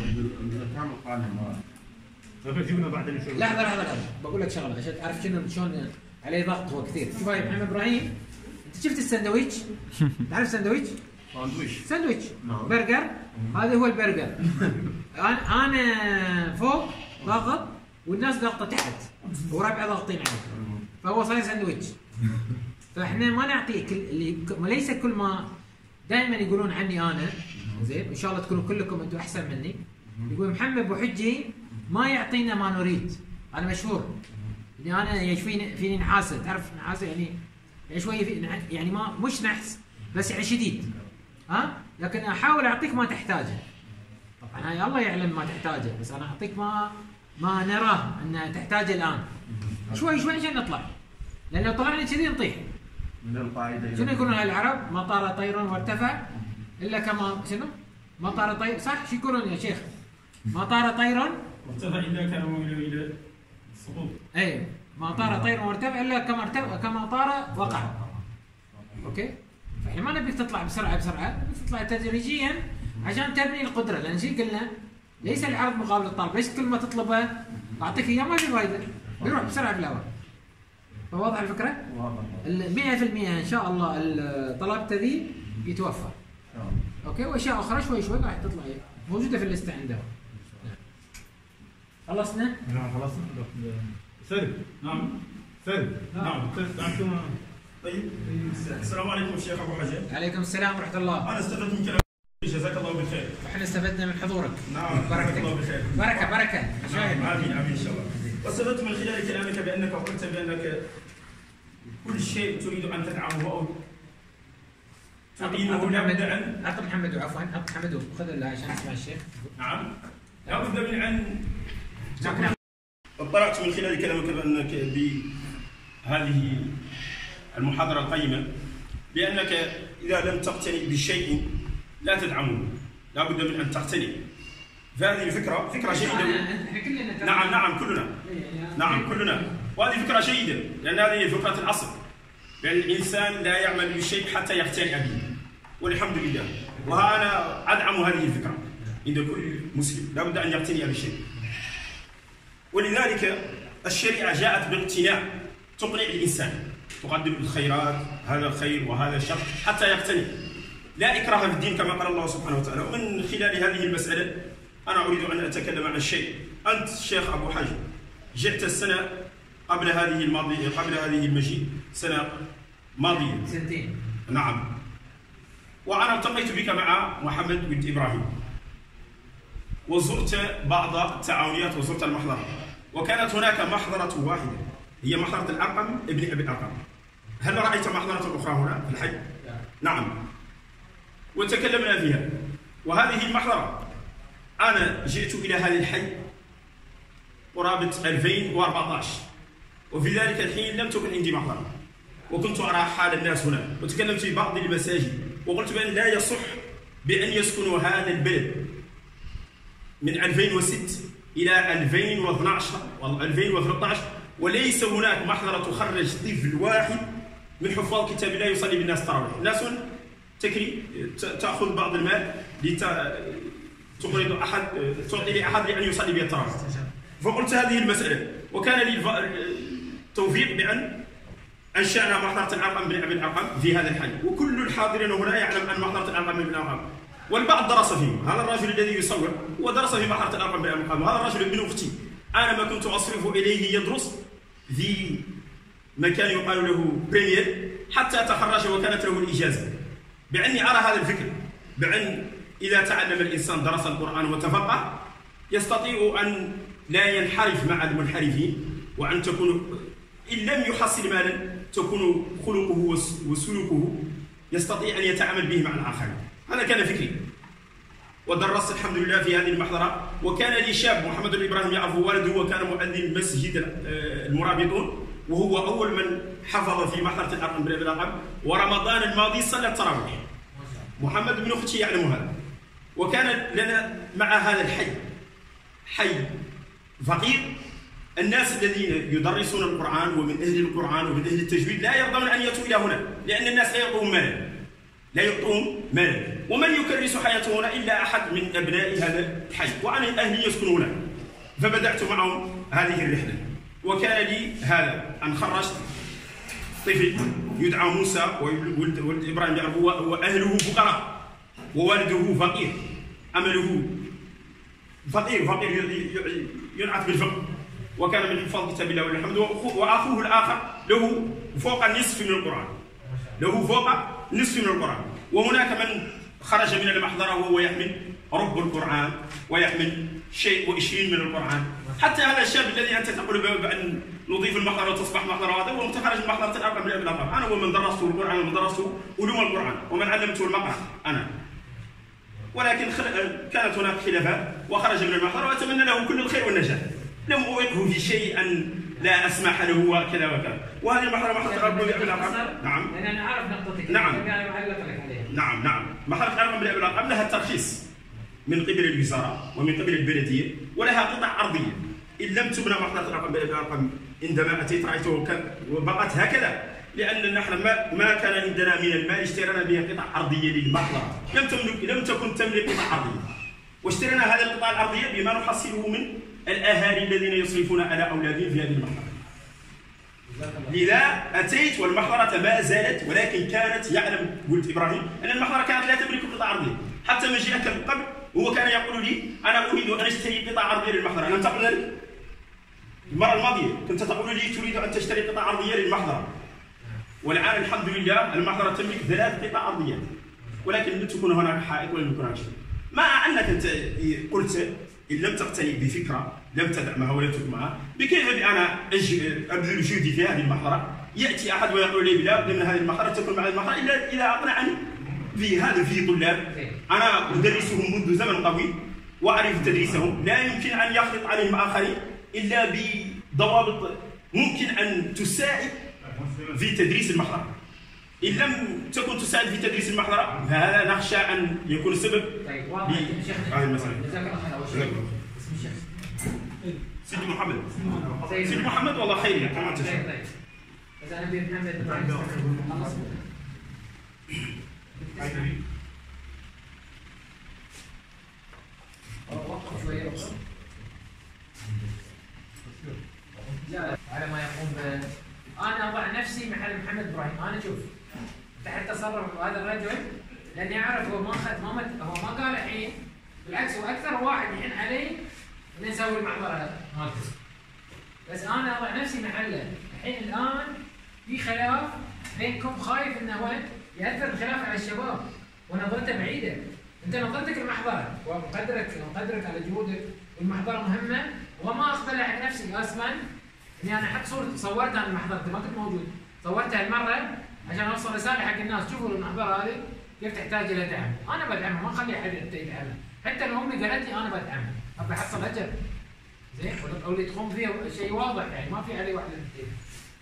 B: جبنا بعدين نشوف.
A: لحظه لحظه لحظه بقول لك شغله عشان تعرف شنو شلون عليه ضغط هو كثير. شوف هاي محمد ابراهيم، انت شفت الساندويتش؟ تعرف الساندويتش؟
E: ساندويتش
A: ساندويتش برجر. هذا هو البرجر. انا انا فوق ضاغط والناس ضاغطه تحت وربعه ضاغطين عليه، فهو صاير ساندويتش. فاحنا ما نعطي كل اللي ليس كل ما دائما يقولون عني انا زين، ان شاء الله تكونوا كلكم انتم احسن مني. يقول محمد ابو حجي ما يعطينا ما نريد. انا مشهور اني انا يشفيني فيني نحاسه، تعرف نحاسه يعني يعني شويه في يعني ما مش نحس بس يعني شديد ها، لكن احاول اعطيك ما تحتاجه. طبعا هاي الله يعلم ما تحتاجه، بس انا اعطيك ما ما نراه ان تحتاجه الان شوي شوي عشان نطلع، لان لو طلعنا كذي نطيح.
E: من القاعده
A: شنو يقولون هاي العرب؟ ما طار طير وارتفع الا كما شنو؟ ما طار طير صح؟ شو يقولون يا شيخ؟ ما طار طير
J: وارتفع الا كان الى السقوط.
A: اي ما طار طير وارتفع الا كما ارتفع كما طار وقع. اوكي؟ فاحنا ما نبيك تطلع بسرعه بسرعه، نبيك تطلع تدريجيا عشان تبني القدره، لان شي قلنا ليس العرض مقابل الطلب، ليش كل ما تطلبه اعطيك اياه ما في فايده، بيروح بسرعه بالهواء. فواضح الفكره؟ واضح. مئة بالمئة ان شاء الله طلبته ذي يتوفر. اوكي، واشياء اخرى شوي شوي راح تطلع موجوده في الليسته عندهم. خلصنا؟
B: نعم خلصنا. سلم.
J: نعم
B: سلم.
J: نعم.
B: انتم
J: طيب السلام عليكم الشيخ ابو حجر.
A: عليكم السلام ورحمه الله.
J: انا استفدت من كلام جزاك الله بالخير.
A: احنا استفدنا من حضورك.
J: نعم
A: بركة
J: الله بالخير.
A: بركه بركه.
J: نعم امين امين ان شاء الله. واستفدت من خلال كلامك بانك قلت بانك كل شيء تريد ان تدعمه او تقيمه لابد ان
A: عط محمد عفوا عط محمد خذ عشان نسمع الشيخ.
J: نعم لابد من ان اطلعت من خلال كلامك بانك بهذه المحاضره القيمه بانك اذا لم تقتني بشيء لا تدعمه، لابد من ان تقتني. فهذه الفكره فكره جيده. نعم نعم كلنا نعم كلنا، وهذه فكره جيده لان هذه فكره العصر، لان الانسان لا يعمل بشيء حتى يقتنع به، والحمد لله. وانا ادعم هذه الفكره عند كل مسلم، لابد ان يقتنع بشيء. ولذلك الشريعه جاءت باقتناع، تقنع الانسان، تقدم الخيرات، هذا الخير وهذا الشر حتى يقتنع. لا اكراه في الدين كما قال الله سبحانه وتعالى. ومن خلال هذه المساله انا اريد ان اتكلم عن الشيء. انت الشيخ ابو حجر جئت السنه قبل هذه الماضيه قبل هذه المجيء سنه ماضيه
A: سنتين.
J: نعم. وانا التقيت بك مع محمد بن ابراهيم وزرت بعض التعاونيات وزرت المحضره، وكانت هناك محضره واحده هي محضره الارقم ابن ابي الارقم. هل رايت محضره اخرى هنا في الحي؟ نعم. وتكلمنا فيها. وهذه المحضره انا جئت الى هذا الحي قرابه ألفين وأربعة عشر، وفي ذلك الحين لم تكن عندي محضره، وكنت ارى حال الناس هنا، وتكلمت في بعض المساجد وقلت بان لا يصح بان يسكنوا هذا البلد من ألفين وستة الى ألفين واثني عشر ألفين وثلاثة عشر وليس هناك محضره تخرج طفل واحد من حفاظ كتاب الله يصلي بالناس التراويح. ناس تكري تاخذ بعض المال لتقرض احد تعطي لاحد لان يصلي به التراويح. فقلت هذه المساله، وكان لي التوفيق بان انشانا محضره الارقم بن ابي الارقم في هذا الحي، وكل الحاضرين هنا يعلم ان محضره الارقم بن الارقم، والبعض درس فيه. هذا الرجل الذي يصور هو درس في محضره الارقم بن ابي الارقم، وهذا الرجل ابن اختي انا ما كنت اصرف اليه يدرس في مكان يقال له بريمير حتى تخرج وكانت له الاجازه، باني ارى هذا الفكر بان اذا تعلم الانسان درس القران وتفقه يستطيع ان لا ينحرف مع المنحرفين، وان تكون ان لم يحصل مالا تكون خلقه وسلوكه يستطيع ان يتعامل به مع الاخرين. هذا كان فكري، ودرست الحمد لله في هذه المحضره. وكان لي شاب محمد بن ابراهيم يعرفه والده، وكان مؤذن مسجد المرابطون،
K: وهو اول من حفظ في محضره الارقم بن ابي الارقم، ورمضان الماضي صلى التراويح. محمد بن اختي يعلم هذا. وكان لنا مع هذا الحي حي فقير، الناس الذين يدرسون القرآن ومن أهل القرآن ومن أهل التجويد لا يرضون أن يأتوا إلى هنا، لأن الناس لا يعطون مالا، لا يعطون مالا، ومن يكرس حياته هنا إلا أحد من أبناء هذا الحي، وأنا أهلي يسكنون هنا، فبدأت معهم هذه الرحلة. وكان لي هذا أن خرجت طفل يدعى موسى، وولد ولد إبراهيم يعقوب، وأهله فقراء ووالده فقير، أمله فقير فقير ينعت بالفقر، وكان من حفاظ كتاب الله والحمد. واخوه الاخر له فوق النصف من القران، له فوق نصف من القران. وهناك من خرج من المحضره وهو يحمل رب القران ويحمل شيء وعشرين من القران. حتى هذا الشاب الذي انت تقول بان نضيف المحضره وتصبح محضره، هذا هو متخرج من محضره الارقم من ابي الارقم. انا هو من درسته القران ومن درسته علوم القران ومن علمته المقرأ انا. ولكن كانت هناك خلافات وخرج من المحضره، واتمنى له كل الخير والنجاح. لم أوقه في شيء أن لا أسمح له وكذا وكذا. وهذه المحضرة محضرة الأرقم بأبي الأرقم. نعم.
A: لأن أنا أعرف نقطتك.
K: نعم.
A: عليها.
K: نعم نعم. محضرة الأرقم بأبي الأرقم لها ترخيص من قبل الوزارة ومن قبل البلدية، ولها قطع أرضية. إن لم تبنى محضرة الأرقم بأبي الأرقم عندما أتيت رأيته وبقت هكذا، لأن نحن ما ما كان عندنا من المال اشترينا به قطع أرضية للمحضرة. لم تملك لم تكن تملك قطع أرضية. واشترينا هذه القطع الأرضية بما نحصله من الأهالي الذين يصرفون على أولادهم في هذه المحضرة. لذا أتيت والمحضرة ما زالت، ولكن كانت يعلم ولد إبراهيم أن المحضرة كانت لا تملك قطع أرضية. حتى مجيئك من قبل هو كان يقول لي أنا أريد أن أشتري قطع أرضية للمحضرة. ألم تقل لي؟ المرة الماضية كنت تقول لي تريد أن تشتري قطع أرضية للمحضرة. والآن الحمد لله المحضرة تملك ثلاث قطع أرضيات، ولكن لم تكن هناك حائط ولم يكن هناك شيء. مع أنك أنت قلت إن لم تقتني بفكرة لم تدعمها ولم تدعمها، بكيف أنا أبذل جهدي في هذه المحضرة؟ يأتي أحد ويقول لي لا بد من هذه المحضرة تكون مع المحضرة إلا إذا أقنعني بهذا. في طلاب أنا أدرسهم منذ زمن طويل وأعرف تدريسهم، لا يمكن أن يخلط عليهم آخرين إلا بضوابط ممكن أن تساعد في تدريس المحضرة. إن لم تكن تساعد في تدريس المحضرة فهذا نخشى أن يكون السبب في هذه المسألة.
A: جزاك الله خير. اسم الشيخ
K: سيدي محمد. سيدي محمد والله خير كما تشاء.
A: طيب طيب. بس أنا أبي محمد خلاص. وقف شوية وقف. لا على ما يقوم ب أنا أضع نفسي محل محمد إبراهيم. أنا شوف تحت تصرف هذا الرجل، لأني أعرف هو ما خد ما مت هو ما قال الحين، بالعكس هو أكثر واحد يحن علي إن نسوي المحضرة مالته. بس أنا أضع نفسي محله. الحين الآن في خلاف بينكم، خايف إنه هو يأثر الخلاف على الشباب ونظرته بعيدة. أنت نظرتك المحضرة ومقدرك مقدرك على جهودك والمحضرة مهمة، وما أقبل على نفسي أصلاً إني أنا أحط صورتي صورتها عن المحضرة، ما كنت موجود، صورتها المرة عشان أوصل رسالة حق الناس شوفوا المحضرة هذه كيف تحتاج إلى دعم. أنا بدعمها، ما أخلي أحد يدعمها، حتى لو أمي قالت لي أنا بدعمها، أبي أحصل أجر. زين؟ أو اللي تقوم فيه شيء واضح يعني ما في عليه واحد الاثنين.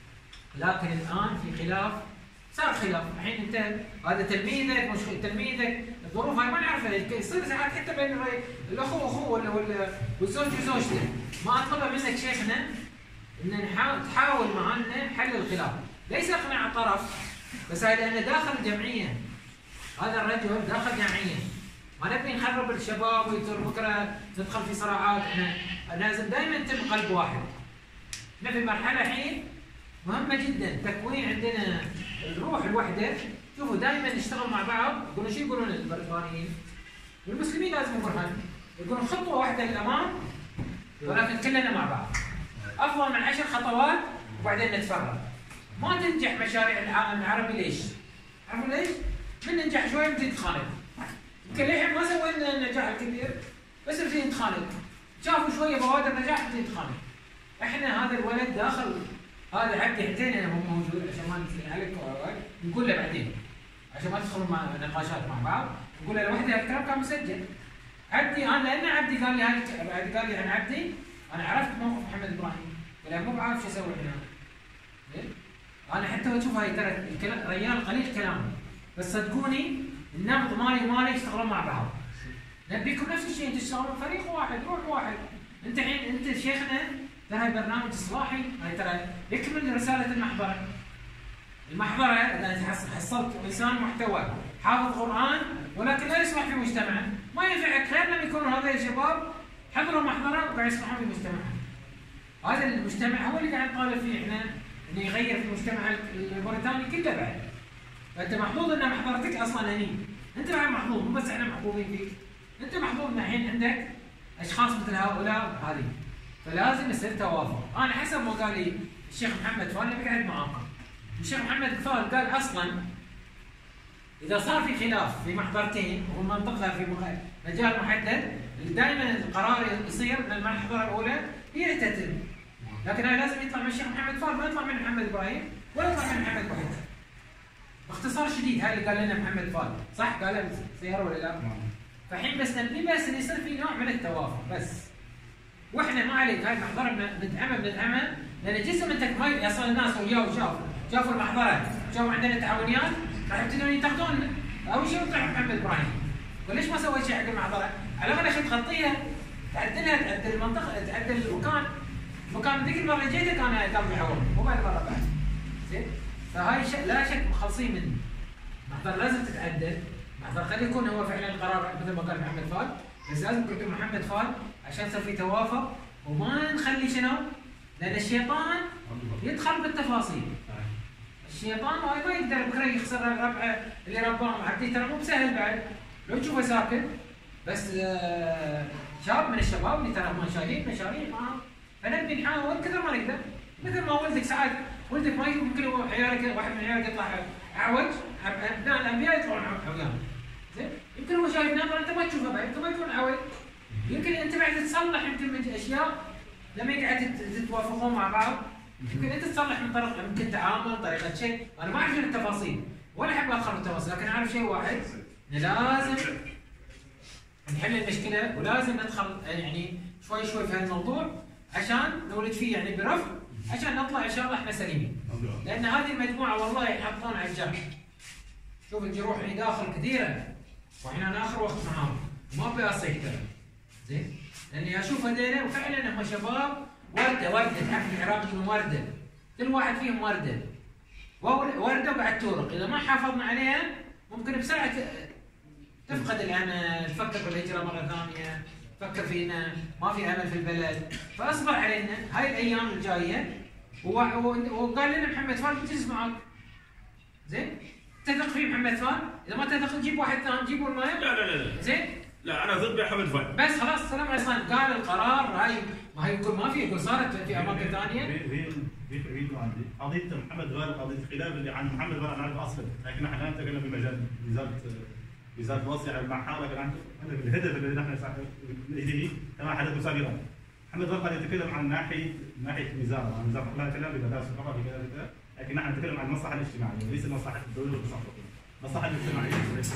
A: لكن الآن في خلاف، صار خلاف، الحين أنت هذا تلميذك مش تلميذك، الظروف هاي ما نعرفها، يصير ساعات حتى بين الأخو وأخوه ولا ولا والزوج وزوجته. ما أطلب منك شيخنا إن نحاول تحاول معنا حل الخلاف، ليس إقناع طرف، بس هذا أنا داخل جمعية، هذا الرجل داخل جمعية، ما نبي نخرب الشباب ويصير بكرة ندخل في صراعات، احنا لازم دائما نتم قلب واحد. احنا في مرحلة الحين مهمة جدا، تكوين عندنا الروح الوحدة، شوفوا دائما نشتغل مع بعض، يقولون شو يقولون البريطانيين؟ والمسلمين لازم يقولون يقولون خطوة واحدة للأمام ولكن كلنا مع بعض. أفضل من عشر خطوات وبعدين نتفرق. ما تنجح مشاريع العالم العربي ليش؟ عارفوا ليش؟ من ننجح شوي بدي نتخانق. يمكن للحين ما سوينا النجاح الكبير بس بدي نتخانق. شافوا شوية بوادر نجاح بدي نتخانق. احنا هذا الولد داخل هذا عبدي حتين انا مو موجود عشان ما نسال عليك نقول له بعدين عشان ما تدخلوا مع نقاشات مع بعض، نقول له لوحده الكلام كان مسجل. عبدي انا لان عبدي قال لي هاي قال لي عن عبدي انا عرفت موقف محمد ابراهيم، قال مو بعارف شو اسوي هنا. انا حتى اشوف هاي ترى الكلام ريال قليل كلام، بس صدقوني النبض مالي ومالي يشتغلون مع بعض. نبيكم نفس الشيء، انتم تشتغلون فريق واحد، روح واحد. انت الحين انت شيخنا ترى هاي برنامج اصلاحي، هاي ترى يكمل رساله المحضره. المحضره اذا حصلت انسان محتوى حافظ قران ولكن لا يصلح في مجتمعه، ما ينفعك غير لما يكونوا هذول الشباب حضروا محضره وقاعد يصلحون في مجتمعهم. هذا المجتمع هو اللي قاعد نطالب فيه احنا انه يغير في المجتمع الموريتاني كله بعد. فانت محظوظ ان محضرتك اصلا هني، انت بعد محظوظ، مو بس احنا محظوظين فيك، انت محظوظ ان الحين عندك اشخاص مثل هؤلاء هذه، فلازم يصير توافق. انا حسب ما قال لي الشيخ محمد فال اللي بقعد معاكم. الشيخ محمد فال قال اصلا اذا صار في خلاف في محضرتين ومنطقه في مجال محدد، دائما القرار يصير ان المحضره الاولى هي تتم. لكن هاي لازم يطلع من الشيخ محمد فال، ما يطلع من محمد ابراهيم ولا يطلع من محمد وحيد. باختصار شديد هاي اللي قال لنا محمد فال، صح؟ قالها سياره ولا لا؟ فالحين بس نبي بس ان يصير في نوع من التوافق بس. واحنا ما عليك هاي المحضره ندعمها بندعمها لان جزء من تكميل يصل الناس وياه وشافوا شافوا المحضره، شافوا عندنا تعاونيات راح يبتدون ينتقدون. اول شيء يطلع محمد ابراهيم، وليش ما سويت شيء حق المحضره؟ على الاقل عشان تغطيها، تعدلها، تعدل المنطقه، تعدل المكان. المكان ذيك المره اللي جيتك انا كان معول، مو بعد مره بعد. زين؟ فهاي شيء لا شك مخلصين منه. المحضر لازم تتعدل، المحضر قد يكون هو فعلا القرار مثل ما قال محمد فال، بس لازم يكون محمد فال عشان يصير في توافق وما نخلي شنو؟ لان الشيطان يدخل بالتفاصيل. الشيطان ما يقدر بكره يخسر الربع اللي رباه عبدي، ترى مو بسهل بعد. لو تشوفه ساكت بس شاب من الشباب اللي ترى هم شايلين مشاريع معاه، فنبي نحاول كثر ما نقدر. مثل ما ولدك ساعات ولدك ما يمكن عيالك واحد من عيالك يطلع اعوج، ابناء الانبياء يطلعون عميان. زين؟ يمكن هو شايف نظره انت ما تشوفه بعد، انت ما يكون عوج. يمكن انت بعد تصلح يمكن من اشياء لما يقعد تتوافقون مع بعض، يمكن انت تصلح من طريقه يمكن تعامل، طريقه شيء، انا ما اعرف التفاصيل ولا احب ادخل التفاصيل، لكن اعرف شيء واحد ان لازم نحل المشكله ولازم ندخل يعني شوي شوي في هالموضوع عشان نولد فيه يعني برفق، عشان نطلع ان شاء الله احنا سليمين. لان هذه المجموعه والله يحطون على الجرح. شوف الجروح اللي داخل كثيره واحنا ناخر وقت معاهم ما ابي اصيح ترى. زين؟ لاني اشوف هذول وفعلا هم شباب ورده ورده، تعرف العراق من ورده، كل واحد فيهم ورده. ورده وقاعد تورق، اذا ما حافظنا عليها ممكن بسرعه تفقد الامل، تفكر بالهجره مره ثانيه، تفكر فينا، ما في امل في البلد، فاصبر علينا هاي الايام الجايه. وقال لنا محمد فال بجلس معك. زين؟ تثق في محمد فال؟ اذا ما تثق جيب واحد ثاني، جيبوا المايه.
K: لا لا لا
A: زين؟
K: لا انا ضد محمد فال.
A: بس خلاص السلام عليكم. قال القرار هاي ما هي يقول ما في، يقول صارت في اماكن ثانيه.
B: في في في عندي قضيه محمد فال، قضيه الخلاف اللي عن محمد فال انا اعرف اصلا، لكن احنا الان انتقلنا في مجال وزاره وزاره الوصيه مع حاله عن الهدف الذي نحن نسعى اليه كما حدث سابقا. محمد فال قد يتكلم عن ناحيه ناحيه وزاره، عن وزاره لا كلام بمدارس الثقافه في كذا، لكن نحن نتكلم عن المصلحه الاجتماعيه وليس مصلحه الدوله والاقتصاد. المصلحه الاجتماعيه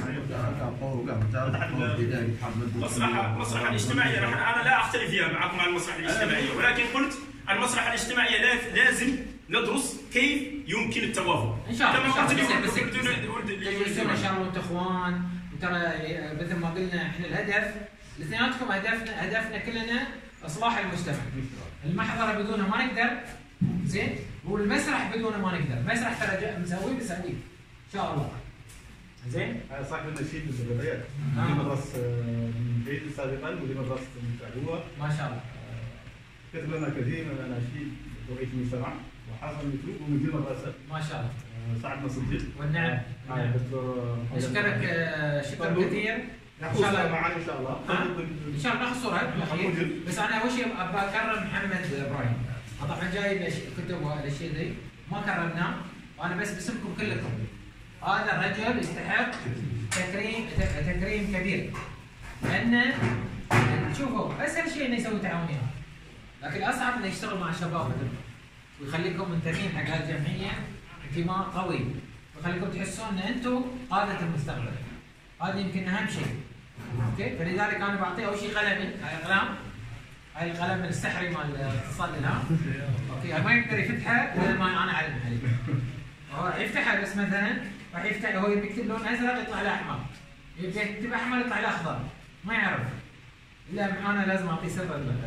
K: المصلحه المصلحه الاجتماعيه انا لا اختلف فيها معكم عن المصلحه الاجتماعيه، ولكن قلت المصلحه الاجتماعيه لازم ندرس كيف يمكن التوافق.
A: ان شاء الله ان شاء الله تجلسون ان شاء الله وانتم اخوان، وترى مثل ما قلنا احنا الهدف الاثنيناتكم هدفنا هدفنا كلنا اصلاح المجتمع. المحضره بدونها ما نقدر، زين؟ والمسرح بدونه ما نقدر، المسرح ترى مسويه بنسويه ان شاء الله. زين؟
B: هذا صاحب النشيد من البدايات. مدير مدرسه البيت سابقا، مدير مدرسه المتعلوه.
A: ما شاء الله.
B: كتب لنا كثير من الاناشيد توقيت المجتمع وحصل مكتوب ومدير مدرسه.
A: ما شاء الله.
B: سعد نصر الدين.
A: والنعم.
B: نعم دكتور.
A: نشكرك شكرا كثير.
B: ان شاء الله معنا ان شاء الله.
A: ان شاء الله ناخذ صوره بس انا اول شيء ابغى اكرم محمد ابراهيم. طبعا جاي كتب والاشياء ذي ما كرمناه، وانا بس باسمكم كلكم. هذا الرجل يستحق تكريم تكريم كبير، لانه شوفوا اسهل شيء انه يسوي تعاونيات، لكن الاصعب انه يشتغل مع الشباب مثلكم ويخليكم منتمين حق هالجمعيه انتماء قوي، ويخليكم تحسون ان انتم قاده المستقبل. هذا يمكن اهم شيء. اوكي؟ فلذلك انا بعطيه اول شيء قلمي، هاي اقلام هاي القلم السحري مال اتصال الالهام. اوكي ما يقدر يفتحه الا ما انا اعلم عليه. هو يفتحها بس مثلا راح يفتح هو يبي يكتب لون ازرق يطلع له احمر. يبي يكتب احمر يطلع له اخضر. ما يعرف. الا انا لازم اعطيه سر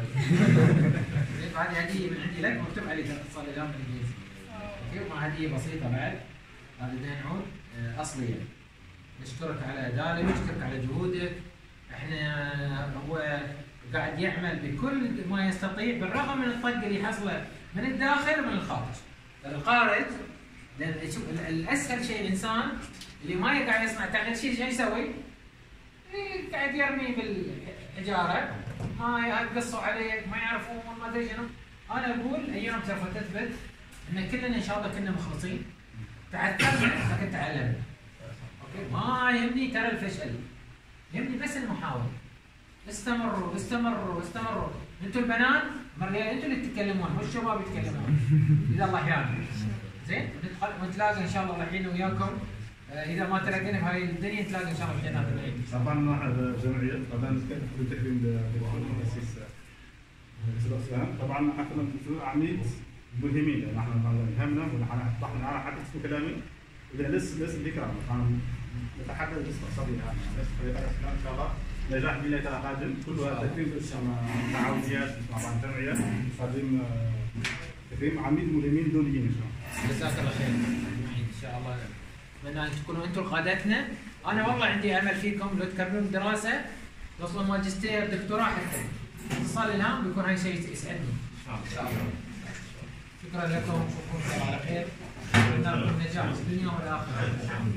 A: هذه هديه من عندي لك مكتوب عليه اتصال الالهام بالانجليزي. اوكي مع هديه بسيطه بعد. هذا دينعود اصليه. نشكرك على ادائك، نشكرك على جهودك. احنا هو قاعد يعمل بكل ما يستطيع بالرغم من الطق اللي حصله من الداخل ومن الخارج. الخارج لان شوف الاسهل شيء الانسان اللي ما قاعد يصنع تغيير شيء شو يسوي؟ قاعد يرمي بالحجاره ما يقصوا عليك ما يعرفون ما ادري شنو. انا اقول ايام سوف تثبت ان كلنا ان شاء الله كنا مخلصين تعلمنا لكن تعلمنا. اوكي ما يهمني ترى الفشل يهمني بس المحاوله. استمروا استمروا استمروا. انتم البنات مرة انتم اللي تتكلمون مش الشباب يتكلمون اذا الله احيانا. زين ونتلاقى ان شاء الله الحين وياكم. اذا ما تلاقينا بهاي الدنيا نتلاقى ان شاء الله في جنات النعيم.
B: طبعا واحد جمعيه طبعا نتكلم في التكريم للمؤسس الاسلام. طبعا احنا مثل عميد ملهمين يعني احنا همنا ونحن طحنا على حد اسمه كلامي اذا لسه لسه ذكرى نتحدث باستقصائيه يعني ان شاء الله نجاح باذن الله قادم كلها تكريم تعاونيات مع بعض الجمعيه تقديم تكريم عميد ملهمين دوليين ان شاء الله.
A: جزاك الله خير ان شاء الله. اتمنى ان تكونوا انتم قادتنا. انا والله عندي امل فيكم لو تكملون دراسه توصلوا ماجستير دكتوراه حتى اتصال الهام بيكون هاي شيء يسعدني ان شاء الله. شكرا لكم واشوفكم على خير. اتمنى لكم النجاح في الدنيا والاخره.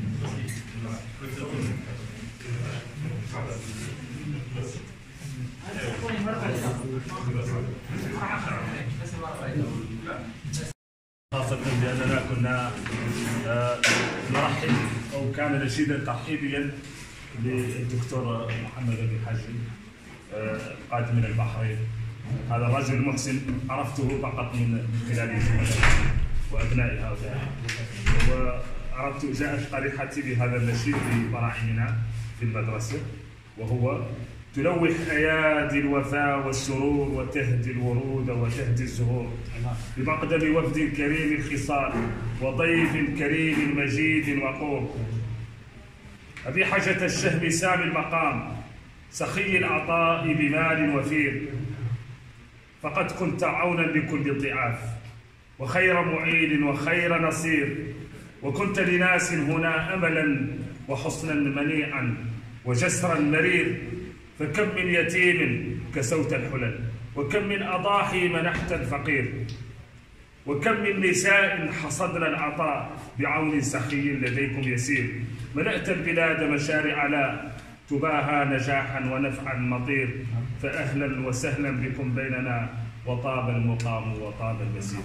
L: خاصة بأننا كنا نرحب أو كان نشيدا ترحيبيا بالدكتور محمد بن حجي قادم من البحرين. هذا الرجل المحسن عرفته فقط من خلال زملائه وأبناء هؤلاء. وعرفت جاءت قريحتي بهذا النشيد لبراعمنا في المدرسة وهو تلوح أيادي الوفاء والسرور وتهدي الورود وتهدي الزهور بمقدم وفد كريم الخصال وضيف كريم مجيد وقور. أبي حجة الشهم سامي المقام سخي العطاء بمال وفير فقد كنت عونا لكل ضعاف وخير معين وخير نصير وكنت لناس هنا أملا وحصنا منيعا وجسرا مرير فكم من يتيم كسوت الحلل وكم من أضاحي منحت الفقير وكم من نساء حصدن العطاء بعون سخي لديكم يسير. ملأت البلاد مشارع لا تباهى نجاحا ونفعا مطير فأهلا وسهلا بكم بيننا وطاب المقام وطاب المسير.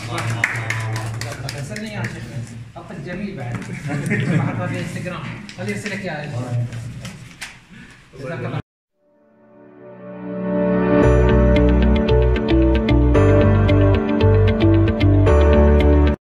A: ارسلني يا شيخ خطك جميل بعد. بحطها في انستغرام خليه يرسلك اياها. جزاك الله